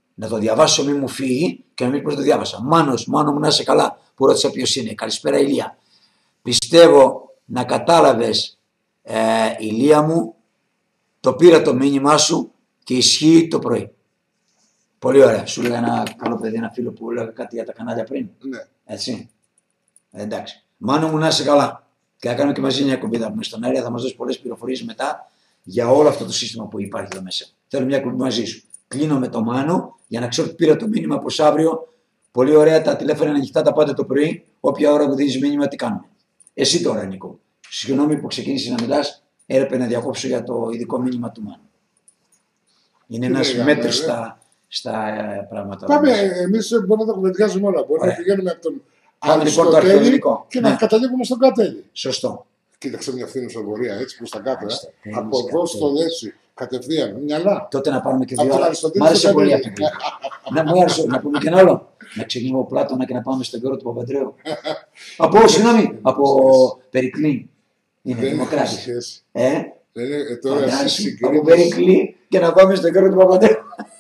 Να το διαβάσω, μην μου φύγει και να μην πει πως το διάβασα. Μάνος, Μάνο μου να είσαι καλά, που ρώτησα ποιος είναι. Καλησπέρα, Ηλία. Πιστεύω να κατάλαβες, ε, Ηλία μου, το πήρα το μήνυμά σου και ισχύει το πρωί. Πολύ ωραία. Σου λέγα ένα καλό παιδί, ένα φίλο που έλεγα κάτι για τα κανάλια πριν. Ναι. Έτσι. Ε, εντάξει. Μάνο μου να είσαι καλά. Και θα κάνουμε και μαζί μια εκπομπή που στον αέρα θα μας δώσει πολλές πληροφορίες μετά για όλο αυτό το σύστημα που υπάρχει εδώ μέσα. Θέλω μια εκπομπή μαζί σου. Κλείνω με το Μάνο για να ξέρω ότι πήρα το μήνυμα πως αύριο. Πολύ ωραία, τα τηλέφωνα είναι ανοιχτά, τα πάτε το πρωί. Όποια ώρα που δίνεις μήνυμα, τι κάνουμε. Εσύ τώρα, Νίκο. Συγγνώμη που ξεκίνησε να μιλάς, έπρεπε να διακόψω για το ειδικό μήνυμα του Μάνου. Είναι ένα μέτρη στα, στα ε, πράγματα. Πάμε, εμείς μπορούμε να τα κουβεντιάζουμε όλα. Μπορούμε να πηγαίνουμε από τον Αριστοτέλη και να καταλήγουμε στον Κατέλη. Σωστό. Κοίταξε μια φθήνουσα πορεία έτσι προς τα κάτω. Ε. Από εδώ στο δέσι, κατευθείαν. Μυαλά. Τότε να πάρουμε και δύο άλλα. Μ' άρεσε πολύ αυτή. Να μου άρεσε να πούμε και ένα άλλο. Να ξεκινήσουμε από Πλάτωνα και να πάμε στον καιρό του Παπαντρέου. Από, συγγνώμη, από Περικλή. Είναι δημοκράτης. Ε, από Περικλή και να πάμε στον καιρό του Παπαντρέου.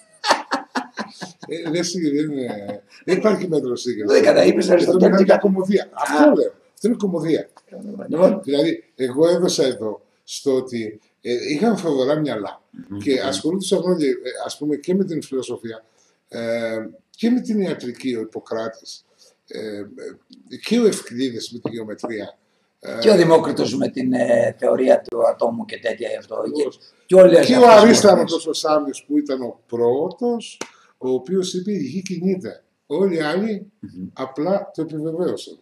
Δεν υπάρχει μέτρο σύγκριση. Δεν καταείπες Αριστοτέλη. Αυτό είναι κομμωδία. Αυτό λέω. Αυτό είναι κομμωδία. Δηλαδή, εγώ έδωσα εδώ στο ότι ε, είχαν φοβερά μυαλά mm-hmm. και ασχολούνταν όλοι, ας πούμε, και με την φιλοσοφία ε, και με την ιατρική, ο Ιπποκράτης ε, και ο Ευκλήδης με τη γεωμετρία. Και ο Δημόκριτος με την ε, θεωρία του ατόμου και τέτοια αυτό. Και, και, και ο Αρίσταρχος ο Σάμιος που ήταν ο πρώτος, ο οποίος είπε η γη κινείται. Όλοι οι άλλοι mm-hmm. απλά το επιβεβαίωσαν.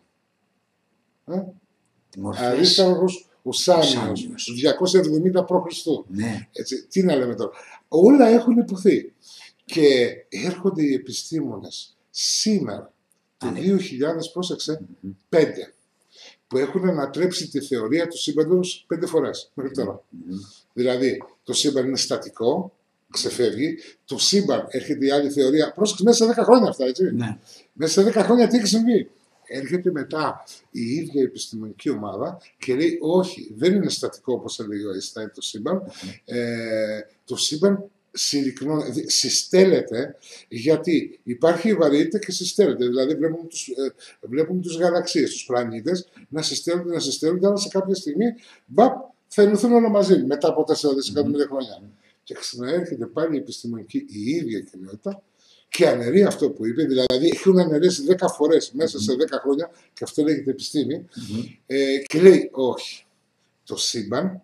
Ε? Αρίσταρχος ο Σάμιος, διακόσια εβδομήντα π.Χ. Ναι. Τι να λέμε τώρα. Όλα έχουν υποθεί. Και έρχονται οι επιστήμονες σήμερα, το δύο χιλιάδες, πρόσεξε, mm-hmm. πέντε, που έχουν ανατρέψει τη θεωρία του σύμπαντος πέντε φορές μέχρι τώρα. Mm-hmm. Δηλαδή, το σύμπαν είναι στατικό, ξεφεύγει, το σύμπαν έρχεται η άλλη θεωρία, πρόσεξε, μέσα σε δέκα χρόνια αυτά, έτσι. Ναι. Μέσα σε δέκα χρόνια τι έχει συμβεί. Έρχεται μετά η ίδια επιστημονική ομάδα και λέει όχι, δεν είναι στατικό όπως έλεγε ο Αϊνστάιν το σύμπαν. Mm-hmm. Ε, το σύμπαν συρρυκνώνεται, συστέλλεται, γιατί υπάρχει η βαρύτητα και συστέλλεται. Δηλαδή βλέπουμε τους, ε, βλέπουμε τους γαλαξίες, τους πλανήτες να συστέλλονται, να συστέλλονται, αλλά σε κάποια στιγμή μπαπ, θα ενωθούν όλα μαζί μετά από τέσσερα δισεκατομμύρια mm-hmm. χρόνια. Και ξαναέρχεται πάλι η επιστημονική η ίδια κοινότητα και αναιρεί αυτό που είπε, δηλαδή έχουν αναιρέσει δέκα φορές μέσα σε δέκα χρόνια, και αυτό λέγεται επιστήμη, mm-hmm. ε, και λέει όχι, το σύμπαν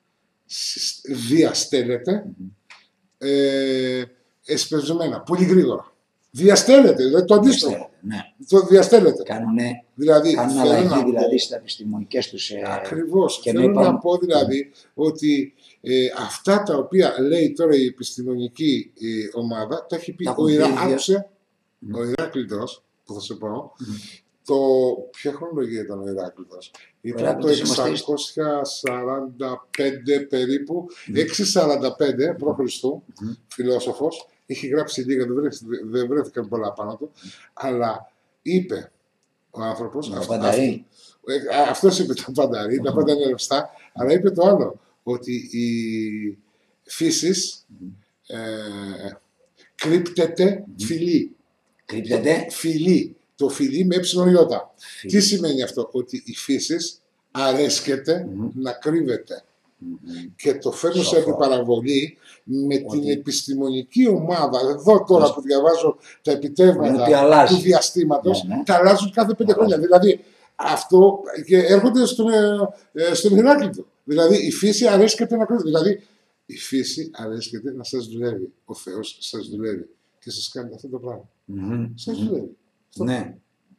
διαστέλλεται mm-hmm. ε, εσπευσμένα, πολύ γρήγορα. Διαστέλλεται, δηλαδή το αντίστοιχο. Ναι. Το διαστέλλεται. Κάνουνε, δηλαδή, κάνουν αλλαγή δηλαδή στα επιστημονικές τους. Ε, Ακριβώς. Θέλω να είπαν... πω δηλαδή mm. ότι ε, αυτά τα οποία λέει τώρα η επιστημονική ε, ομάδα, τα έχει πει τα ο, Ιρα... Άκουσε, mm. ο Ηράκλειτος, που θα σου πω, mm. το... ποια χρονολογία ήταν ο Ηράκλειτος. Ήταν το εξακόσια σαράντα πέντε περίπου, mm. εξακόσια σαράντα πέντε π.Χ. Mm. φιλόσοφος. Έχει γράψει λίγα, δεν, βρέθη, δεν βρέθηκαν πολλά πάνω του, αλλά είπε ο άνθρωπος, αυτό, αυτό, αυτός είπε το πανταρί, τα πάντα είναι ρευστά, αλλά είπε το άλλο, ότι η φύσης ε, κρύπτεται φιλή. Κρύπτεται φιλή. Το φιλή με εψιλονιώτα. Τι σημαίνει αυτό, ότι η φύσης αρέσκεται mm-hmm. να κρύβεται. Mm-hmm. Και το φέρνω σε αντιπαραβολή με ότι... την επιστημονική ομάδα. Εδώ τώρα Πώς... που διαβάζω τα επιτεύγματα του διαστήματος, ναι, ναι. τα αλλάζουν κάθε πέντε χρόνια. Δηλαδή αυτό και έρχονται στον, ε, στον Ηράκλειτο. Δηλαδή η φύση αρέσκεται να κρύβεται. Δηλαδή η φύση αρέσκεται να σας δουλεύει. Ο Θεός σας δουλεύει και σας κάνει αυτό το πράγμα. Mm-hmm. Σας δουλεύει. Mm-hmm. Ναι.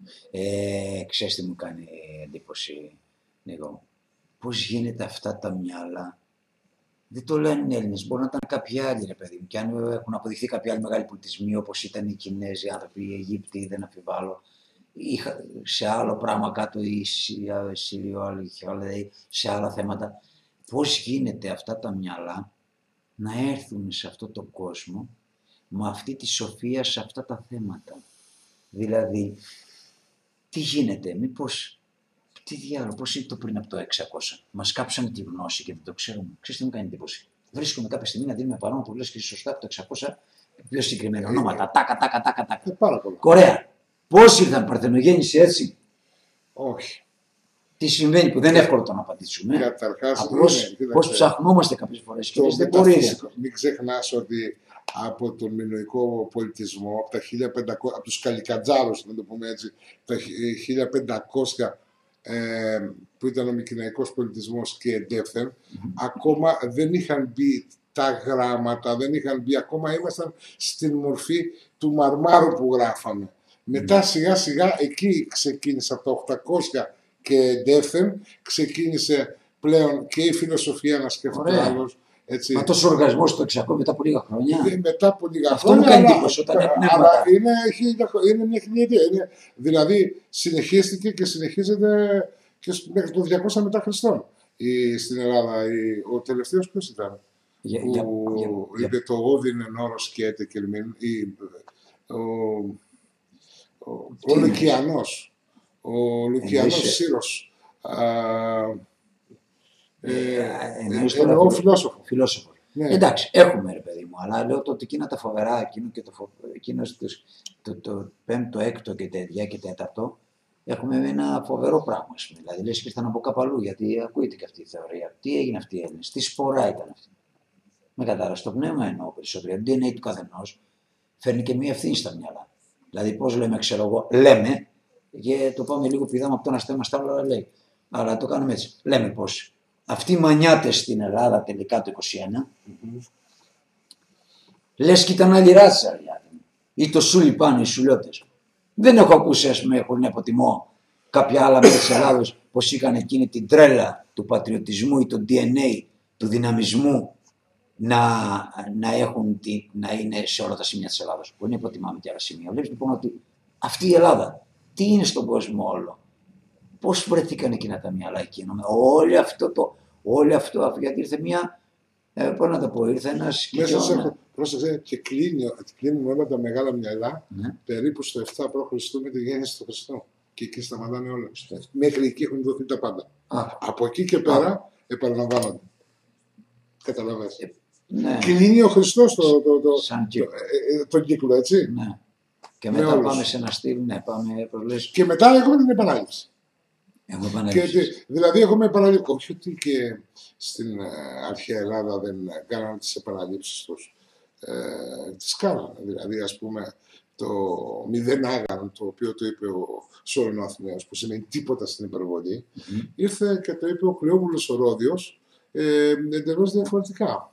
Ε, ξέρεις τι μου κάνει εντύπωση, Νίκο. Πώς γίνεται αυτά τα μυαλά. Δεν το λένε οι Έλληνες, μπορεί να ήταν κάποιοι άλλοι, ρε παιδί μου. Και αν έχουν αποδειχθεί κάποιοι άλλοι μεγάλοι πολιτισμοί, όπως ήταν οι Κινέζοι άνθρωποι, οι Αιγύπτιοι, δεν αμφιβάλλω. Είχα σε άλλο πράγμα κάτω, οι Σύριοι, σε άλλα θέματα. Πώς γίνεται αυτά τα μυαλά να έρθουν σε αυτό το κόσμο με αυτή τη σοφία σε αυτά τα θέματα. Δηλαδή, τι γίνεται, μήπως. Τι διάλογο, πώς είναι το πριν από το εξακόσια. Μας κάψανε τη γνώση και δεν το ξέρουμε. Ξέρεις τι μου κάνει εντύπωση. Βρίσκουμε κάποια στιγμή να δίνουμε παράνομα που λες και σωστά από το εξακόσια πιο συγκεκριμένα ονόματα. Τάκα, τάκα, τάκα, τάκα. Ε, πάρα πολλά. Κορέα. Πώς ήρθαν παρθενογέννηση έτσι? Όχι. Τι συμβαίνει που δεν είναι εύκολο το να απαντήσουμε. Καταρχάς, απλώς πώς ψαχνόμαστε κάποιες φορές και δεν μπορεί. Μην ξεχνάς ότι από τον μινωικό πολιτισμό, από, τα χίλια πεντακόσια, από τους Καλικατζάρους, να το πούμε έτσι, τα χίλια πεντακόσια ε, που ήταν ο μικυναϊκός πολιτισμός και εντεύθεν, mm-hmm. ακόμα δεν είχαν μπει τα γράμματα, δεν είχαν μπει, ακόμα ήμασταν στην μορφή του μαρμάρου που γράφαμε. Mm-hmm. Μετά σιγά σιγά εκεί ξεκίνησε από τα οκτακόσια και εντεύθεν, ξεκίνησε πλέον και η φιλοσοφία να σκέφτεται άλλος. Έτσι. Μα τόσο οργασμό στο εξακόμια μετά από λίγα χρόνια. Και μετά από λίγα αυτό χρόνια. Αυτό μου κάνει εντύπωση όταν είναι πνεύματα. Είναι, είναι μια χιλιετία. Είναι, δηλαδή συνεχίστηκε και συνεχίζεται και μέχρι το διακόσια μετά Χριστόν η, στην Ελλάδα. Η, ο τελευταίος ποιος ήταν? Για, που για, για, είπε το όδιν εν όρος και έτε κερμήν. Ο, ο, ο Λουκιανός. Ο Λουκιανός Σύρος. Εννοώ φιλόσοφο. Φιλόσοφο. Ναι. Εντάξει, έχουμε ρε παιδί μου, αλλά λέω το ότι εκείνα τα φοβερά, εκείνο και το, φο... εκείνο το, το, το πέμπτο, έκτο και τέτοια και τέταρτο, έχουμε ένα φοβερό πράγμα. Δηλαδή λες και ήρθαν από κάπου αλλού, γιατί ακούγεται και αυτή η θεωρία. Τι έγινε αυτή η Έλληνες, τι σπορά ήταν αυτή. Με κατάλαβα, στο πνεύμα εννοώ περισσότερο. Το ντι εν έι του καθενός φέρνει και μία ευθύνη στα μυαλά. Δηλαδή, πώς λέμε, ξέρω εγώ, λέμε, και το πάμε λίγο πηδάμε από το ένα στέμα στα άλλα, λέει. Αλλά το κάνουμε έτσι. Λέμε πως αυτοί οι μανιάτες στην Ελλάδα τελικά το είκοσι ένα, mm-hmm. λες και ήταν άλλη ράτσα, ή το σούλι πάνω, οι σουλιώτες. Δεν έχω ακούσει, ας πούμε, χωρίς να υποτιμώ κάποια άλλα μέρη της Ελλάδος, πως είχαν εκείνη την τρέλα του πατριωτισμού ή το ντι εν έι του δυναμισμού να, να, έχουν τη, να είναι σε όλα τα σημεία της Ελλάδος. Που είναι υποτιμάμε και άλλα σημεία. Βλέπεις λοιπόν ότι αυτή η Ελλάδα, τι είναι στον κόσμο όλο. Πώς βρεθήκαν εκείνα τα μυαλά εκείνο, όλο αυτό το, όλο αυτό, γιατί ήρθε μια, ε, πώς να το πω, ήρθε ένας μέσα σε, πρόσεξε, και κλείνει, κλείνουν όλα τα μεγάλα μυαλά, ναι. περίπου στο επτά προ Χριστού με τη γέννηση του Χριστού. Και εκεί σταματάνε όλα. Μέχρι εκεί έχουν δοθεί τα πάντα. Α. Από εκεί και πέρα Α. επαναλαμβάνονται. Καταλαβαίνεις. Ε, ναι. Κλείνει ο Χριστός το, το, το, το, το, ε, τον κύκλο, έτσι. Ναι. Και μετά με πάμε όλους. Σε ένα στυλ, ναι, πάμε, λες... Και μετά έχουμε την επανάληψη. Έχουμε επανάληψη. Και, δηλαδή έχουμε επαναλήψει. Όχι ότι και στην ε, αρχαία Ελλάδα δεν κάνανε τις επαναλήψεις τους. Ε, τις κάνανε. Δηλαδή, ας πούμε, το μηδέν άγαν, το οποίο το είπε ο Σόρεν ο Αθηναίος, που σημαίνει τίποτα στην υπερβολή, mm-hmm. ήρθε και το είπε ο Κλεόβουλος ο Ρόδιος ε, εντελώς διαφορετικά.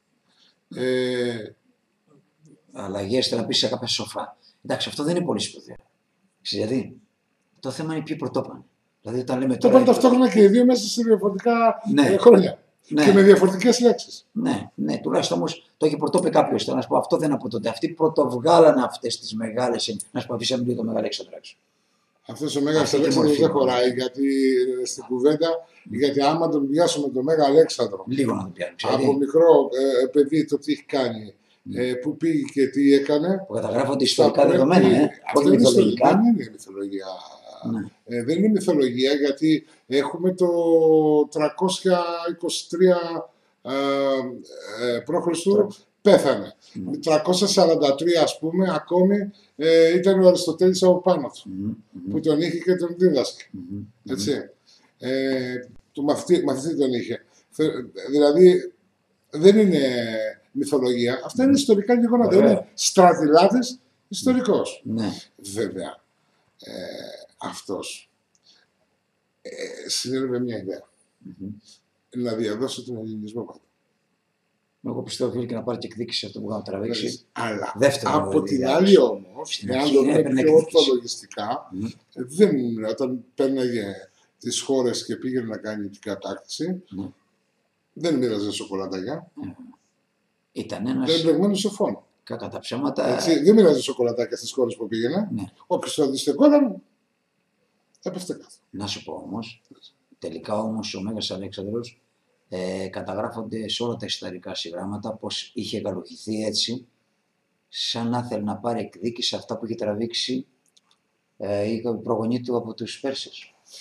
Ε, Αλλαγές θα να πεις σε κάποια σοφά. Εντάξει, αυτό δεν είναι πολύ σπουδαίο. Ξέρετε γιατί? Το θέμα είναι ποιοι πρωτόπανε. Δηλαδή, όταν λέμε το είπαν ταυτόχρονα και οι δύο μέσα σε διαφορετικά ναι. χρόνια. Ναι. Και με διαφορετικές λέξεις. Ναι, ναι, τουλάχιστον όμως το έχει πρωτόπε κάποιος. Θέλω να σου πω, αυτό δεν από τότε. Αυτοί πρωτοβγάλανε αυτές τις μεγάλες. Να σου πω, αφήσαμε λίγο το μεγάλο έξοδο. Αυτό ο Μέγας Αλέξανδρος δεν χωράει, γιατί στην κουβέντα, γιατί άμα τον πιάσουμε τον Μέγα Αλέξανδρο. Λίγο να τον πιάνει. Από μικρό ε, παιδί το τι έχει κάνει. Mm. Ε, που πήγε και τι έκανε. Που καταγράφονται ιστορικά δεδομένα, ε, όχι μυθολογικά. Δεν είναι μυθολογία. Ναι. Ε, δεν είναι μυθολογία, γιατί έχουμε το τριακόσια είκοσι τρία ε, ε, π.Χ. πέθανε. Mm. τριακόσια σαράντα τρία, ας πούμε, ακόμη ε, ήταν ο Αριστοτέλης από πάνω του, mm. που τον είχε και τον δίδασκε. Mm. Έτσι. Ε, του μαθητή, μαθητή τον είχε. Δηλαδή, δεν είναι μυθολογία. Αυτά είναι ιστορικά γεγονότα. Είναι στρατιλάτης ιστορικός. Ναι. Βέβαια, ε, αυτός ε, συνέλαβε μια ιδέα. Mm-hmm. Να διαδώσει τον ελληνισμό πάντα. Εγώ πιστεύω ότι και να πάρει και εκδίκηση αυτό που είχαμε τραβήξει. Αλλά δεύτερο, από την διάδοση. Άλλη όμως, εάν το δούμε πιο ορθολογιστικά, mm-hmm. δεν, όταν πέρναγε τις χώρες και πήγαινε να κάνει την κατάκτηση, mm-hmm. δεν μοίραζε σοκολατάκια. Mm-hmm. Ήταν ένας... Δεν εμπλεγμένο σε φόνο. Κακά τα ψέματα. Έτσι, δεν μοιράζει σοκολατάκια στις χώρες που πήγαινε. Ναι. Όποιος το αντιστεκόταν, έπεφτε κάτω. Να σου πω όμως, τελικά όμως ο Μέγας Αλέξανδρος ε, καταγράφονται σε όλα τα ιστορικά συγγράμματα πως είχε καλοχηθεί έτσι, σαν να θέλει να πάρει εκδίκηση αυτά που είχε τραβήξει ε, η προγονή του από τους Πέρσες.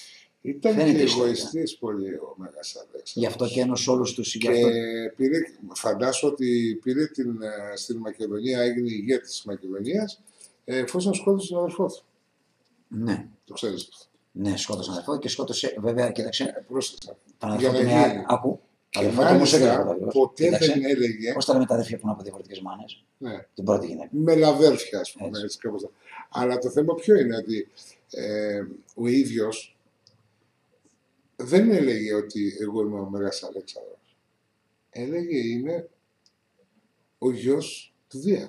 Ήταν Φαίνεται και ιστορία. εγωιστής πολύ ο Μέγας Αλέξανδρος. Γι' αυτό και ένωσε όλους τους. Και πήρε, φαντάσου ότι πήρε την, ε, στην Μακεδονία, έγινε ηγέτης της Μακεδονίας, ε, εφόσον σκότωσε τον αδερφό του. Ναι, Το ξέρεις αυτό. ναι, σκότωσε τον αδερφό και σκότωσε, βέβαια, κοίταξε, Πρόσθεσα. τον Για αδερφό να του γίνει. με άκου. Και Αδερφό του όμως έκανε μάλιστα φωτογραφίες. ποτέ Κοίταξε, δεν έλεγε. πώς τα λέμε τα αδέρφια που είναι από διαφορετικές μάνες. Ναι. Την πρώτη γυναίκα. Μελαδέρφια, ας πούμε. Έτσι. Έτσι, κάπως. Αλλά το θέμα ποιο είναι, ότι ε, ο ίδιος δεν έλεγε ότι εγώ είμαι ο Μέγας Αλέξανδρος. Έλεγε είναι ο γιος του Δία.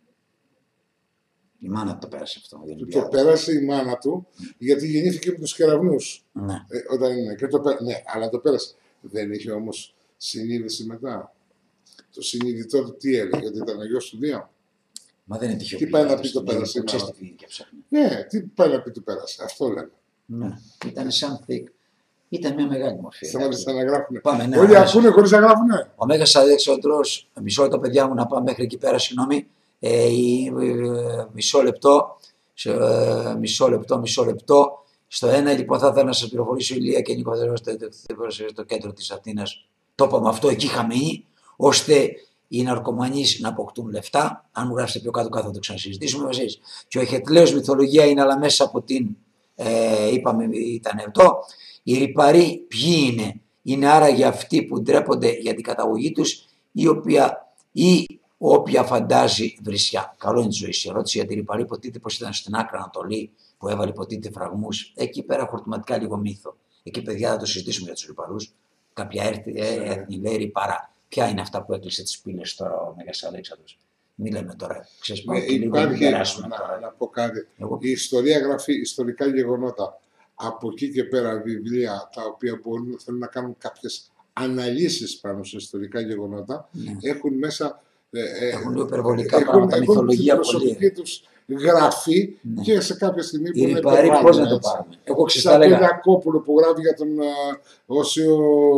Η μάνα του το πέρασε αυτό. η Του Ολυμπιάδα. το πέρασε η μάνα του, γιατί γεννήθηκε με τους κεραυνούς. Ναι. Ε, όταν είναι. Και το πέ- ναι, αλλά το πέρασε. Δεν είχε όμως συνείδηση μετά. Το συνειδητό του τι έλεγε, ότι ήταν ο γιος του Δία. Μα δεν είναι τυχαίο. Τι που πάει να γινόταν πει το στην πέρασε η Αίγυπτο, ξέρεις μάνα. τι πήγε και ψάχνει. Ναι, τι πάει να πει του πέρασε. Αυτό λέμε. Ναι. Ήταν σαν θικ. Ήταν μια μεγάλη μορφή. Σταμάτησαν να γράφουν. Πάμε, ναι, Όλοι αμέσως. ακούνε χωρίς να γράφουνε. Ο Μέγας Αλέξανδρος, μισό λεπτό παιδιά μου να πάμε μέχρι εκεί πέρα, συγγνώμη, ε, η- ε, μισό λεπτό, σε, ε, μισό λεπτό, μισό λεπτό. Στο ένα λοιπόν θα ήθελα να σας πληροφορήσω, η Ηλία και Νίκο Θερός, στο, στο κέντρο της Αθήνας, το είπαμε αυτό, εκεί είχαμε μείνει, ώστε οι ναρκωμανείς να αποκτούν λεφτά. Αν μου γράψετε πιο κάτω κάτω θα το ξανασυζητήσουμε μαζί σας. Και ο Εχετλέος μυθολογία είναι, αλλά μέσα από την, ε, είπαμε ήταν αυτό. Οι ρυπαροί ποιοι είναι? Είναι άραγε αυτοί που ντρέπονται για την καταγωγή τους ή, οποία, ή όποια φαντάζει βρισιά. Καλό είναι τη ζωή. Η ερώτηση για τη ρυπαρή υποτίθεται πως ήταν στην άκρα Ανατολή που έβαλε υποτίθεται φραγμούς. Εκεί πέρα χορτηματικά λίγο μύθο. Εκεί παιδιά θα το συζητήσουμε για τους ρυπαρούς. Κάποια έρθει, ε, έθνη λέει ρυπαρά. Ποια είναι αυτά που έκλεισε τις πύλες τώρα ο Μέγας Αλέξανδρος? Μην λέμε τώρα. Ξέρεις, πάμε Ε, και λίγο να υπάρχει, περάσουμε να, τώρα. να πω κάτι. Εγώ- Η ιστορία γραφεί ιστορικά γεγονότα. Από εκεί και πέρα βιβλία τα οποία μπορούν, θέλουν να κάνουν κάποιες αναλύσεις πάνω σε ιστορικά γεγονότα, Ναι. έχουν μέσα ε, ε, Έχουν λίγο υπερβολικά έχουν, πράγματα, έχουν μυθολογία την προσωπική πολύ. τους γραφή Ναι. και σε κάποια στιγμή Οι που είναι ρυπαροί υπερβάλλουν, πώς να το έτσι. πάρουμε? Εγώ ξέρεις τα Σαν τον έλεγα. Ιακώπουλο που γράφει για τον α, Όσιο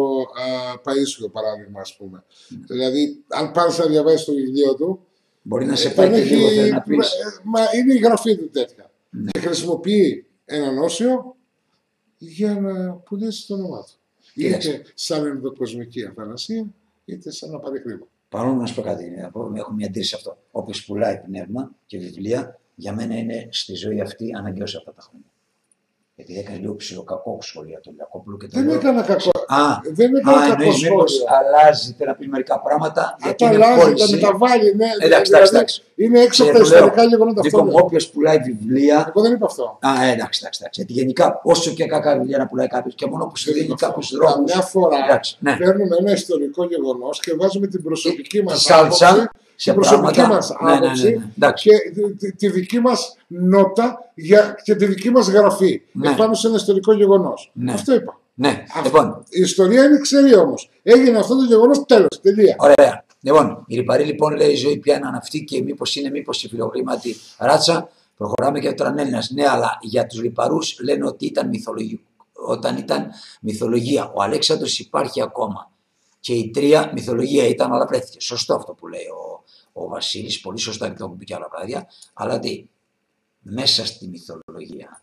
α, Παΐσιο, παράδειγμα, ας πούμε. Δηλαδή, αν πάρεις να διαβάσεις το βιβλίο του, Μπορεί να ε, σε τον πάει και έχει- λίγο, θέλει να πεις. μα, μα είναι η γραφή του τέτοια. Ναι. Και χρησιμοποιεί έναν Όσιο για να πουλήσει το όνομά του. Κοίταξε. Είτε σαν ενδοκοσμική αθανασία, είτε σαν να πάρει χρήμα. Παρόλο να σου πω κάτι, να πω, έχω μια αντίρρηση σε αυτό. Όποιος πουλάει πνεύμα και βιβλία, για μένα είναι στη ζωή αυτή αναγκαίος αυτά τα χρόνια. Γιατί έκανε λίγο ψιλοκακό σχόλια τον Ιακώπουλο και τον Δεν λέω. έκανα κακό. Α, Δεν έκανα α, κακό εννοείς μήπως σχόλιο. αλλάζει, θέλει να πει μερικά πράγματα, Αν γιατί τα είναι αλλάζει, τα πώληση. μεταβάλει. Ναι, Εντάξει, εντάξει, δηλαδή, εντάξει. είναι έξω από Και τα του λέω, ιστορικά γεγονότα αυτό. Λοιπόν, λέω. όποιος πουλάει βιβλία. Εγώ δεν είπα αυτό. Α, ε, εντάξει, εντάξει, εντάξει. Γιατί γενικά, όσο και κακά βιβλία να πουλάει κάποιο και μόνο που σου Δεν δίνει είπα αυτό. κάποιου δρόμου. Καμιά φορά Εντάξει, ναι. παίρνουμε ένα ιστορικό γεγονός και βάζουμε την προσωπική Τη μας σάλτσα άποψη, σε την προσωπική πράγματα. μας Ναι, ναι, ναι, άποψη ναι. Εντάξει. και τη, τη- τη δική μας νότα για, και τη δική μας γραφή Ναι. επάνω σε ένα ιστορικό γεγονός. Ναι. Αυτό είπα. Ναι, Αυτό. λοιπόν, Η ιστορία είναι ξέρει όμως. Έγινε αυτό το γεγονός, τέλος, τελεία. ωραία. Λοιπόν, η ρυπαρή λοιπόν λέει: η ζωή πια είναι αυτή και μήπω είναι μήπω η φιλογρήματη ράτσα. Προχωράμε και τον Έλληνα. Ναι, αλλά για του ρυπαρού λένε ότι ήταν μυθολογικό. Όταν ήταν μυθολογία. Ο Αλέξανδρος υπάρχει ακόμα. Και η τρία μυθολογία ήταν, αλλά βρέθηκε. Σωστό αυτό που λέει ο, ο Βασίλης, πολύ σωστά και το έχουν πει και άλλα βράδια. Αλλά τι, μέσα στη μυθολογία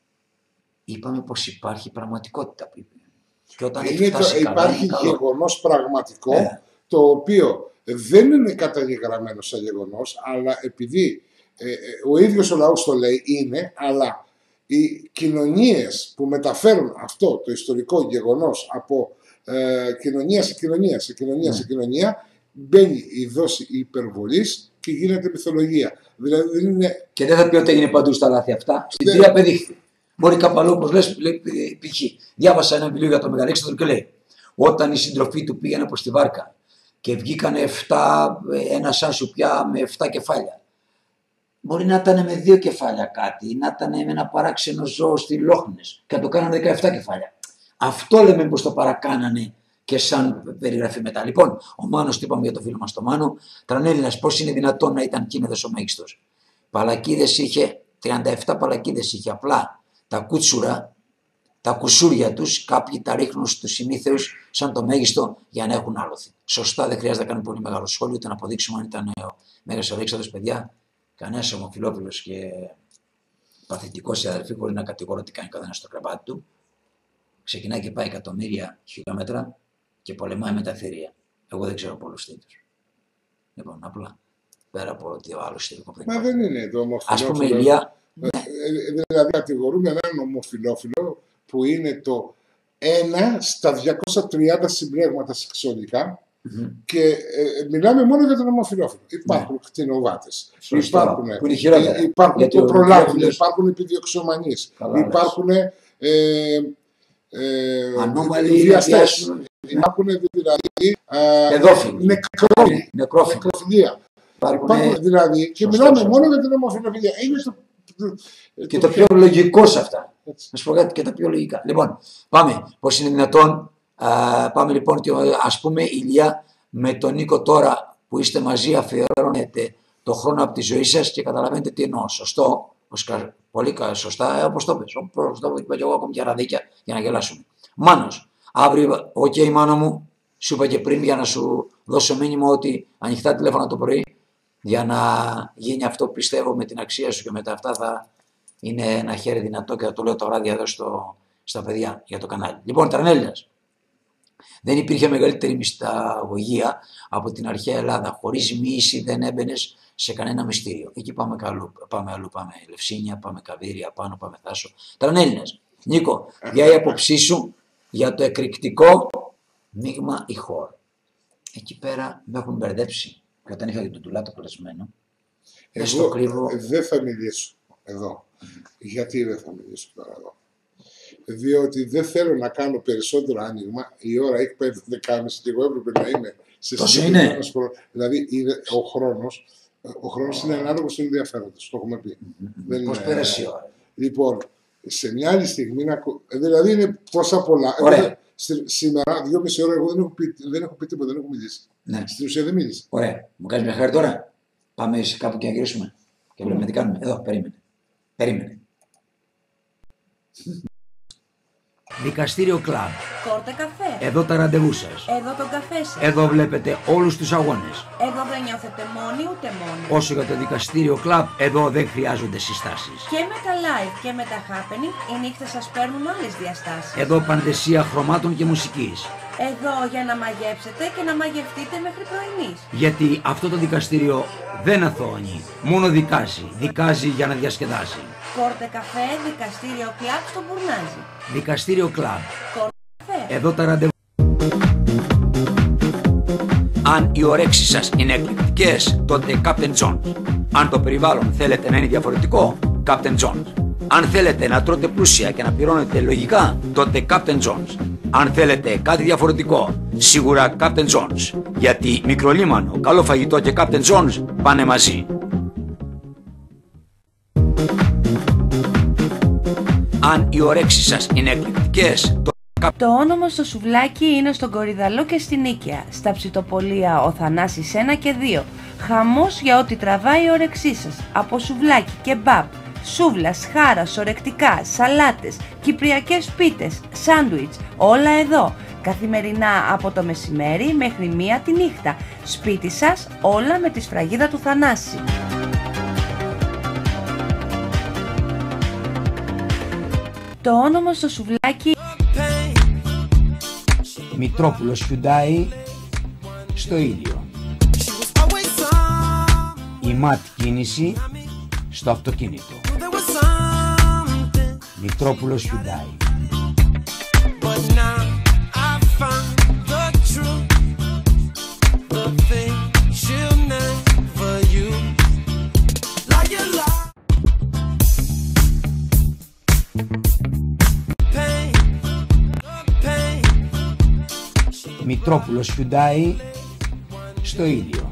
είπαμε πως υπάρχει πραγματικότητα. Και όταν έχει Είναι το, φτάσει καλά, υπάρχει είναι καλό. γεγονός πραγματικό, Ναι. το οποίο δεν είναι καταγεγραμμένο σαν γεγονός, αλλά επειδή ε, ε, ο ίδιος ο λαός το λέει είναι, αλλά οι κοινωνίες που μεταφέρουν αυτό το ιστορικό γεγονός από ε, κοινωνία σε κοινωνία σε κοινωνία Ναι. σε κοινωνία, μπαίνει η δόση υπερβολής και γίνεται μυθολογία. Δηλαδή δεν είναι. Και δεν θα πει ότι έγινε παντού στα λάθη αυτά. Στην Δεν- τρία απεδείχθη. Μπορεί κάπου αλλού, όπως λες, λέει, π.χ. Διάβασα ένα βιβλίο για τον Μεγαλέξανδρο και λέει: όταν η συντροφή του πήγαινε προς τη βάρκα και βγήκανε εφτά, ένα σαν σουπιά με εφτά κεφάλια. Μπορεί να ήταν με δύο κεφάλια κάτι, ή να ήταν με ένα παράξενο ζώο στη Λόχνες και να το κάνανε δεκαεφτά κεφάλια. Αυτό λέμε πως το παρακάνανε και σαν περιγραφή μετά. Λοιπόν, ο Μάνος, τι είπαμε για το φίλο μας το Μάνο, Τρανέλληνας, πώς είναι δυνατόν να ήταν κίνεδος ο μέγιστος. Παλακίδες είχε, τριάντα επτά παλακίδες είχε, απλά τα κούτσουρα, τα κουσούρια τους, κάποιοι τα ρίχνουν στους ημίθεους σαν το μέγιστο για να έχουν άλοθη. Σωστά, δεν χρειάζεται να κάνουμε πολύ μεγάλο σχόλιο, ούτε να αποδείξουμε αν ήταν ο Μέγας Αλέξανδρος, παιδιά. Κανένας ομοφυλόφιλος και παθητικός η αδερφή μπορεί να κατηγορώ ότι κάνει καθένα στο κρεβάτι του. ξεκινάει και πάει εκατομμύρια χιλιόμετρα και πολεμάει με τα θηρία. Εγώ δεν ξέρω πολλούς τέτοιους. Λοιπόν, απλά. Πέρα από ότι ο άλλος θηρικό δεν Μα δεν είναι το ομοφυλόφιλο. Ας πούμε, Ηλία. Ναι. Δηλαδή, κατηγορούμε έναν ομοφυλόφιλο που είναι το ένα στα διακόσια τριάντα συμπλέγματα σεξουαλικά. Mm-hmm. Και ε, μιλάμε μόνο για τον ομοφυλόφιλο. Υπάρχουν yeah. κτηνοβάτες, υπάρχουν, ε, υπάρχουν το προλάβουν, υπάρχουν επιδιοξιομανείς, υπάρχουν ε, ε, διαστάσεις, υπάρχουν δηλαδή νεκρόφιλοι, νεκροφιλία. Υπάρχουν δηλαδή και μιλάμε σωστά, μόνο για την ομοφυλοφιλία. Είναι το, και το, το πιο λογικό σε αυτά. Να σου πω κάτι και τα πιο λογικά. Λοιπόν, πάμε. Πώς είναι δυνατόν. Uh, πάμε λοιπόν και ας πούμε, Ηλία, με τον Νίκο τώρα που είστε μαζί αφιερώνετε το χρόνο από τη ζωή σας και καταλαβαίνετε τι εννοώ. Σωστό, πολύ σωστά, ε, όπως το πες. Όπως το είπα και εγώ ακόμη και ραδίκια για να γελάσουμε. Μάνος, αύριο, οκ okay, μάνα μου, σου είπα και πριν για να σου δώσω μήνυμα ότι ανοιχτά τηλέφωνα το πρωί για να γίνει αυτό που πιστεύω με την αξία σου και μετά αυτά θα είναι ένα χέρι δυνατό και θα το λέω το βράδυ εδώ στο, στα παιδιά για το κανάλι. Λοιπόν, Τρανέλληνας. Δεν υπήρχε μεγαλύτερη μυσταγωγία από την αρχαία Ελλάδα. Χωρίς μοίηση δεν έμπαινες σε κανένα μυστήριο. Εκεί πάμε, καλού, πάμε αλλού. Πάμε Λευσίνια, πάμε Καβίρια, πάνω πάμε Θάσο. Τρανέλληνες. Νίκο, για η άποψή σου για το εκρηκτικό μείγμα ηχόρ. Εκεί πέρα με έχουν μπερδέψει. Και όταν είχα και τον Τουλάτο κλασμένο. Εγώ κρύβω... δεν θα μιλήσω εδώ. Mm-hmm. Γιατί δεν θα μιλήσω τώρα εδώ. Διότι δεν θέλω να κάνω περισσότερο άνοιγμα. Η ώρα έχει πάει δεκάμιση και εγώ έπρεπε να είμαι σε συγκεκριμένο χρόνο. Δηλαδή ο χρόνος ο χρόνος είναι ανάλογος στον ενδιαφέροντος. Το έχουμε πει. Mm-hmm. Πώς πέρασε η ώρα. Λοιπόν, σε μια άλλη στιγμή να... Δηλαδή είναι τόσα πολλά. Εγώ, σήμερα, δυόμιση ώρα, εγώ δεν έχω πει, δεν έχω πει τίποτα, δεν έχω μιλήσει. Ναι. Στην ουσία δεν μίλησα. Ωραία. Μου κάνεις μια χάρη τώρα. Πάμε σε κάπου και να γυρίσουμε. Και βλέπουμε τι κάνουμε. Εδώ, περίμενε. Περίμενε. Δικαστήριο Κλαμπ. Κόρτε καφέ. Εδώ τα ραντεβού σας. Εδώ τον καφέ σας. Εδώ βλέπετε όλους τους αγώνες. Εδώ δεν νιώθετε μόνοι ούτε μόνοι. Όσο για το Δικαστήριο Κλαμπ, εδώ δεν χρειάζονται συστάσεις. Και με τα live και με τα happening, οι νύχτες σας παίρνουν άλλες διαστάσεις. Εδώ παντεσία χρωμάτων και μουσικής. Εδώ για να μαγεύσετε και να μαγευτείτε μέχρι πρωινής. Γιατί αυτό το δικαστήριο δεν αθώωνει, μόνο δικάζει. Δικάζει για να διασκεδάσει. Κόρτε καφέ, Δικαστήριο Κλαμπ στο Μπουρνάζι. Δικαστήριο Κλαμπ. Κόρτε καφέ. Εδώ τα ραντεβού. Αν οι ορέξεις σας είναι εκλεκτικές, τότε Captain Jones. Αν το περιβάλλον θέλετε να είναι διαφορετικό, Captain Jones. Αν θέλετε να τρώτε πλούσια και να πληρώνετε λογικά, τότε Captain Jones. Αν θέλετε κάτι διαφορετικό, σίγουρα Captain Jones. Γιατί μικρολίμανο, καλό φαγητό και Captain Jones πάνε μαζί. Αν οι ορέξεις σας είναι εκλεκτικές, το... Το όνομα στο σουβλάκι είναι στον Κορυδαλό και στην Νίκαια. Στα ψητοπολία ο Θανάσης ένα και δύο. Χαμός για ό,τι τραβάει η όρεξή σας. Από σουβλάκι, κεμπάπ, σούβλα, σχάρα, ορεκτικά, σαλάτες, κυπριακές πίτες, σάντουιτς, όλα εδώ. Καθημερινά από το μεσημέρι μέχρι μία τη νύχτα. Σπίτι σας όλα με τη σφραγίδα του Θανάση. Το όνομα στο σουβλάκι Μητρόπουλος Hyundai στο ήλιο. Η ματ κίνηση στο αυτοκίνητο. Μητρόπουλος Hyundai. Μητρόπουλος Hyundai στο ήλιο.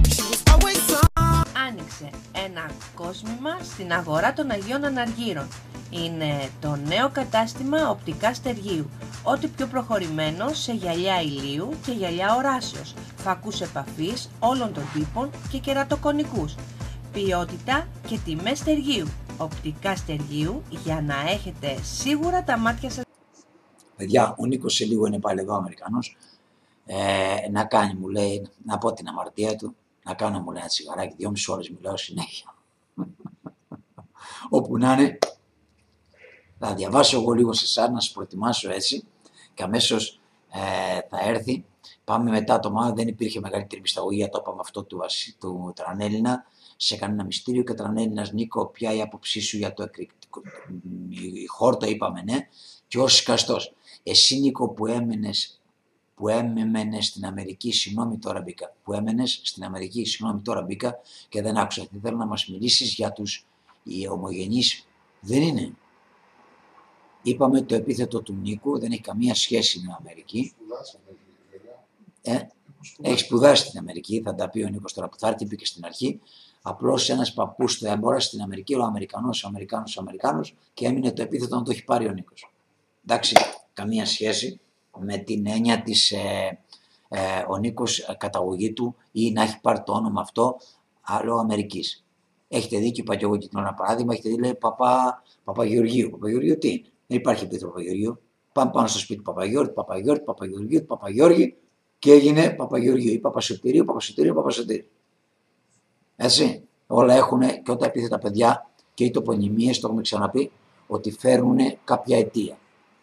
Άνοιξε ένα κόσμημα στην αγορά των Αγίων Αναργύρων. Είναι το νέο κατάστημα οπτικά στεργείου. Ό,τι πιο προχωρημένο σε γυαλιά ηλίου και γυαλιά οράσεως. Φακούς επαφής όλων των τύπων και κερατοκονικούς. Ποιότητα και τιμές στεργείου. Οπτικά στεργείου για να έχετε σίγουρα τα μάτια σας. Παιδιά, ο Νίκος σε λίγο είναι πάλι εδώ Αμερικανός. Ε, να κάνει, μου λέει, να πω την αμαρτία του, να κάνω, μου λέει, ένα τσιγαράκι, δυόμιση ώρες μιλάω συνέχεια. Όπου να είναι, Θα διαβάσω εγώ λίγο σε εσάς, να σας προετοιμάσω έτσι και αμέσως ε, θα έρθει. Πάμε μετά το μάτι, δεν υπήρχε μεγαλύτερη μυσταγωγία, το είπαμε αυτό του, του Τρανέλληνα. Σε κανένα μυστήριο και Τρανέλληνας. Νίκο, ποια η άποψή σου για το εκρηκτικό? Η χόρτα είπαμε ναι, και ως σκαστός. Εσύ Νίκο που έμενες, που έμενες στην Αμερική, συγγνώμη τώρα μπήκα, που έμενες στην Αμερική, συγγνώμη τώρα μπήκα και δεν άκουσα. Τι θέλω να μας μιλήσεις για τους οι ομογενείς? Δεν είναι. Είπαμε το επίθετο του Νίκου δεν έχει καμία σχέση με Αμερική. Ε, έχει σπουδάσει στην Αμερική, θα τα πει ο Νίκος τώρα που θα έρθει, είπε και στην αρχή. Απλώς ένας παππούς του έμπορα στην Αμερική, ο Αμερικανός, ο Αμερικάνος, ο Αμερικάνος και έμεινε το επίθετο να το έχει πάρει ο Νίκος. Εντάξει, καμία σχέση με την έννοια της ε, ε, ο Νίκος ε, καταγωγή του ή να έχει πάρει το όνομα αυτό άλλο Αμερικής. Έχετε δει και είπα και εγώ και ένα παράδειγμα, έχετε δει λέει Παπα, Παπαγεωργίου. Παπαγεωργίου τι είναι? Δεν υπάρχει επίθετο Παπαγεωργίου. Πάμε πάνω στο σπίτι του Παπαγιώργη, Παπαγιώργη, Παπαγεωργίου, Παπαγιώργη και έγινε Παπαγεωργίου ή Παπασωτηρίου, Παπασωτηρίου, Παπασωτηρίου. Έτσι, όλα έχουν και όταν επίθετα παιδιά και οι τοπονυμίες, το έχουμε ξαναπεί, ότι φέρνουν κάποια αιτία.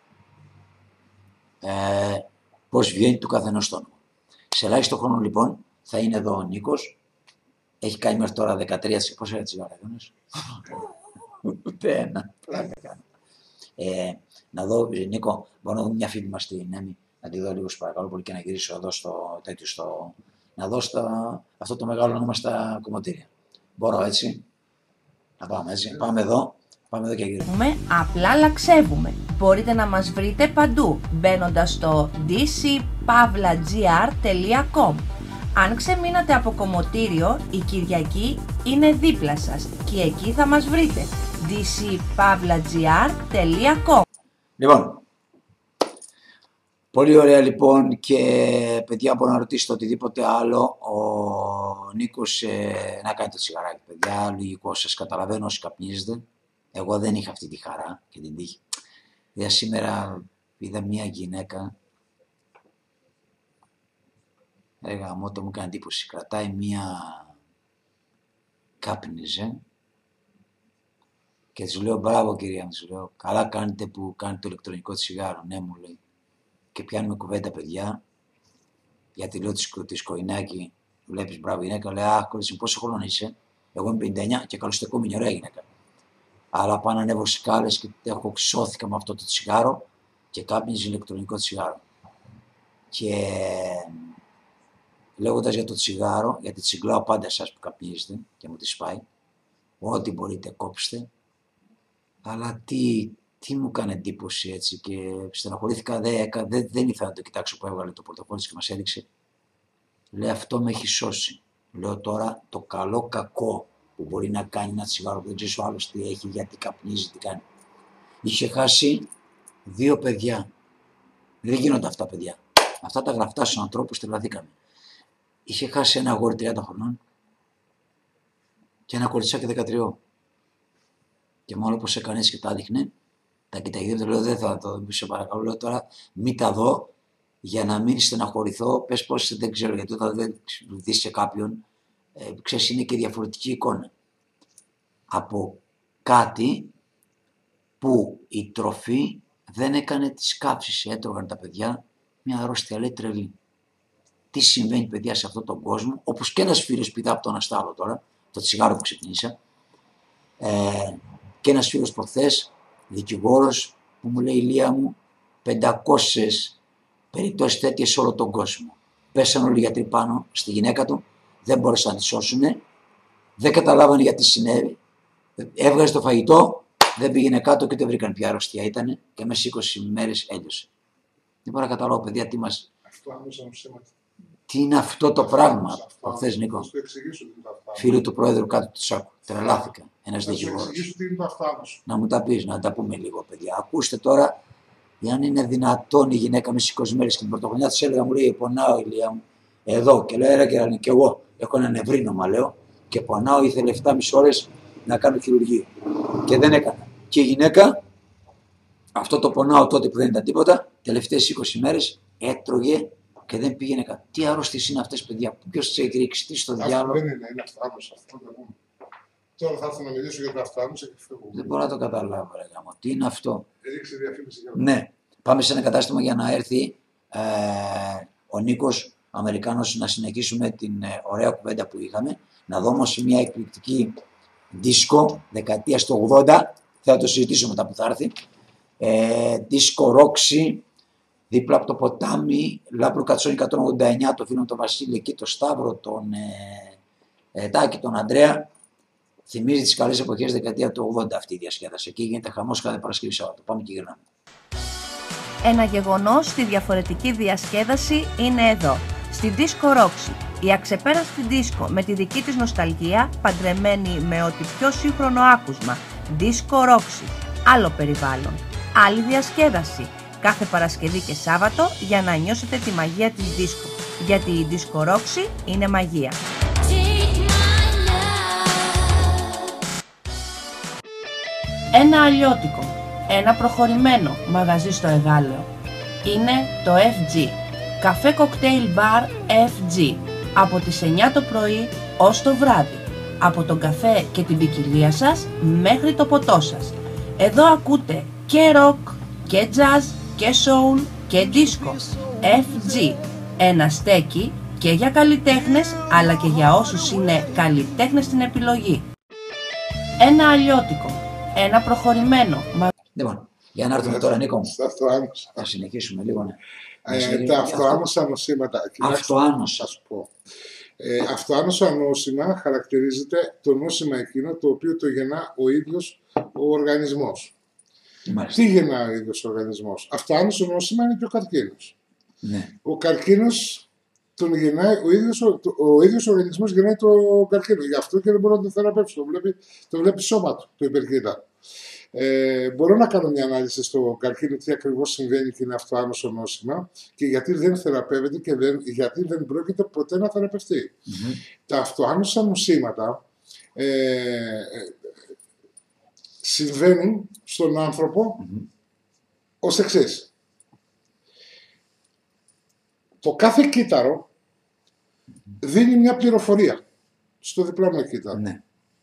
Ε, πώς βγαίνει του καθενός το όνομα. Σε ελάχιστο χρόνο λοιπόν θα είναι εδώ ο Νίκος. Έχει κάνει μέχρι τώρα δεκατρία, πόσα τσιγάρα έκανες? Ούτε ένα. Ε, να δω, Νίκο, μπορώ να δω μια φίλη μας στη Νέμη, να τη δω λίγο σου παρακαλώ πολύ και να γυρίσω εδώ στο τέτοιο, στο, να δω στα, αυτό το μεγάλο όνομα στα κομμωτήρια. Μπορώ έτσι, να πάμε έτσι, πάμε εδώ, πάμε εδώ και γυρίσουμε. Απλά λαξεύουμε. Μπορείτε να μας βρείτε παντού μπαίνοντας στο ντι σι παύλα τζι αρ τελεία κομ. Αν ξεμείνατε από κομμωτήριο, η Κυριακή είναι δίπλα σας και εκεί θα μας βρείτε. ντι σι παύλα τζι αρ τελεία κομ. Λοιπόν, πολύ ωραία λοιπόν και παιδιά μπορώ να ρωτήσετε οτιδήποτε άλλο. Ο Νίκος ε, να κάνει το τσιγαράκι παιδιά, λογικό, σας καταλαβαίνω όσοι καπνίζετε. Εγώ δεν είχα αυτή τη χαρά και την τύχη. Για σήμερα είδα μια γυναίκα, έγα μότο μου κάνει εντύπωση, κρατάει μια, κάπνιζε και της λέω μπράβο κυρία μου, της λέω καλά κάνετε που κάνετε το ηλεκτρονικό τσιγάρο, ναι μου λέει. Και πιάνουμε κουβέντα παιδιά, γιατί λέω της Κοϊνάκη, βλέπεις μπράβο γυναίκα, λέει αχ κορίτσι πόσο χρόνο είσαι, εγώ είμαι πενήντα εννιά και καλοστεκούμενη ωραία γυναίκα. Αλλά πάνω ανέβω σκάλες και έχω ξώθηκα με αυτό το τσιγάρο και κάπνιζε ηλεκτρονικό τσιγάρο. Και λέγοντας για το τσιγάρο, γιατί τσιγκλάω πάντα εσάς που καπνίζετε και μου τη σπάει, ό,τι μπορείτε κόψτε, αλλά τι, τι μου κάνει εντύπωση έτσι και στεναχωρήθηκα, δεν, δεν, δεν ήθελα να το κοιτάξω που έβγαλε το πορτοφόλι και μας έδειξε. Λέει αυτό με έχει σώσει. Λέω τώρα το καλό κακό που μπορεί να κάνει ένα τσιγάρο που δεν ξέρει ο άλλος τι έχει, γιατί καπνίζει, τι κάνει. Είχε χάσει δύο παιδιά. Δεν γίνονται αυτά παιδιά. Αυτά τα γραφτά στους ανθρώπους τρελαθήκαμε. Είχε χάσει ένα αγόρι τριάντα χρονών και ένα κοριτσάκι δεκατρία. Και μόνο πως έκανε και τα δείχνε, τα κοιταγίδευτε, λέω δεν θα το δω, σε παρακαλώ, λέω τώρα μην τα δω για να μην στεναχωρηθώ, πες πως δεν ξέρω, γιατί όταν δεν δεις σε κάποιον, ε, ξέρεις είναι και διαφορετική εικόνα. Από κάτι που η τροφή δεν έκανε τις κάψεις, έτρωγαν τα παιδιά μια αρρώστια λέει τρελή. Τι συμβαίνει παιδιά σε αυτόν τον κόσμο, όπως και ένας φίλος πηδά από τον αστάλο τώρα, το τσιγάρο που ξεκινήσα, ε, και ένας φίλος προχθές, δικηγόρος, που μου λέει Ηλία μου, πεντακόσιες περιπτώσεις τέτοιες σε όλο τον κόσμο. Πέσαν όλοι οι γιατροί πάνω στη γυναίκα του, δεν μπόρεσαν να τη σώσουν, δεν καταλάβανε γιατί συνέβη, έβγαζε το φαγητό, δεν πήγαινε κάτω και δεν βρήκαν ποια αρρώστια ήταν και μέσα σε είκοσι μέρες έλειωσε. Δεν μπορώ να καταλάβω παιδιά τι μας... Αυτό άμεσα ψέματα. Τι είναι αυτό το αυτό, πράγμα, προχθές Νίκο. Να σου εξηγήσω τι είναι το αυτάμεσο. Φίλου του πρόεδρου κάτω του Σάκου. Τρελάθηκα. Ένας Να σου δικηγόρος. εξηγήσω τι είναι το αυτάμεσο. Να μου τα πεις, να τα πούμε λίγο, παιδιά. Ακούστε τώρα, αν είναι δυνατόν η γυναίκα με είκοσι μέρες και την πρωτοχρονιά της έλεγα, μου λέει: πονάω, Ηλία μου. Εδώ και λέω: Ρε και, και εγώ έχω ένα νευρίνωμα, λέω, και πονάω, ήθελε επτάμισι ώρες να κάνω χειρουργείο. Και δεν έκανα. Και η γυναίκα, αυτό το πονάω τότε που δεν ήταν τίποτα, τελευταίες είκοσι μέρες έτρωγε. Και δεν πήγαινε κάτι. Τι αρρώστιες είναι αυτές, παιδιά, ποιος τις έχει ρίξει, τι στο Αυτό διάλογο. δεν είναι, είναι αυτάμεσο. Αυτό δεν είναι. Τώρα θα έρθω να μιλήσω για τα αυτοάμυσα και φεύγω. Δεν μπορώ να το καταλάβω, ρε γάμο. Τι είναι αυτό. Ρίξε διαφήμιση για Ναι, πάμε σε ένα κατάστημα για να έρθει ε, ο Νίκος Αμερικάνος να συνεχίσουμε την ε, ωραία κουβέντα που είχαμε. Να δω όμως μια εκπληκτική δίσκο δεκαετία του ογδόντα. Θα το συζητήσω μετά που θα έρθει. Ε, δίσκο Ρόξι, δίπλα από το ποτάμι, Λάμπρο Κατσόνη εκατόν ογδόντα εννιά, το φίλο τον Βασίλη εκεί, το Σταύρο, τον ε, ε, Τάκη, τον Ανδρέα. Θυμίζει τις καλές εποχές δεκαετία του ογδόντα αυτή η διασκέδαση. Εκεί γίνεται χαμός κάθε Παρασκευή Σάββατο. Πάμε και γυρνάμε. Ένα γεγονός στη διαφορετική διασκέδαση είναι εδώ, στη Disco Roxy. Η αξεπέραστη δίσκο με τη δική της νοσταλγία, παντρεμένη με ό,τι πιο σύγχρονο άκουσμα. Disco Roxy. Άλλο περιβάλλον. Άλλη διασκέδαση. Κάθε Παρασκευή και Σάββατο για να νιώσετε τη μαγεία της δίσκο. Γιατί η Disco Roxy είναι μαγεία. Ένα αλλιώτικο, ένα προχωρημένο μαγαζί στο Εγάλεο. Είναι το εφ τζι. Καφέ κοκτέιλ μπαρ εφ τζι. Από τις εννιά το πρωί ως το βράδυ. Από τον καφέ και την ποικιλία σας μέχρι το ποτό σας. Εδώ ακούτε και rock, και jazz, και soul, και disco. εφ τζι. Ένα στέκι και για καλλιτέχνες αλλά και για όσους είναι καλλιτέχνες στην επιλογή. Ένα αλλιώτικο. Ένα προχωρημένο. Λοιπόν, για να έρθουμε τώρα, Νίκο μου. Αυτοάμυσα. Θα συνεχίσουμε λίγο. Ναι. Ε, τα αυτοάμυσα νοσήματα. Αυτοάμυσα. Θα σου πω. Ε, αυτοάμυσα νόσημα χαρακτηρίζεται το νόσημα εκείνο το οποίο το γεννά ο ίδιος ο οργανισμός. Μάλιστα. Τι γεννά ο ίδιος ο οργανισμός. Αυτοάμυσα νόσημα είναι και ο καρκίνος. Ναι. Ο καρκίνος τον γεννάει, ο ίδιος ο, ο ίδιος ο οργανισμός γεννάει το καρκίνο. Γι' αυτό και δεν μπορώ να το θεραπεύσω. Το βλέπει, το βλέπει σώμα του, το υπερκοίτα. Ε, μπορώ να κάνω μια ανάλυση στο καρκίνο τι ακριβώς συμβαίνει και είναι αυτοάμεσο νόσημα και γιατί δεν θεραπεύεται και δεν, γιατί δεν πρόκειται ποτέ να θεραπευτεί. Mm-hmm. Τα αυτοάμεσα νοσήματα ε, συμβαίνουν στον άνθρωπο mm-hmm. ως εξής. Το κάθε κύτταρο δίνει μια πληροφορία στο διπλανό κύτταρο. Mm-hmm.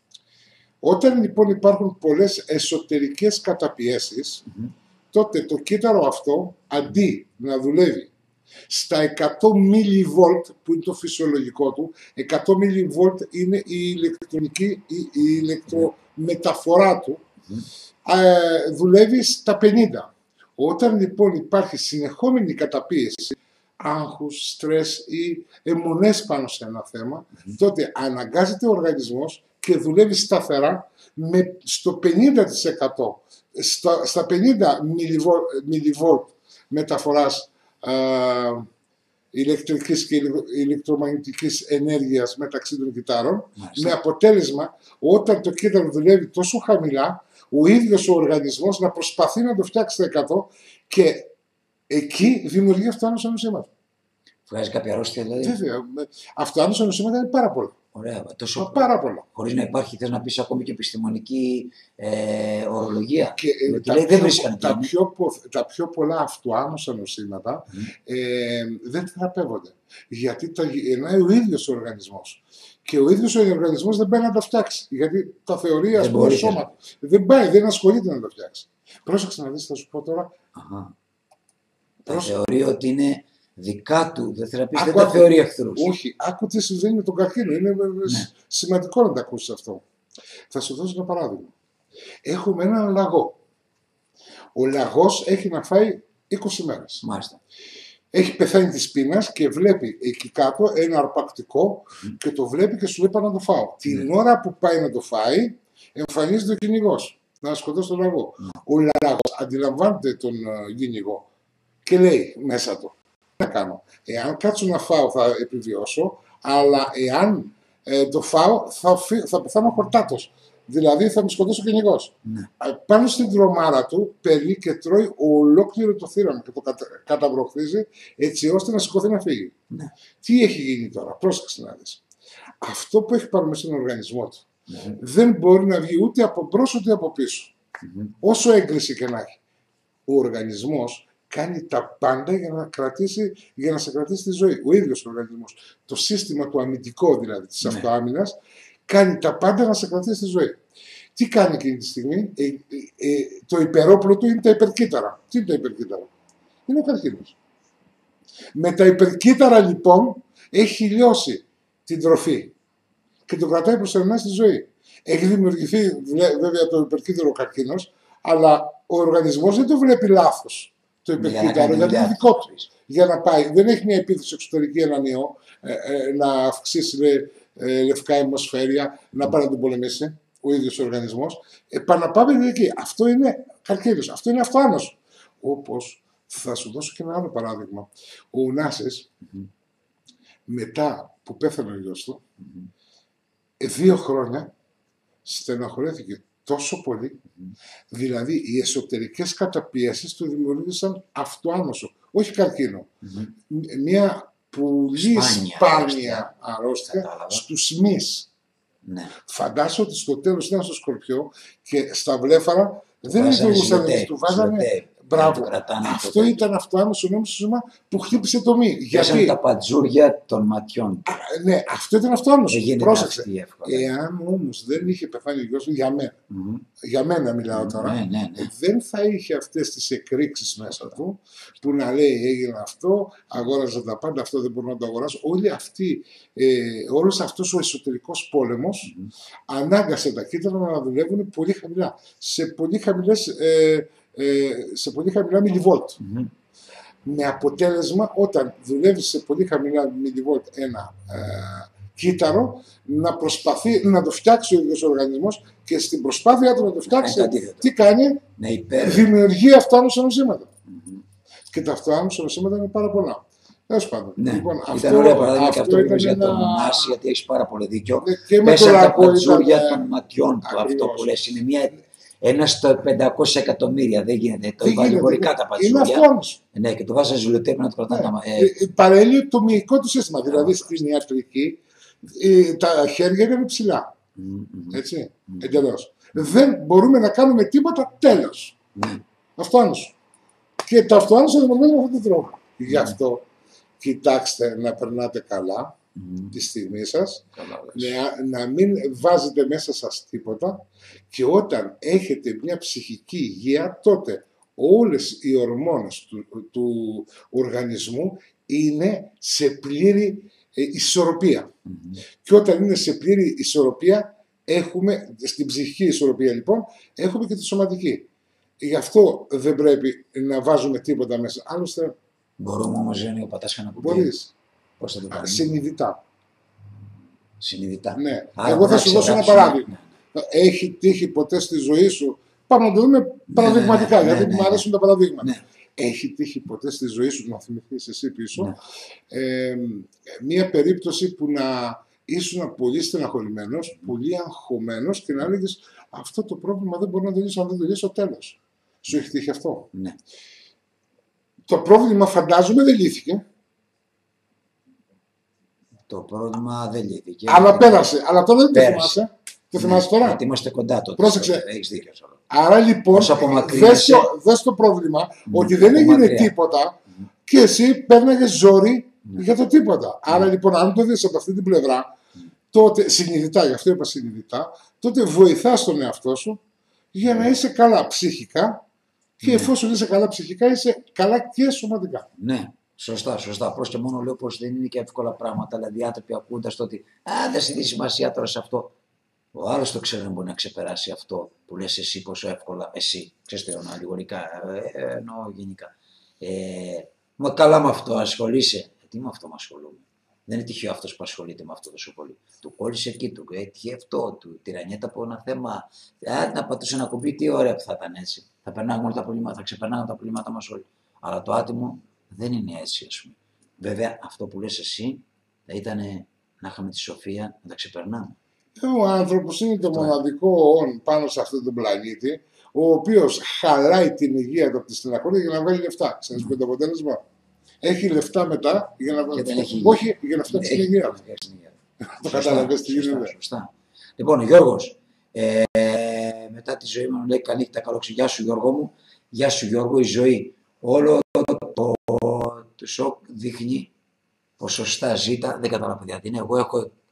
Όταν λοιπόν υπάρχουν πολλές εσωτερικές καταπιέσεις, mm-hmm. τότε το κύτταρο αυτό αντί να δουλεύει στα εκατό μιλιβόλτ που είναι το φυσιολογικό του, εκατό μιλιβόλτ είναι η ηλεκτρονική, η, η ηλεκτρομεταφορά του, mm-hmm. ε, δουλεύει στα πενήντα. Όταν λοιπόν υπάρχει συνεχόμενη καταπίεση, άγχους, στρες ή αιμονές πάνω σε ένα θέμα, mm-hmm. τότε αναγκάζεται ο οργανισμός και δουλεύει σταθερά με, στο πενήντα τοις εκατό, στα, στα πενήντα μιλιβόλτ μεταφοράς α, ηλεκτρικής και ηλεκτρομαγνητικής ενέργειας μεταξύ των κυττάρων, με αποτέλεσμα όταν το κύτταρο δουλεύει τόσο χαμηλά, ο ίδιος ο οργανισμός να προσπαθεί να το φτιάξει στα εκατό και εκεί δημιουργεί αυτοάμεσα νοσήματα. Βγάζει κάποια αρρώστια δηλαδή. Βέβαια. Αυτοάμεσα νοσήματα είναι πάρα πολλά. Ωραία. Τόσο πάρα πολλά. Χωρίς να υπάρχει, θες να πεις ακόμη και επιστημονική ε, ορολογία. Και, ε, τα, λέει, πιο, δεν τα, πιο, τα πιο πολλά αυτοάμεσα νοσήματα mm. ε, δεν θεραπεύονται. Γιατί τα γεννάει ο ίδιος ο οργανισμός. Και ο ίδιος ο οργανισμός δεν πάει να τα φτιάξει. Γιατί τα θεωρεί ας πούμε σώμα. Δεν πάει, δεν ασχολείται να τα φτιάξει. Πρόσεξε να δεις, θα σου πω τώρα. Αχα. Τα θεωρεί ότι είναι δικά του, δεν θεραπεύει, δεν τα θεωρεί εχθρούς. Όχι, άκου τι συμβαίνει με τον καρκίνο. Είναι ναι. σημαντικό να τα ακούσεις αυτό. Θα σου δώσω ένα παράδειγμα. Έχουμε έναν λαγό. Ο λαγός έχει να φάει είκοσι μέρες. Μάλιστα. Έχει πεθάνει της πείνας και βλέπει εκεί κάτω ένα αρπακτικό mm. και το βλέπει και σου λέει πάω να το φάω. Mm. Την ώρα που πάει να το φάει, εμφανίζεται ο κυνηγός να σκοτώσει τον λαγό. Mm. Ο λαγός αντιλαμβάνεται τον uh, κυνηγό και λέει μέσα του. Να κάνω. Εάν κάτσω να φάω θα επιβιώσω, αλλά εάν ε, το φάω θα, θα πεθάνω χορτάτος. Δηλαδή θα με σκοτώσει ο κυνηγός. Ναι. Πάνω στην τρομάρα του παίρνει και τρώει ολόκληρο το θύραμα και το κατα... καταβροχθίζει έτσι ώστε να σηκωθεί να φύγει. Ναι. Τι έχει γίνει τώρα, πρόσεξε να δεις. Αυτό που έχει πάρει μέσα στον οργανισμό του ναι. δεν μπορεί να βγει ούτε από μπρος ούτε από πίσω. Mm-hmm. Όσο έγκριση και να έχει. Ο οργανισμός κάνει τα πάντα για να, κρατήσει, για να σε κρατήσει τη ζωή. Ο ίδιος ο οργανισμός. Το σύστημα του αμυντικό δηλαδή της ναι. αυτοάμυνας κάνει τα πάντα να σε κρατήσει στη ζωή. Τι κάνει εκείνη τη στιγμή? Ε, ε, ε, το υπερόπλο του είναι τα υπερκύτταρα. Τι είναι τα υπερκύτταρα? Είναι ο καρκίνος. Με τα υπερκύτταρα λοιπόν έχει λιώσει την τροφή και το κρατάει προσωρινά στη ζωή. Έχει δημιουργηθεί βέβαια το υπερκύτταρο καρκίνος, αλλά ο οργανισμός δεν το βλέπει λάθος το υπερκύτταρο, γιατί είναι δικό του. Για να πάει, δεν έχει μια επίθεση εξωτερική έναν ιό, ε, ε, να αυξήσει λε, ε, λευκά αιμοσφαίρια, να πάει να τον πολεμήσει ο ίδιος ο οργανισμός. Ε, Παναπάμε εκεί. Αυτό είναι καρκίνος, αυτό είναι αυτοάνωσο. Όπως θα σου δώσω και ένα άλλο παράδειγμα. Ο Ουνάσης, mm-hmm. μετά που πέθανε ο γιος του, mm-hmm. δύο χρόνια στεναχωρέθηκε τόσο πολύ, mm-hmm. δηλαδή οι εσωτερικές καταπιέσεις του δημιουργήσαν αυτοάνωσο, όχι καρκίνο. Mm-hmm. Μια πολύ σπάνια, σπάνια αρρώστια στους μυς. Ναι. Φαντάσου ότι στο τέλος ήταν στο Σκορπιό και στα βλέφαρα του δεν λειτουργούσαν, του βάζανε. Μπράβο. Αυτό το... ήταν αυτοάνωσο νόμισμα που χτύπησε το μη. Γιατί τα πατζούρια των ματιών. Α, ναι, αυτό ήταν αυτοάνωσο. Πρόσεξε. Εάν όμως δεν είχε πεθάνει ο γιος μου, για μένα, mm-hmm. για μένα μιλάω τώρα, ναι, ναι, ναι. δεν θα είχε αυτές τις εκρήξεις μέσα του που να λέει έγινε αυτό, αγόραζα τα πάντα, αυτό δεν μπορώ να το αγοράσω. Όλη αυτή, ε, όλος αυτός ο εσωτερικός πόλεμος mm-hmm. ανάγκασε τα κύτταρα να δουλεύουν πολύ χαμηλά. Σε πολύ χαμηλές. Ε, Ε, σε πολύ χαμηλά μιλιβόλτ. Mm-hmm. Με αποτέλεσμα όταν δουλεύει σε πολύ χαμηλά μιλιβόλτ ένα ε, κύτταρο να προσπαθεί να το φτιάξει ο ίδιος ο οργανισμός και στην προσπάθεια του να το φτιάξει mm-hmm. τι κάνει? Ναι, δημιουργεί αυτοάνωσα νοσήματα. Mm-hmm. Και τα αυτοάνωσα νοσήματα είναι πάρα πολλά. Τέλος πάντων. Ναι. Λοιπόν, ήταν αυτό, ωραία παράδειγμα και αυτό ήταν για ένα... τον Μονάση, γιατί έχεις πάρα πολύ δίκιο. Ναι, μέσα από τα πατζούρια ήταν... των ματιών του, αυτό που λες είναι μια... Ένα στο πεντακόσια εκατομμύρια, δεν γίνεται. Το είπα λιγορικά τα πατζούρια. Είναι αυτόνος. Ναι, και το βάζα ζουλωτέ να το κρατάνε. Ναι. Ε... Παρέλει το μυϊκό του σύστημα. Yeah. Δηλαδή στην ιατρική ε, τα χέρια είναι ψηλά. Mm-hmm. Έτσι, mm-hmm. εντελώς. Δεν μπορούμε να κάνουμε τίποτα, τέλος. Mm-hmm. Αυτόνος. Και το αυτόνος θα δημιουργήσουμε με αυτόν τον τρόπο. Mm-hmm. Γι' αυτό κοιτάξτε να περνάτε καλά. Mm. τη στιγμή σας, να, να μην βάζετε μέσα σας τίποτα και όταν έχετε μια ψυχική υγεία τότε όλες οι ορμόνες του, του οργανισμού είναι σε πλήρη ε, ισορροπία. Mm-hmm. Και όταν είναι σε πλήρη ισορροπία έχουμε, στην ψυχική ισορροπία λοιπόν, έχουμε και τη σωματική. Γι' αυτό δεν πρέπει να βάζουμε τίποτα μέσα. Άλλωστε μπορούμε όμως, Ζένη, ο Πατάσχα να πούμε. Μπορείς. Πώς θα το κάνουμε? Συνειδητά. Συνειδητά. Ναι. Άρα, εγώ θα σου δώσω ένα παράδειγμα. Ναι. Έχει τύχει ποτέ στη ζωή σου. Πάμε να το δούμε παραδειγματικά, ναι, ναι, γιατί ναι, ναι, μου αρέσουν ναι. τα παραδείγματα. Ναι. Έχει τύχει ποτέ στη ζωή σου, να θυμηθείς εσύ πίσω, ναι. ε, μία περίπτωση που να ήσουν πολύ στεναχωρημένος, πολύ αγχωμένος και να έλεγες αυτό το πρόβλημα δεν μπορώ να το λύσω αν δεν το λύσω τέλος. Σου έχει τύχει αυτό? Ναι. Το πρόβλημα φαντάζομαι δεν λύθηκε. Το πρόβλημα δεν λύθηκε. Αλλά πέρασε. Αλλά τώρα δεν το θυμάσαι. Το θυμάσαι τώρα? Γιατί είμαστε κοντά τότε. Πρόσεξε. Έχεις δίκιο. Άρα λοιπόν, δες το, δες το πρόβλημα mm. ότι δεν έγινε μακριά. τίποτα mm. και εσύ παίρναγες ζόρι mm. για το τίποτα. Mm. Άρα λοιπόν, αν το δεις από αυτή την πλευρά, mm. τότε συνειδητά, γι' αυτό είπα συνειδητά, τότε βοηθάς τον εαυτό σου για να είσαι καλά ψυχικά και mm. εφόσον είσαι καλά ψυχικά, είσαι καλά και σωματικά. Ναι. Σωστά, σωστά. Απλώς και μόνο λέω πως δεν είναι και εύκολα πράγματα. Δηλαδή, οι άνθρωποι ακούγοντας το ότι α, δεν σε δει σημασία τώρα σε αυτό. Ο άλλος το ξέρει να μπορεί να ξεπεράσει αυτό που λες εσύ πόσο εύκολα. Εσύ, ξέρεις το εννοώ λιγορικά, ε, εννοώ γενικά. Ε, μα καλά με αυτό ασχολείσαι. Ε, τι με αυτό με ασχολούμαι. Δεν είναι τυχαίο αυτός που ασχολείται με αυτό τόσο πολύ. Του κόλλησε εκεί, του ε, τι αυτό, του τυραννιέται από ένα θέμα. Ε, να πατούσε ένα κουμπί, τι ωραία που θα ήταν έτσι. Θα περνάγαμε όλα τα προβλήματα, θα ξεπερνάγαμε τα προβλήματα μας όλοι. Αλλά το άτιμο δεν είναι έτσι, ας πούμε. Βέβαια, αυτό που λες εσύ θα ήταν να είχαμε τη σοφία να τα ξεπερνάμε. Ο άνθρωπος είναι το μοναδικό όν πάνω σε αυτόν τον πλανήτη, ο οποίος χαλάει την υγεία του από τη στεναχώρια για να βγάλει λεφτά. Ξέρεις ποιο είναι το αποτέλεσμα? Έχει λεφτά μετά για να βγάλει. Όχι, για να φτιάξει την υγεία του. Το κατάλαβες τι γίνεται. Σωστά. Λοιπόν, ο Γιώργος, ε, μετά τη ζωή μου λέει καλή νύχτα, καλόξη. Γεια σου Γιώργο μου. Γεια σου Γιώργο, η ζωή. Όλο το, το σοκ δείχνει ποσοστά ζήτα. Δεν κατάλαβα παιδιά τι είναι. Εγώ έχω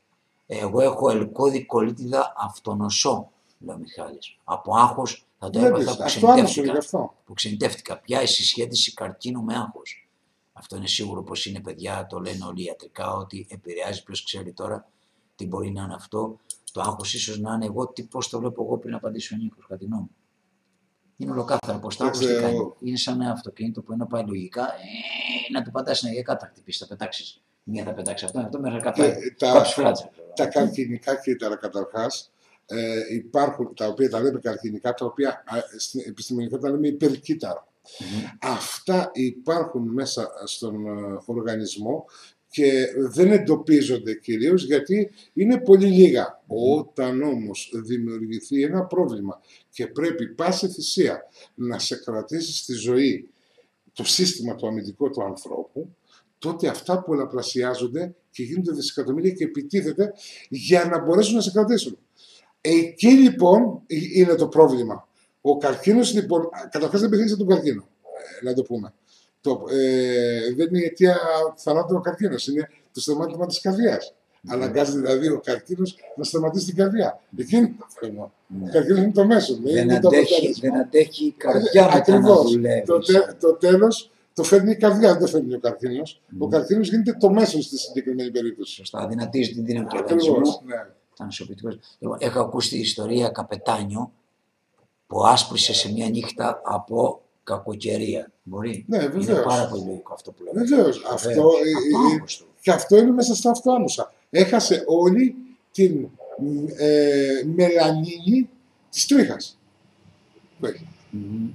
Εγώ έχω ελκώδη κολίτιδα αυτονοσό, λέει ο Μιχάλης. Από άγχος θα το Βλέπεις, έπαθα που αυτό άμεσο είναι γι' ξενιτεύτηκα. αυτό. Που ξενιτεύτηκα. Ποια η συσχέτιση καρκίνου με άγχος. Αυτό είναι σίγουρο πως είναι, παιδιά, το λένε όλοι ιατρικά, ότι επηρεάζει, ποιος ξέρει τώρα τι μπορεί να είναι αυτό. Το άγχος ίσως να είναι εγώ, τι, πώς το βλέπω εγώ πριν απαντήσω ο Νίκος, κατά τη γνώμη μου. Είναι ολοκάθαρο πως το άγχος τι κάνει. Είναι σαν ένα αυτοκίνητο που είναι πάει λογικά, ε, να του πατάς για κάτω χτυπήσει, θα πετάξεις. Μία θα πετάξει αυτό, αυτό μέχρι κάτω. Τα, τα καρκινικά κύτταρα καταρχάς ε, υπάρχουν, τα οποία τα λέμε καρκινικά, τα οποία στην επιστημονικά τα λέμε υπερκύτταρα. Mm-hmm. Αυτά υπάρχουν μέσα στον οργανισμό και δεν εντοπίζονται κυρίως γιατί είναι πολύ λίγα. Mm-hmm. Όταν όμως δημιουργηθεί ένα πρόβλημα και πρέπει πάση θυσία να σε κρατήσει στη ζωή το σύστημα το αμυντικό του ανθρώπου, τότε αυτά πολλαπλασιάζονται και γίνονται δισεκατομμύρια και επιτίθεται για να μπορέσουν να σε κρατήσουν. Εκεί λοιπόν είναι το πρόβλημα. Ο καρκίνος λοιπόν, καταρχάς δεν πεθαίνει τον καρκίνο, ε, να το πούμε. Το, ε, δεν είναι η αιτία θανάτου ο καρκίνος, είναι το σταμάτημα της καρδιάς. Mm. Αναγκάζει δηλαδή ο καρκίνος να σταματήσει την καρδιά. Εκεί είναι το θέμα. Mm. Ο καρκίνος είναι το μέσο. Δεν, είναι αντέχει, δεν αντέχει η καρδιά μετά να δουλεύει. Το, τε, το τέλος το φέρνει η καρδιά, δεν το φέρνει ο καρκίνος. Mm. Ο καρκίνος γίνεται το μέσο στη συγκεκριμένη περίπτωση. Σωστά, δυνατίζει την δύναμη του οργανισμού. Ναι. Λοιπόν, έχω ακούσει τη ιστορία Καπετάνιο που άσπρισε σε μια νύχτα από κακοκαιρία. Μπορεί. Ναι, βεβαίως. Είναι πάρα πολύ λογικό αυτό που λέμε. Βεβαίως. Αυτό, ε, και αυτό είναι μέσα στα αυτοάμμουσα. Έχασε όλη την ε, μελανίνη της τρίχας. Mm-hmm.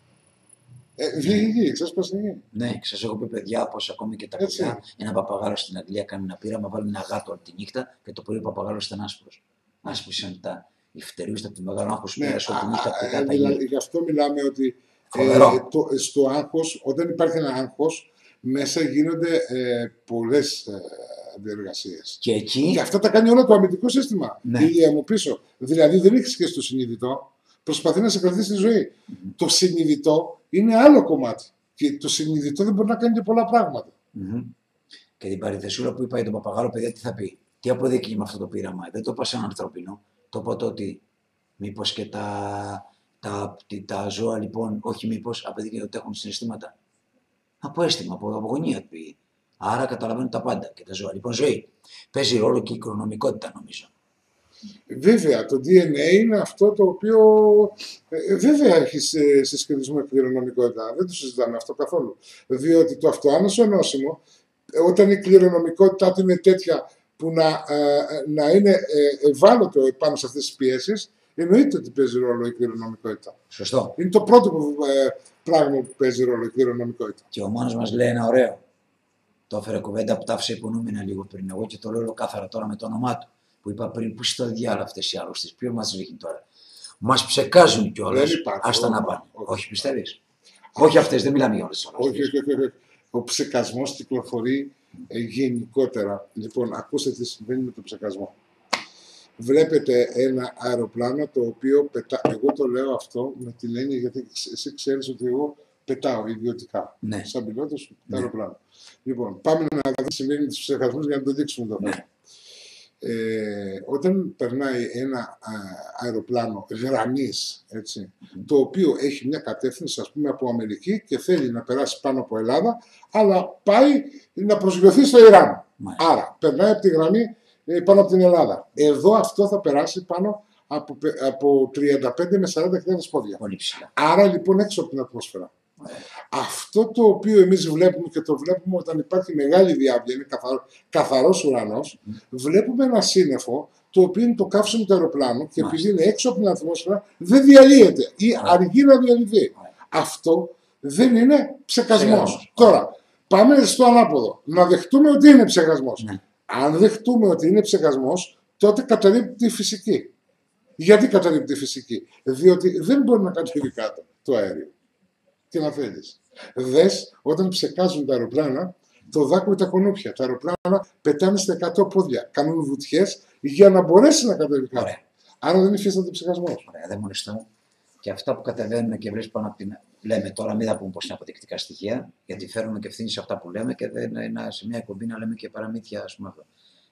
Ε, βγήκε γη, ξέρεις πώς είναι γη. Ναι, σας έχω πει παιδιά πως ακόμη και τα παιδιά, ένα παπαγάλο στην Αγγλία κάνει ένα πείραμα, βάλουν ένα γάτο από τη νύχτα και το πρωί ο παπαγάλος ήταν άσπρος. Άσπρισαν τα ηφτερίους από τη μεγάλο άγχος που πέρασε όλη τη νύχτα από τα δηλαδή, γι' αυτό μιλάμε ότι ε, το, στο άγχος, όταν υπάρχει ένα άγχος, μέσα γίνονται ε, πολλές ε, διεργασίες. Και εκεί... Και αυτά τα κάνει όλο το αμυντικό σύστημα. Ναι. Η ίδια μου πίσω. Δηλαδή δεν έχεις και στο συνειδητό. Προσπαθεί να σε κρατήσει στη ζωή. Mm-hmm. Το συνειδητό είναι άλλο κομμάτι. Και το συνειδητό δεν μπορεί να κάνει και πολλά πράγματα. Mm-hmm. Και την παρενθεσούρα που είπα για τον παπαγάλο, παιδιά, τι θα πει. Τι αποδεικνύει με αυτό το πείραμα. Δεν το είπα σαν ανθρωπινό. Το είπα το ότι μήπως και τα, τα, τα ζώα λοιπόν, όχι μήπως, αποδεικνύει ότι έχουν συναισθήματα. Από αίσθημα, από αγωνία πήγε. Άρα καταλαβαίνουν τα πάντα και τα ζώα. Λοιπόν, ζωή. Παίζει ρόλο και η κληρονομικότητα, νομίζω. Βέβαια, το ντι εν έι είναι αυτό το οποίο ε, βέβαια έχει συσχετισμό με κληρονομικότητα. Δεν το συζητάμε αυτό καθόλου. Διότι το αυτοάμεσο νόσημο, όταν η κληρονομικότητά του είναι τέτοια που να, ε, να είναι ε, ευάλωτο πάνω σε αυτές τις πιέσεις, εννοείται ότι παίζει ρόλο η κληρονομικότητα. Σωστό. Είναι το πρώτο που, ε, πράγμα που παίζει ρόλο η κληρονομικότητα. Και ο μόνος μας λέει ένα ωραίο. Το έφερε κουβέντα που τα άφησε υπονοούμενα λίγο πριν. Εγώ και το λέω κάθαρα τώρα με το όνομά του. Που είπα πριν, πού στο διάλογο αυτές οι άρρωστες, ποιο μας ρίχνει τώρα. Μας ψεκάζουν κιόλας. Άστα να πάνε. Όχι, όχι πιστεύεις. Όχι αυτές, δεν μιλάμε για όλες τις άρρωστες. Όχι, όχι, όχι. Ο ψεκασμός κυκλοφορεί ε, γενικότερα. Λοιπόν, ακούστε τι συμβαίνει με τον ψεκασμό. Βλέπετε ένα αεροπλάνο το οποίο πετά. Εγώ το λέω αυτό με την έννοια γιατί εσύ ξέρεις ότι εγώ πετάω ιδιωτικά. Ναι. Σαν πιλότος του ναι. αεροπλάνο. Λοιπόν, πάμε να δούμε τι συμβαίνει με τους ψεκασμούς για να το δείξουμε το θέμα. Ναι. Ε, όταν περνάει ένα α, αεροπλάνο γραμμής, έτσι, mm. το οποίο έχει μια κατεύθυνση, ας πούμε, από Αμερική και θέλει να περάσει πάνω από Ελλάδα, αλλά πάει να προσγειωθεί στο Ιράν. Mm. Άρα, περνάει από τη γραμμή ε, πάνω από την Ελλάδα. Εδώ αυτό θα περάσει πάνω από, από τριάντα πέντε με σαράντα χιλιάδες πόδια. Άρα, λοιπόν, έξω από την ατμόσφαιρα. Yeah. Αυτό το οποίο εμείς βλέπουμε και το βλέπουμε όταν υπάρχει μεγάλη διάβγεια, είναι καθαρό, καθαρός ουρανός, mm. βλέπουμε ένα σύννεφο το οποίο είναι το καύσιμο του αεροπλάνου και επειδή είναι έξω από την ατμόσφαιρα δεν διαλύεται ή yeah. αργεί να διαλυθεί. Yeah. Αυτό δεν είναι ψεκασμός. Yeah. Τώρα, πάμε στο ανάποδο. Να δεχτούμε ότι είναι ψεκασμός. Yeah. Αν δεχτούμε ότι είναι ψεκασμός, τότε καταρρίπτει τη φυσική. Γιατί καταρρίπτει τη φυσική? Διότι δεν μπορεί να κατέβει κάτω το αέριο. Τι να θέλεις. Δες, όταν ψεκάζουν τα αεροπλάνα, το δάκο τα κονούπια. Τα αεροπλάνα πετάνε στα εκατό πόδια. Κάνουν βουτιές για να μπορέσει να κατέβει κάτω. Άρα δεν υφίσταται ψεκασμός. Ωραία, δεν μολυστώ. Και αυτά που κατεβαίνουν και βρίσκουν πάνω από την. Λέμε τώρα, μην τα πούμε πως είναι αποδεικτικά στοιχεία, γιατί φέρνουμε και ευθύνη σε αυτά που λέμε και δεν είναι σε μια εκπομπή να λέμε και παραμύθια, ας πούμε.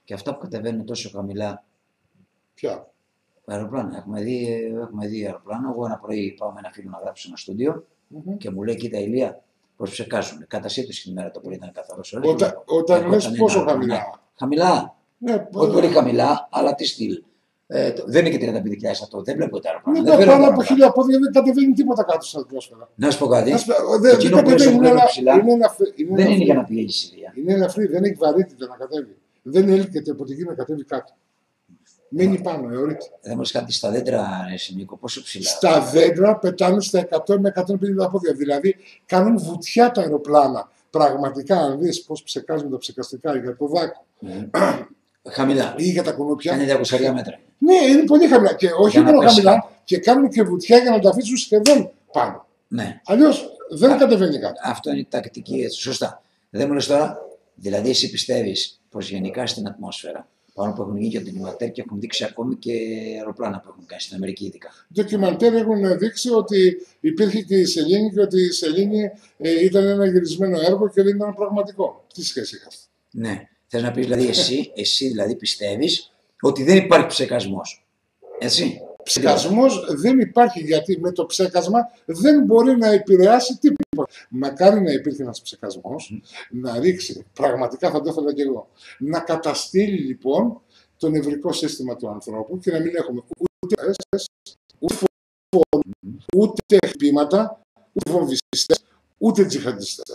Και αυτά που κατεβαίνουν τόσο χαμηλά. Ποια? Αεροπλάνα. Έχουμε δει, έχουμε δει αεροπλάνα. Εγώ ένα πρωί πάω με ένα φίλο να γράψω ένα στούντιο Mm-hmm. και μου λέει: Κοίτα, Ηλία, πώς ψεκάζουν. Κατά σύντοση την ημέρα το πρωί ήταν καθαρό. Όταν, όταν λες πόσο χαμηλά. Ναι. Χαμηλά. Ναι, όχι πολύ χαμηλά, αλλά τι στυλ. Ε, το, δεν είναι και τριάντα πέντε χιλιάδες αυτό. Δεν βλέπω τα αεροπλάνα. Ναι, πάνω από χίλια πόδια δεν κατεβαίνει τίποτα κάτω στην ατμόσφαιρα. Να σου πω κάτι. Δεν κατεβαίνει ψηλά. Είναι ελαφρύ, είναι δεν είναι για να πηγαίνει στη Συρία. Είναι ελαφρύ, δεν έχει βαρύτητα να κατέβει. Δεν έλκεται από τη γη να κατέβει κάτω. Μένει πάνω, αιωρείται. Δεν μου κάτι στα δέντρα, Νίκο, πόσο ψηλά. Στα δέντρα πετάνε στα εκατό με εκατόν πενήντα πόδια. Δηλαδή κάνουν βουτιά τα αεροπλάνα. Πραγματικά, αν δει πώ ψεκάζουν τα ψεκαστικά για το δάκο. Mm. Χαμηλά. Ή για τα κουνούπια. Είναι διακόσια μέτρα. Ναι, είναι πολύ χαμηλά. Και όχι μόνο χαμηλά, και κάνουν και βουτιά για να τα αφήσουν σχεδόν πάνω. Ναι. Αλλιώς δεν Α, κατεβαίνει κάτω. Αυτό είναι η τακτική, έτσι. Σωστά. Δεν μου λες τώρα, δηλαδή εσύ πιστεύεις πως γενικά στην ατμόσφαιρα, πάνω που έχουν γίνει και ντοκιμαντέρ και έχουν δείξει ακόμη και αεροπλάνα που έχουν κάνει στην Αμερική ειδικά. Ντοκιμαντέρ έχουν δείξει ότι υπήρχε και η σελήνη και ότι η σελήνη ε, ήταν ένα γυρισμένο έργο και δεν ήταν πραγματικό. Τι σχέση έχει αυτό? Ναι. Θες να πεις δηλαδή εσύ, εσύ δηλαδή πιστεύεις ότι δεν υπάρχει ψεκασμός. Έτσι. Ψεκασμός δεν υπάρχει, γιατί με το ψέκασμα δεν μπορεί να επηρεάσει τίποτα. Μακάρι να υπήρχε ένας ψεκασμός, mm. να ρίξει, πραγματικά θα το ήθελα και εγώ, να καταστήλει λοιπόν το νευρικό σύστημα του ανθρώπου και να μην έχουμε ούτε αίσεις, ούτε φόνο, ούτε χτυπήματα, ούτε βομβιστές, ούτε τζιχαντιστές.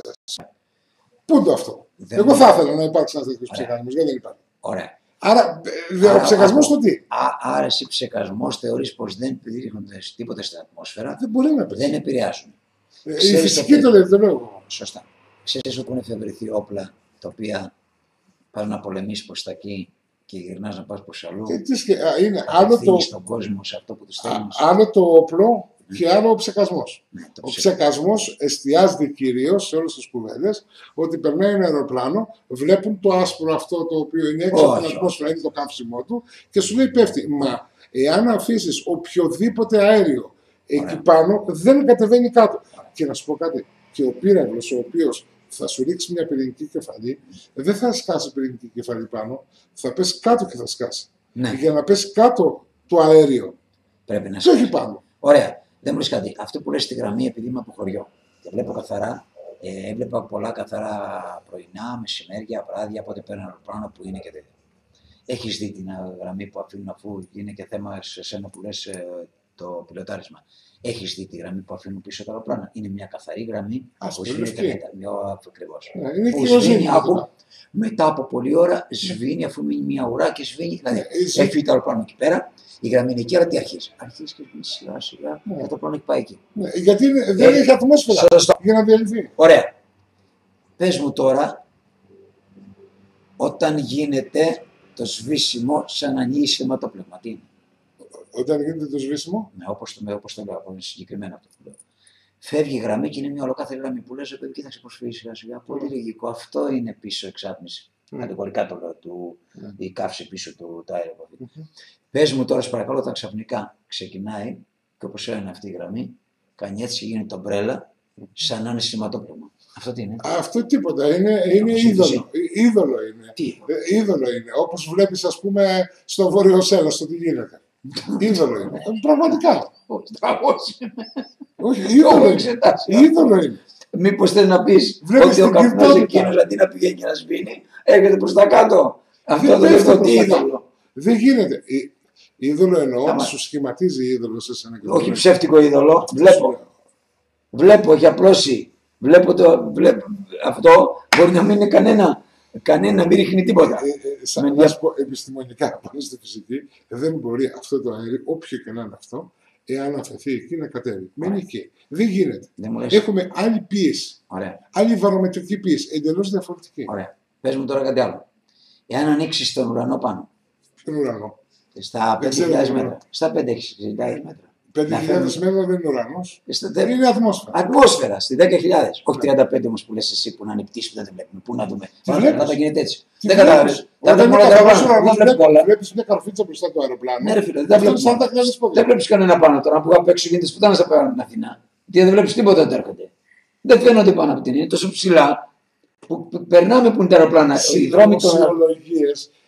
Πού είναι αυτό? Δεν εγώ θα ήθελα να υπάρξει ένας τέτοιος ψεκασμός, γιατί δεν υπάρχει. Ωραία. Άρα, άρα ο ψεκασμός το τι? Α, άρα εσύ ψεκασμός θεωρείς πως δεν επιδείχνονται τίποτα στην ατμόσφαιρα, δεν μπορεί να πει. Δεν επηρεάζουν. Ε, η φυσική το λέει, δεν λέω. Σωστά. Ξέρεις ότι έχουν εφευρεθεί όπλα τα οποία πας να πολεμήσεις προς τα εκεί και γυρνάς να πας προς αλλού. Και τι σκε... α, είναι άλλο το... στον κόσμο σε αυτό που τους στέλνεις. Άλλο το όπλο και άλλο ο ψεκασμός. Ναι, το ο ψεκασμός εστιάζεται κυρίως σε όλες τις κουβέντες ότι περνάει ένα αεροπλάνο, βλέπουν το άσπρο αυτό το οποίο είναι έξω από την ατμόσφαιρα, είναι το καύσιμό του και σου λέει πέφτει. Μα εάν αφήσεις οποιοδήποτε αέριο εκεί Ωραία. πάνω, δεν κατεβαίνει κάτω. Ωραία. Και να σου πω κάτι, και ο πύραυλος ο οποίος θα σου ρίξει μια πυρηνική κεφαλή, δεν θα σκάσει πυρηνική κεφαλή πάνω, θα πέσει κάτω και θα σκάσει. Ναι. Για να πέσει κάτω το αέριο. Πρέπει να σκάσει. Όχι πάνω. Ωραία. Δεν μου λες κάτι. Αυτό που λες στη γραμμή, επειδή είμαι από χωριό και βλέπω καθαρά, ε, έβλεπα πολλά καθαρά πρωινά, μεσημέρια, βράδια, πότε παίρνω αεροπλάνο που είναι και τέτοια. Έχεις δει την γραμμή που αφήνουν, αφού είναι και θέμα σε σένα που λες ε, το πιλοτάρισμα. Έχεις δει τη γραμμή που αφήνουν πίσω τα αεροπλάνα? Είναι μια καθαρή γραμμή, που σβήνει ακριβώς. Είναι που σβήνει από, μετά από πολλή ώρα, σβήνει αφού μείνει μια ουρά και σβήνει. Δηλαδή, έφυγε το αεροπλάνο εκεί πέρα. Η γραμμή είναι εκεί, αλλά τι αρχίζει? Αρχίζει και σιγά σιγά ναι. και το πλάνο έχει πάει εκεί. Ναι, γιατί δεν ε, έχει ατμόσφαιρα για να διαλυθεί. Ωραία. Πες μου τώρα, όταν γίνεται το σβήσιμο σαν να ανοίγει σχηματόπλευμα, τι είναι? Όταν γίνεται το σβήσιμο? Ναι, όπως το, όπως το λέω, είναι συγκεκριμένα αυτό που λέω. Φεύγει η γραμμή και είναι μια ολοκάθαρη γραμμή που λες, παιδί, κοίταξε πώς φύγει σιγά σιγά. Πολύ λογικό. Αυτό είναι πίσω εξάτμιση. Mm. Κατηγορικά το λέω, του, mm. η καύση πίσω του αέριο. Mm-hmm. Πες μου τώρα, σε παρακαλώ, όταν ξαφνικά ξεκινάει και όπως είναι αυτή η γραμμή, κάνει έτσι και γίνεται το μπρέλα, σαν να είναι σηματόπλευμα. Αυτό τι είναι? Αυτό τίποτα. Είναι, είναι είδωλο. Είδωλο είναι. Τι? Ε, είδωλο είναι. Όπως βλέπεις, ας πούμε, στο Βόρειο Σέλος, το τι γίνεται. Είδωλο είναι. Πραγματικά. Όχι, είδωλο είναι. Είδωλο είναι. Μήπως θέλει να πεις ότι ο καπνός εκείνος αντί να πηγαίνει και να σβήνει, έρχεται προς τα κάτω. Αυτό δεν είναι το είδωλο. Δεν γίνεται. Είδωλο εννοώ ότι σου σχηματίζει είδωλο σε ένα κοινό. Όχι ψεύτικο είδωλο. Βλέπω. Βλέπω, έχει απλώσει. Βλέπω το. Βλέπω. Αυτό μπορεί να μην είναι κανένα. Κανένα να μην ρίχνει τίποτα. Ε, ε, σαν να σου πω επιστημονικά πάνω στη φυσική, δεν μπορεί αυτό το αέριο, όποιο και να είναι αυτό, εάν αφαιθεί εκεί να κατέβει. Μένει εκεί. Δεν γίνεται. Δεν Έχουμε άλλη πίεση. Ωραία. Άλλη βαρομετρική πίεση. Εντελώς διαφορετική. Ωραία. Πες μου τώρα κάτι άλλο. Εάν ανοίξει τον ουρανό πάνω. Ποιον ουρανό? Στα πέντε χιλιάδες μέτρα. Στα πέντε χιλιάδες μέτρα. πέντε χιλιάδες μέτρα δεν είναι ουρανός. Δεν είναι ατμόσφαιρα. Ατμόσφαιρα, στη δέκα χιλιάδες. Όχι τριάντα πέντε όμως που λες εσύ που να είναι πτήση που δεν βλέπουμε. Πού να δούμε. Να τα γίνεται έτσι. Δεν κατάλαβες. Δεν βλέπεις μια καρφίτσα μπροστά το αεροπλάνο. Ναι, ρε φίλε, δεν βλέπεις κανένα πάνω τώρα που απ' έξω γίνεται σπουτάνα στα πάνω την Αθηνά. Γιατί δεν βλέπεις τίποτα όταν έρχονται. Δεν φαίνονται πάνω από την. Είναι τόσο ψηλά που περνάμε που είναι τα αεροπλάνα. Οι δρόμοι των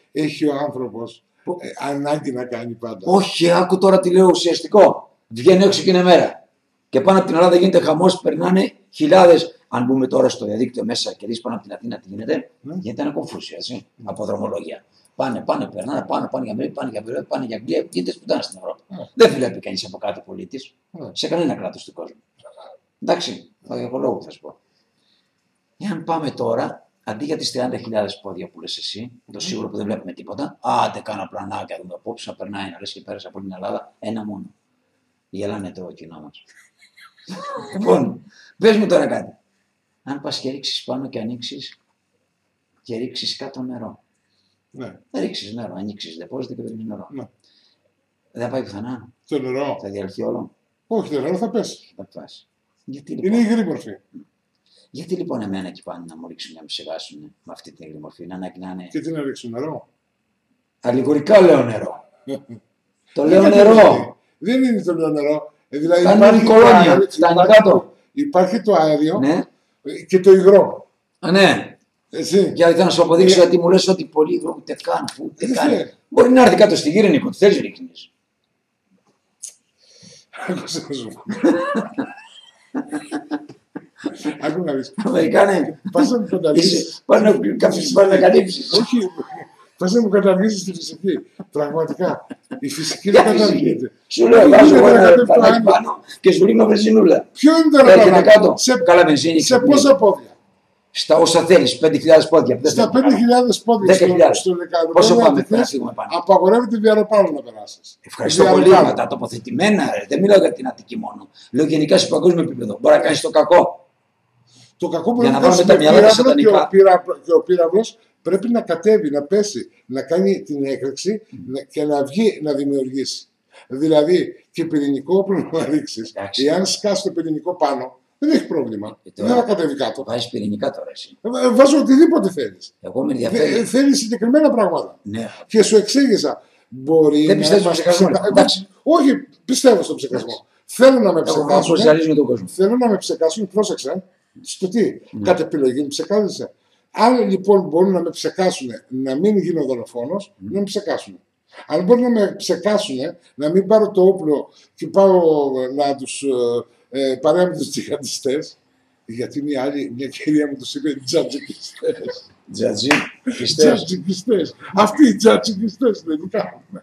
έχει ο άνθρωπος ε, ανάγκη να κάνει πάντα. Όχι, άκου τώρα τι λέω ουσιαστικό. Βγαίνει έξω και είναι μέρα. Και πάνω από την Ελλάδα γίνεται χαμός, περνάνε χιλιάδες. Αν μπούμε τώρα στο διαδίκτυο μέσα και δεις πάνω από την Αθήνα τι γίνεται, Ναι. γίνεται ένα κομφούσιο, έτσι, από δρομολόγια. Πάνε, πάνε, περνάνε, πάνε, πάνε για Αμερική, πάνε για Ευρώπη, πάνε για Αγγλία, γίνεται σπουδάνε στην Ευρώπη. Ναι. Δεν βλέπει κανείς από κάτω πολίτης Ναι. σε κανένα κράτος του κόσμου. Εντάξει, από λόγο θα σου πω. Εάν πάμε τώρα, αντί για τις τριάντα χιλιάδες πόδια που λες εσύ, το σίγουρο που δεν βλέπουμε τίποτα, άντε κάνω πλανάκια, δούμε απόψε να περνάει, να λες και πέρασε από την Ελλάδα, ένα μόνο. Γελάνε το κοινό μας. Λοιπόν, πες μου τώρα κάτι. Αν πας και ρίξεις πάνω και ανοίξεις και ρίξεις κάτω νερό. Ναι. Δεν ρίξεις νερό, ανοίξεις δεπόζιτο και ρίξεις νερό. Ναι. Δεν θα πάει πουθενά, Το νερό. θα διαλυθεί όλο. Όχι, το νερό θα πέσει. Θα πας. Γιατί λοιπόν, Είναι υγρή μορφή. γιατί λοιπόν εμένα εκεί πάνε να μου ρίξουν να με ψεγάσουν με αυτή την υγρή μορφή, να ανάγκη να είναι. Και τι να ρίξει νερό. Αλληγορικά λέω νερό. Το λέω Δεν νερό. κατευθύνει. Δεν είναι το λέω νερό. Ε, Δηλαδή Κάνει υπάρχει το κολόνια, αέριο- φτάνει υπάρχει κάτω. το- Υπάρχει το αέριο Ναι, και το υγρό. Α, ναι. Έτσι. Για να σου αποδείξω Ε, γιατί μου λες ότι πολύ υγρό ούτε καν, ούτε Ε, καν. ναι. Μπορεί να έρθει κάτω στη γύρω, Νίκο, τι θέλεις ρίχνεις. Άκουσα να σου πω. Άκου να δεις. Αμερικάνε, Πας να μου καταργήσεις. είσαι- πας να κάψεις, πας να καλύψεις. Όχι, πας να μου καταργήσεις τη φυσική. Πραγματικά. Η φυσική Για δεν φυσική. καταργείται. Σου λέω, Όχι, βάζω δεν εγώ ένα κατέβει το πανάκι άλλο. πάνω και σου ρίχνω βενζινούλα. Ποιο είναι το Έρχεται ραπανάκι? κάτω. Σε, Καλά βενζίνη. σε πόσα πόδια? Στα όσα θέλεις, πέντε χιλιάδες πόδια. Δεν Στα θέλω να πέντε κάνω. χιλιάδες πόδια δέκα στο, χιλιάδες. στο Λεκάνο. Πόσο Πρέπει πάμε να να δεις, φύγουμε πάνω. απαγορεύεται διαρροπάνω να περάσεις. Ευχαριστώ πολύ Διαρροπάνω. με τα τοποθετημένα. Ρε. Δεν μιλάω για την Αττική μόνο. Λέω γενικά σε παγκόσμιο επίπεδο. Μπορεί να κάνει το κακό. Το κακό που Για να πρέπει βάλουμε να τα μυαλά μας πύραυλο και σατανικά. ο, πύρα, και ο πύραυλος πρέπει να κατέβει, να πέσει, να κάνει την έκρηξη να- και να βγει να δημιουργήσει. Δηλαδή και πυρηνικό όπλο να ρίξει. Εντάξει. Εάν σκάσει το πυρηνικό πάνω, δεν έχει πρόβλημα. Ε, Δεν τώρα- θα κατέβει κάτω. Βάζει πυρηνικά τώρα εσύ. Ε, Βάζω οτιδήποτε θέλει. Εγώ με ενδιαφέρει. Θέλει συγκεκριμένα πράγματα. Ναι. Και σου εξήγησα. Μπορεί Δεν να πιστεύεις στον μας ψεκασμό, ψεκα- εντάξει. Όχι, πιστεύω στον ψεκασμό. Θέλω να με Εγώ ψεκάσουν. σοσιαλίζουμε τον κόσμο. Θέλω να με ψεκάσουν, πρόσεξε. Στο τι, κατ' επιλογή μου ψεκάζεσαι. Αν λοιπόν μπορούν να με ψεκάσουν να μην γίνω δολοφόνος, να με ψεκάσουν. Αν μπορούν να με ψεκάσουν, να μην πάρω το όπλο και πάω να τους ε, ε, παρέα με τους τζιχαντιστές, γιατί μια άλλη, μια κυρία μου τους είπε τζατζικιστές. Τζατζί, πιστές. Τζατζικιστές. Αυτοί οι τζατζικιστές δεν κάνουν.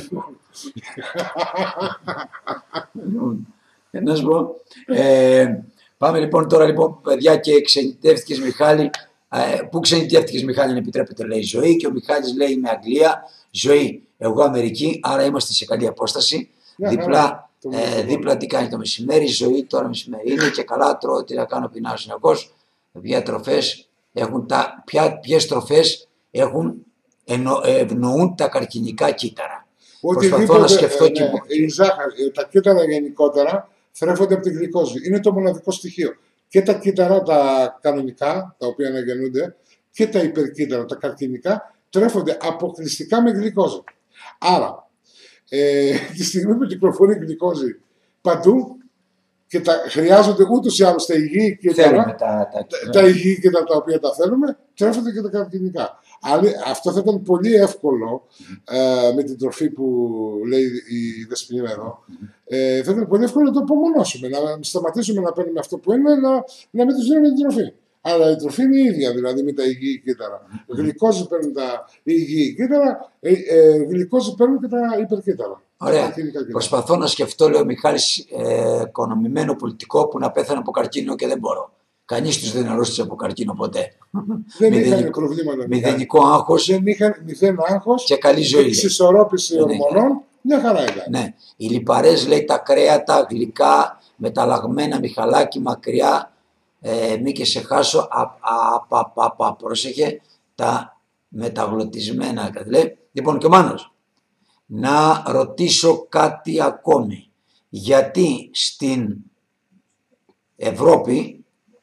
Ε, Να σου πω. Ε, πάμε λοιπόν τώρα, λοιπόν, παιδιά, και ξενιτεύτηκες Μιχάλη. Ε, πού ξενιτεύτηκες Μιχάλη, αν επιτρέπετε, λέει Ζωή. Και ο Μιχάλης λέει είμαι Αγγλία. Ζωή, εγώ Αμερική. Άρα είμαστε σε καλή απόσταση. Μια Διπλά, χαρά, το ε, μεσημέρι. δίπλα τι κάνει το μεσημέρι. Ζωή τώρα μεσημέρι είναι και καλά τρώω. Τι να κάνω, πεινάω συνεχώς. Ποια τροφές έχουν τα, ποια, ποιες τροφές έχουν, εννο, ευνοούν τα καρκινικά κύτταρα. Προσπαθώ να σκεφτώ ε, και ναι, η ζάχαρη, ε, τα κύτταρα γενικότερα θρέφονται από τη γλυκόζη. Είναι το μοναδικό στοιχείο. Και τα κύτταρα τα κανονικά, τα οποία αναγεννούνται, και τα υπερκύτταρα, τα καρκινικά, τρέφονται αποκλειστικά με γλυκόζη. Άρα, ε, τη στιγμή που κυκλοφορεί γλυκόζη παντού και τα χρειάζονται ούτως ή άλλως τα υγιή κύτταρα, Θέλουμε τα, τα, τα, τα υγιή και τα, τα οποία τα θέλουμε, τρέφονται και τα καρκινικά. Άλλη, αυτό θα ήταν πολύ εύκολο ε, με την τροφή που λέει η Δεσποινίνα εδώ. Ε, θα ήταν πολύ εύκολο να το απομονώσουμε, να σταματήσουμε να παίρνουμε αυτό που είναι, να, να μην τους δίνουμε την τροφή. Αλλά η τροφή είναι η ίδια, δηλαδή με τα υγιή κύτταρα. Γλυκόζη παίρνουν τα υγιή κύτταρα, ε, ε, γλυκόζη παίρνουν και τα υπερκύτταρα. Ωραία. Τα καρκινικά κύτταρα. Προσπαθώ να σκεφτώ, λέει ο Μιχάλης, ε, οικονομημένο πολιτικό που να πέθανε από καρκίνο και δεν μπορώ. Κανείς τους δεν αρρώστησε από καρκίνο ποτέ. Δεν Μηδενικό- είχαν προβλήματα. Μηδενικό άγχος Δεν είχαν μηδέν άγχος και καλή ζωή. λέει. εξισορρόπηση Δεν είχε. ορμονών, μια χαρά ήταν. Ναι. Οι λιπαρές, λέει, τα κρέατα, γλυκά, μεταλλαγμένα, μιχαλάκι, μακριά, ε, μη και σε χάσω, α, α, πα, πα, πα, πρόσεχε, τα μεταγλωτισμένα. Λέει. Λοιπόν, και ο Μάνος, να ρωτήσω κάτι ακόμη. Γιατί στην Ευρώπη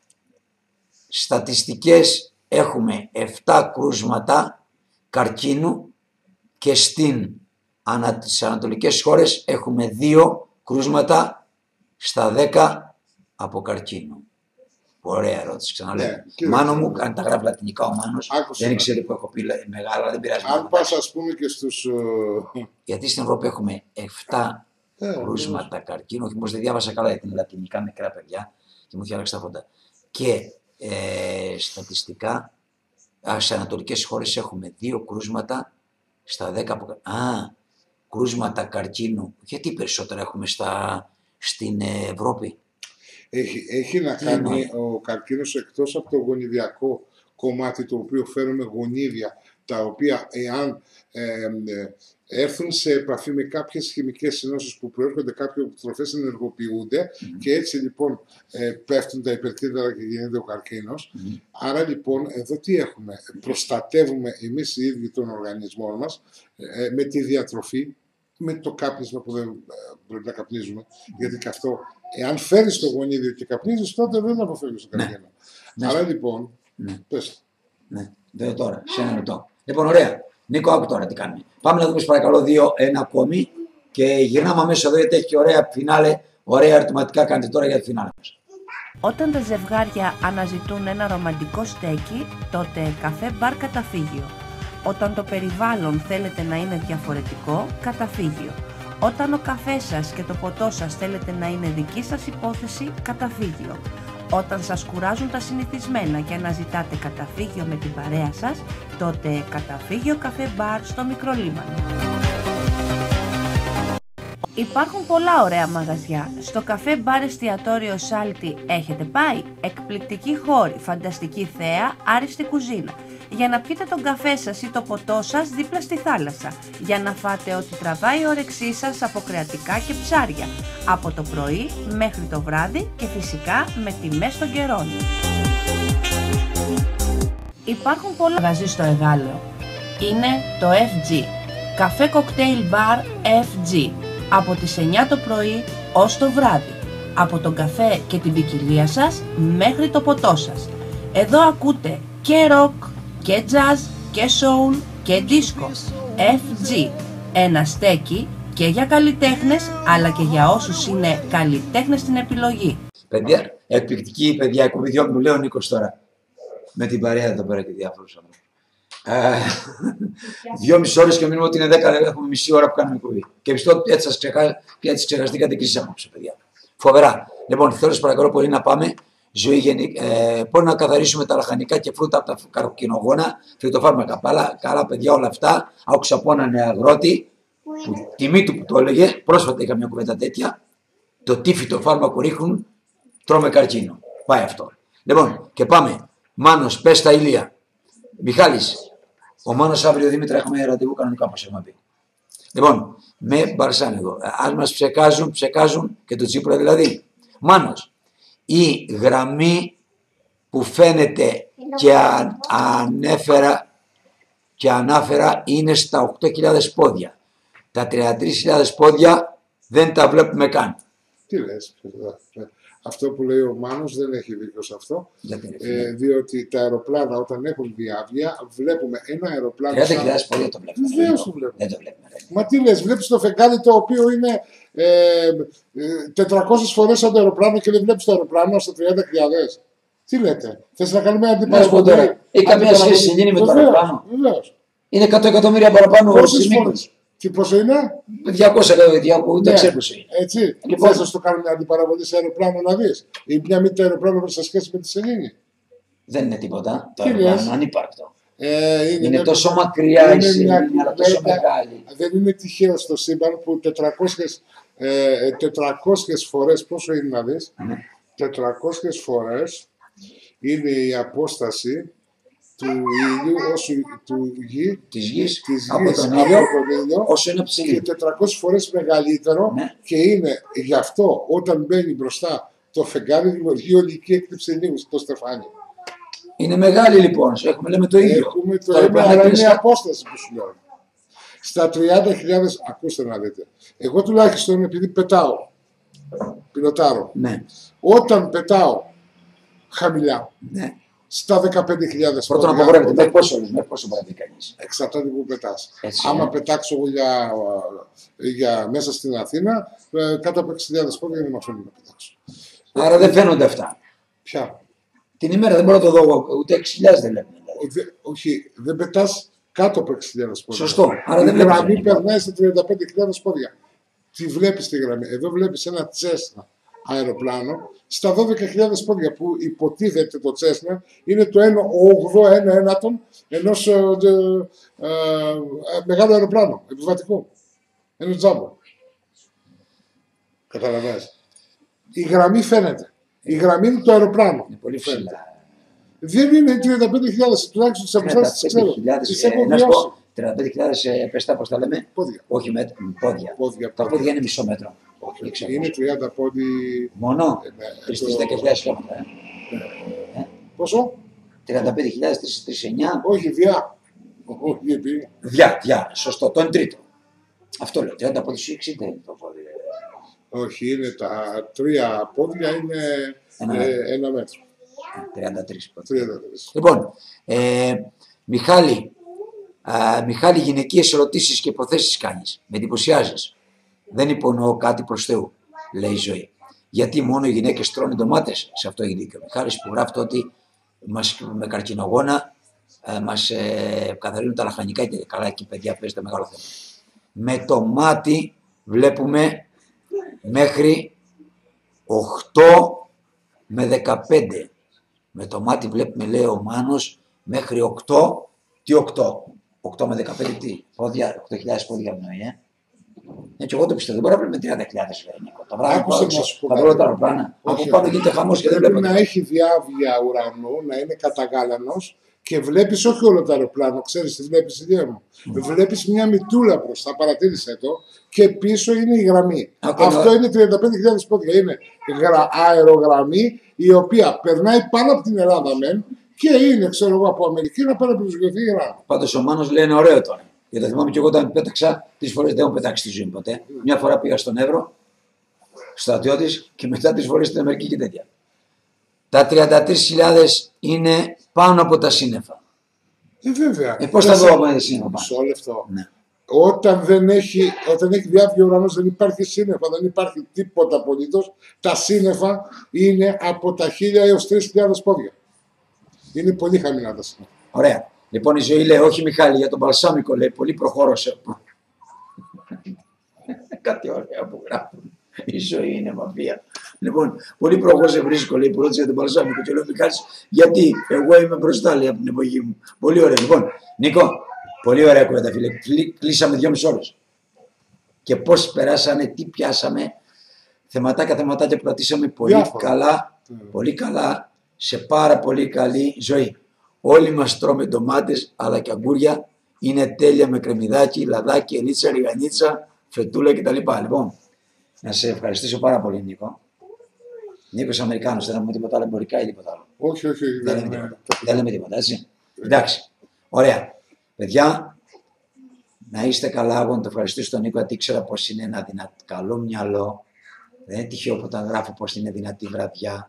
στατιστικές έχουμε επτά κρούσματα καρκίνου και στην ανα, τις ανατολικές χώρες έχουμε δύο κρούσματα στα δέκα από καρκίνο. Ωραία ερώτηση, ξαναλέω. Ναι, Μάνο μου, αν τα γράφει λατινικά ο Μάνος, άκουσα. δεν ξέρει που έχω πει μεγάλα, δεν πειράζει. Αν πας, ας πούμε, και στους... Γιατί στην Ευρώπη έχουμε επτά ε, κρούσματα καρκίνου, όχι μήπως δεν διάβασα καλά γιατί είναι λατινικά μικρά παιδιά και μου είχε αλλάξει τα φωντα. Και ε, στατιστικά, α, σε ανατολικές χώρες έχουμε δύο κρούσματα στα δέκα από... Α, κρούσματα καρκίνου. Γιατί περισσότερα έχουμε στα, στην Ευρώπη? Έχει, έχει να Τι κάνει εννοεί? ο καρκίνος, εκτός από το γονιδιακό κομμάτι, το οποίο φέρουμε γονίδια, τα οποία εάν ε, ε, έρθουν σε επαφή με κάποιες χημικές ενώσεις που προέρχονται, κάποιες τροφές ενεργοποιούνται mm. και έτσι λοιπόν ε, πέφτουν τα υπερκύτταρα και γίνεται ο καρκίνος. Mm. Άρα λοιπόν εδώ τι έχουμε? Προστατεύουμε εμείς οι ίδιοι τον οργανισμό μας ε, με τη διατροφή, με το κάπνισμα που δεν πρέπει να καπνίζουμε, mm. γιατί και αυτό, εάν φέρεις το γονίδιο και καπνίζεις, τότε δεν αποφεύγεις τον καρκίνο. Ναι. Άρα λοιπόν, ναι. πες. Ναι, δε τώρα, σε ένα λεπτό. Λοιπόν, ωραία. Νίκο, άκου τώρα τι κάνουμε. Πάμε να δούμε, σε παρακαλώ, δύο, ένα ακόμη και γυρνάμε αμέσως εδώ γιατί έχει και ωραία φινάλε. Ωραία ερωτηματικά κάνετε τώρα για τη φινάλε μας. Όταν τα ζευγάρια αναζητούν ένα ρομαντικό στέκι, τότε καφέ μπαρ καταφύγιο. Όταν το περιβάλλον θέλετε να είναι διαφορετικό, καταφύγιο. Όταν ο καφές σας και το ποτό σας θέλετε να είναι δική σας υπόθεση, καταφύγιο. Όταν σας κουράζουν τα συνηθισμένα και αναζητάτε καταφύγιο με την παρέα σας, τότε καταφύγιο καφέ μπαρ στο Μικρολίμανο. Υπάρχουν πολλά ωραία μαγαζιά. Στο καφέ μπαρ εστιατόριο Σάλτη έχετε πάει? Εκπληκτική χώρη, φανταστική θέα, άριστη κουζίνα. Για να πιείτε τον καφέ σας ή το ποτό σας δίπλα στη θάλασσα. Για να φάτε ό,τι τραβάει η όρεξή σας από κρεατικά και ψάρια. Από το πρωί μέχρι το βράδυ και φυσικά με τιμές των καιρών. Υπάρχουν πολλά μαγαζί στο Εγάλεο. Είναι το εφ τζι. Καφέ κοκτέιλ μπαρ εφ τζι. Από τις εννιά το πρωί ως το βράδυ. Από τον καφέ και την ποικιλία σας μέχρι το ποτό σας. Εδώ ακούτε και ροκ, και jazz, και soul, και disco. εφ τζι. Ένα στέκι και για καλλιτέχνες, αλλά και για όσους είναι καλλιτέχνες στην επιλογή. Παιδιά, εκπληκτική παιδιά, εκπομπή μου λέει ο Νίκος τώρα. Με την παρέα εδώ πέρα και διάφορους ανθρώπους. Δυόμιση ώρες και μείνουμε ότι είναι δέκα, έχουμε μισή ώρα που κάνουμε εκπομπή. Και πιστεύω ότι έτσι σας ξεχά, ξεχαστήκατε και εσείς απόψε, παιδιά. Φοβερά. Λοιπόν, θέλω σας παρακαλώ πολύ να πάμε. Ζωή γενική, ε, πώς να καθαρίσουμε τα λαχανικά και φρούτα από τα καρκινογόνα, φυτοφάρμακα, καλά, καλά παιδιά όλα αυτά. Άκουσα από έναν αγρότη, που τιμή του που το έλεγε, πρόσφατα είχα μια κουβέντα τέτοια, το τι φυτοφάρμακο ρίχνουν, τρώμε καρκίνο. Πάει αυτό. Λοιπόν, και πάμε. Μάνος, πες τα ηλία. Μιχάλης, ο Μάνος αύριο Δήμητρα έχουμε ραντεβού κανονικά όπως έχουμε πει. Λοιπόν, με Μπαρσάνικο, ας μας ψεκάζουν, ψεκάζουν και το Τσίπρα δηλαδή. Μάνος, η γραμμή που φαίνεται και αν, ανέφερα και ανάφερα είναι στα οκτώ χιλιάδες πόδια. Τα τριάντα τρεις χιλιάδες πόδια δεν τα βλέπουμε καν. Τι λες, αυτό που λέει ο Μάνος δεν έχει δίκιο σε αυτό, ε, διότι τα αεροπλάνα όταν έχουν διάβια βλέπουμε ένα αεροπλάνο... τριάντα χιλιάδες πόδια το βλέπουμε. Βεβαίως το βλέπουμε. Δεν το βλέπουμε. Μα τι λες, βλέπεις το φεγγάρι το οποίο είναι ε, ε, τετρακόσιες φορές σαν το αεροπλάνο και δεν βλέπεις το αεροπλάνο στα τριάντα χιλιάδες. Τι λέτε, θες να κάνουμε αντιπαραβολή? Έχει καμία σχέση γίνει με το αεροπλάνο? Βεβαίως. Είναι εκατό εκατομμύρια παραπάνω πόσες φορές? Τι πόσο είναι? διακόσια, ούτε ξέρω πόσο είναι. Έτσι. Λοιπόν, θες να στο κάνουμε αντιπαραβολή σε αεροπλάνο να δεις? Ή μια μύτη αεροπλάνο σε σχέση με τη σελήνη? Δεν είναι τίποτα. Το Τι αεροπλάνο λες? ανύπαρκτο. Ε, είναι είναι μια... τόσο μακριά η σελήνη, αλλά τόσο μια... μεγάλη. Δεν είναι τυχαίο στο σύμπαν που τετρακόσιες, ε, τετρακόσιες φορές, πόσο είναι να δεις? Ναι. τετρακόσιες φορές είναι η απόσταση του ήλιου, όσο του γη, της γης, της από γης τον από ήλιο, τον ήλιο, όσο είναι ψηλή. και τετρακόσιες φορές μεγαλύτερο, Ναι. και είναι γι' αυτό όταν μπαίνει μπροστά το φεγγάρι δημιουργεί ολική έκλειψη ηλίου στο στεφάνι. Είναι μεγάλη λοιπόν, έχουμε λέμε το ίδιο. Έχουμε το Το ίδιο, αεροπλάνο αλλά είναι η κλείσει. απόσταση που σου λέω. Στα τριάντα χιλιάδες, ακούστε να δείτε, εγώ τουλάχιστον επειδή πετάω, πιλοτάρω, Ναι, όταν πετάω χαμηλά, ναι. στα δεκαπέντε χιλιάδες Πρώτον πόδια, απογορεύεται, όταν- μέχρι πόσο, μέχρι πόσο μπορεί να δει κανείς. εξαρτάται που πετάς. Έτσι, Άμα ναι. πετάξω εγώ για, για μέσα στην Αθήνα, ε, κάτω από έξι χιλιάδες πόδια δεν με αφήνουν να πετάξω. Άρα δεν φαίνονται αυτά. Ποια? Την ημέρα δεν μπορώ να το δω, ούτε έξι χιλιάδες δεν λέμε. Δε, όχι, δεν πετάς κάτω από έξι χιλιάδες πόδια. Σωστό. Άρα η δεν γραμμή βλέπεις. περνάει στα τριάντα πέντε χιλιάδες πόδια. Τι βλέπεις τη γραμμή. Εδώ βλέπεις ένα Τσέσνα αεροπλάνο στα δώδεκα χιλιάδες πόδια που υποτίθεται το Τσέσνα είναι το ένα ογδόντα ένα ένατον ενός ε, ε, ε, μεγάλου αεροπλάνου επιβατικού. Ένα τζάμπο. Καταλαβαίνεις. Η γραμμή φαίνεται. Η γραμμή είναι το αεροπλάνο. Είναι πολύ ψηλά. Δεν είναι τριάντα πέντε χιλιάδες, τουλάχιστον τις αποστάσεις τις ξέρω. Τις έχω βιώσει. τριάντα πέντε χιλιάδες πεστά, πώς τα λέμε. Πόδια. Όχι με πόδια. Πόδια, Τα πόδια. πόδια είναι μισό μέτρο. Δεν ξέρω. Είναι τριάντα πόδι. Μόνο Ε, ναι, τρεις το- δέκα χιλιάδες χιλιόμετρα. ε. Πόσο? τριάντα πέντε χιλιάδες τριακόσια τριάντα εννιά. Όχι, διά. Όχι, γιατί. Διά, διά, σωστό, το εν τρίτο. Αυτό λέω, τριάντα πόδι σου εξήντα είναι το πόδι. Όχι, είναι τα τρία πόδια είναι Ένα ε, μέτρο. ένα μέτρο. τριάντα τρία πόδι. τριάντα τρία. Λοιπόν, ε, Μιχάλη, α, Μιχάλη, γυναικείες ερωτήσεις και υποθέσεις κάνεις. Με εντυπωσιάζεις. Δεν υπονοώ κάτι προς Θεού, λέει η Ζωή. Γιατί μόνο οι γυναίκες τρώνε ντομάτες, σε αυτό έχει δίκιο. Ο Μιχάλης που γράφει ότι μας, με καρκινογόνα ε, μας ε, καθαρίζουν τα λαχανικά και καλά εκεί παιδιά παίζεται μεγάλο θέμα. Με το μάτι βλέπουμε μέχρι οκτώ με δεκαπέντε. Με το μάτι βλέπουμε, λέει ο Μάνος, μέχρι οκτώ. Τι οκτώ? οκτώ με δεκαπέντε τι? Πόδια, οκτώ χιλιάδες πόδια εννοεί, ε. Ναι, και εγώ το πιστεύω. Δεν μπορεί να βλέπουμε τριάντα χιλιάδες, λέει Νίκο. Τα βράδια Άκουσε που να σου πω θα κάτι. βρω τα αεροπλάνα. Από Όχι, πάνω όχι. γίνεται χαμός και δεν Πρέπει βλέπω. να έχει διάβια ουρανού, να είναι καταγάλανος και βλέπεις όχι όλο το αεροπλάνο, ξέρεις τι βλέπεις ηλία μου. Βλέπεις μια μητούλα μπροστά, παρατήρησε το, και πίσω είναι η γραμμή. Ακόμα- Αυτό είναι τριάντα πέντε χιλιάδες πόδια. Είναι γρα... αερογραμμή η οποία περνάει πάνω από την Ελλάδα μεν και είναι, ξέρω εγώ, από Αμερική να πάει να προσγειωθεί η Ελλάδα. Πάντως ο Μάνος λέει είναι ωραίο τώρα. Γιατί το θυμάμαι και εγώ όταν πέταξα, τρεις φορές δεν έχω πετάξει στη ζωή μου ποτέ. Μια φορά πήγα στον Εύρο, στρατιώτης, και μετά τρεις φορές στην Αμερική και τέτοια. Τα τριάντα τρεις χιλιάδες είναι πάνω από τα σύννεφα. Ε, βέβαια. Ε, πώς θα δω από τα σύννεφα πάνω? Μισό λεπτό. Ναι. Όταν, δεν έχει, όταν έχει διάβια ουρανός δεν υπάρχει σύννεφα, δεν υπάρχει τίποτα απολύτως. Τα σύννεφα είναι από τα χίλια έως τρεις χιλιάδες πόδια. Είναι πολύ χαμηλά τα σύννεφα. Ωραία. Λοιπόν η Ζωή λέει, όχι Μιχάλη, για τον Παλσάμικο λέει, πολύ προχώρησε. Κάτι ωραία που γράφουν. Η Ζωή είναι μαφία. Λοιπόν, πολύ προχώρησε βρίσκω, λέει, που ρώτησε για τον Παλσάμικο. Και λέει ο Μιχάλης, γιατί εγώ είμαι μπροστά, λέει, από την εποχή μου. Πολύ ωραία. Λοιπόν, Νίκο, πολύ ωραία κουβέντα, φίλε. Κλεί- Κλείσαμε δυόμιση ώρες. Και πώς περάσανε, τι πιάσαμε. Θεματάκια, θεματάκια που κρατήσαμε πολύ Διάφορα. καλά. Πολύ καλά, σε πάρα πολύ καλή ζωή. Όλοι μας τρώμε ντομάτες αλλά και αγκούρια. Είναι τέλεια με κρεμμυδάκι, λαδάκι, ελίτσα, ριγανίτσα, φετούλα κτλ. Λοιπόν, να σε ευχαριστήσω πάρα πολύ, Νίκο. Νίκος Αμερικάνος, δεν έχουμε τίποτα άλλο εμπορικά ή τίποτα άλλο. Όχι, όχι. Δεν Δεν λέμε είναι. τίποτα. Δεν λέμε τίποτα, έτσι. Εντάξει. Ωραία. Παιδιά, να είστε καλά. Εγώ να το ευχαριστήσω τον Νίκο, γιατί ήξερα πως είναι ένα δυνατό, καλό μυαλό. Δεν είναι τυχαίο που όταν γράφω πως είναι δυνατή βραδιά.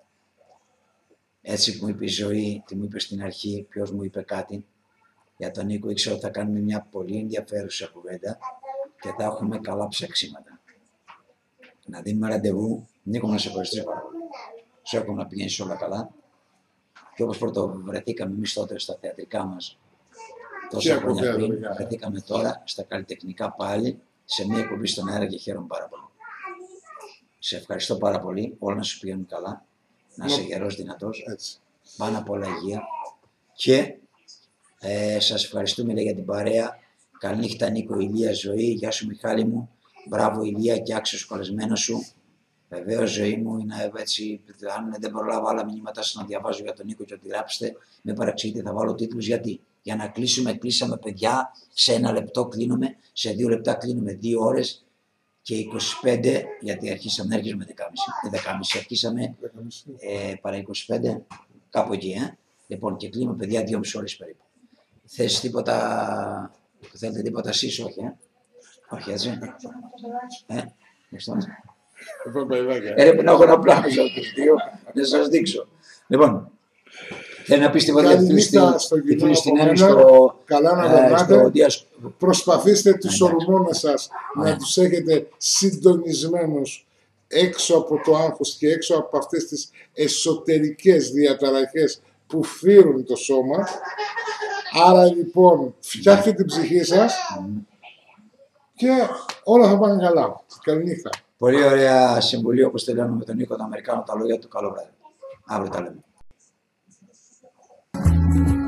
Έτσι που μου είπε η Ζωή, τι μου είπε στην αρχή, ποιος μου είπε κάτι. Για τον Νίκο ήξερα ότι θα κάνουμε μια πολύ ενδιαφέρουσα κουβέντα και θα έχουμε καλά ψεξίματα. Να δίνουμε ραντεβού. Νίκο, να σε ευχαριστήσω πάρα πολύ. Σου εύχομαι να πηγαίνεις όλα καλά. Και όπως πρωτοβρεθήκαμε εμείς τότε στα θεατρικά μας, τόσα Και χρόνια από πριν, θέατρο, βρεθήκαμε τώρα στα καλλιτεχνικά πάλι, σε μια εκπομπή στον αέρα και χαίρομαι πάρα πολύ. Σε ευχαριστώ πάρα πολύ. Όλα να σου πηγαίνουν καλά. Να είσαι Μα- γερός, δυνατός. Έτσι. Πάνω απ' όλα υγεία. Και ε, σας ευχαριστούμε λέει, για την παρέα. Καληνύχτα Νίκο, Ηλία, Ζωή. Γεια σου Μιχάλη μου. Μπράβο Ηλία και άξιος καλεσμένος σου. Βεβαίως Ζωή μου είναι έτσι. Αν δεν προλάβω άλλα μηνύματα σας να διαβάζω για τον Νίκο και ότι γράψετε, με παραξηγείτε, θα βάλω τίτλους. Γιατί? Για να κλείσουμε, κλείσαμε παιδιά. Σε ένα λεπτό κλείνουμε. Σε δύο λεπτά κλείνουμε δύο ώρες. Και είκοσι πέντε, γιατί αρχίσαμε, δεν αρχίσαμε δεκάμιση, δεκάμιση αρχίσαμε ε, παρά είκοσι πέντε, κάπου εκεί, ε. Λοιπόν, και κλείνουμε παιδιά δυόμιση ώρες περίπου. Θες τίποτα, θέλετε τίποτα εσείς, όχι, ε. Όχι, έτσι. Ε, ευχαριστώ. Αυτό παιδάκια. Ε, πρέπει να έχω ένα πλάνο για τους δύο, να σας δείξω. Λοιπόν, θέλει να πεις τίποτα για τη φίλη στην- Καληνύχτα στο τη φίλη κοινό στην από Έμι μένα. στο, Καλά να ε, περνάτε. στο Δίας. Προσπαθήστε τους Εντάξει. ορμόνες σας Ωραία. να τους έχετε συντονισμένους έξω από το άγχος και έξω από αυτές τις εσωτερικές διαταραχές που φύρουν το σώμα. Άρα λοιπόν φτιάχτε την ψυχή σας και όλα θα πάνε καλά. Καληνύχτα. Πολύ ωραία συμβουλή, όπως τελειώνουμε με τον Νίκο τον Αμερικάνο, τα λόγια του. Καλό βράδυ. Αύριο τα λέμε.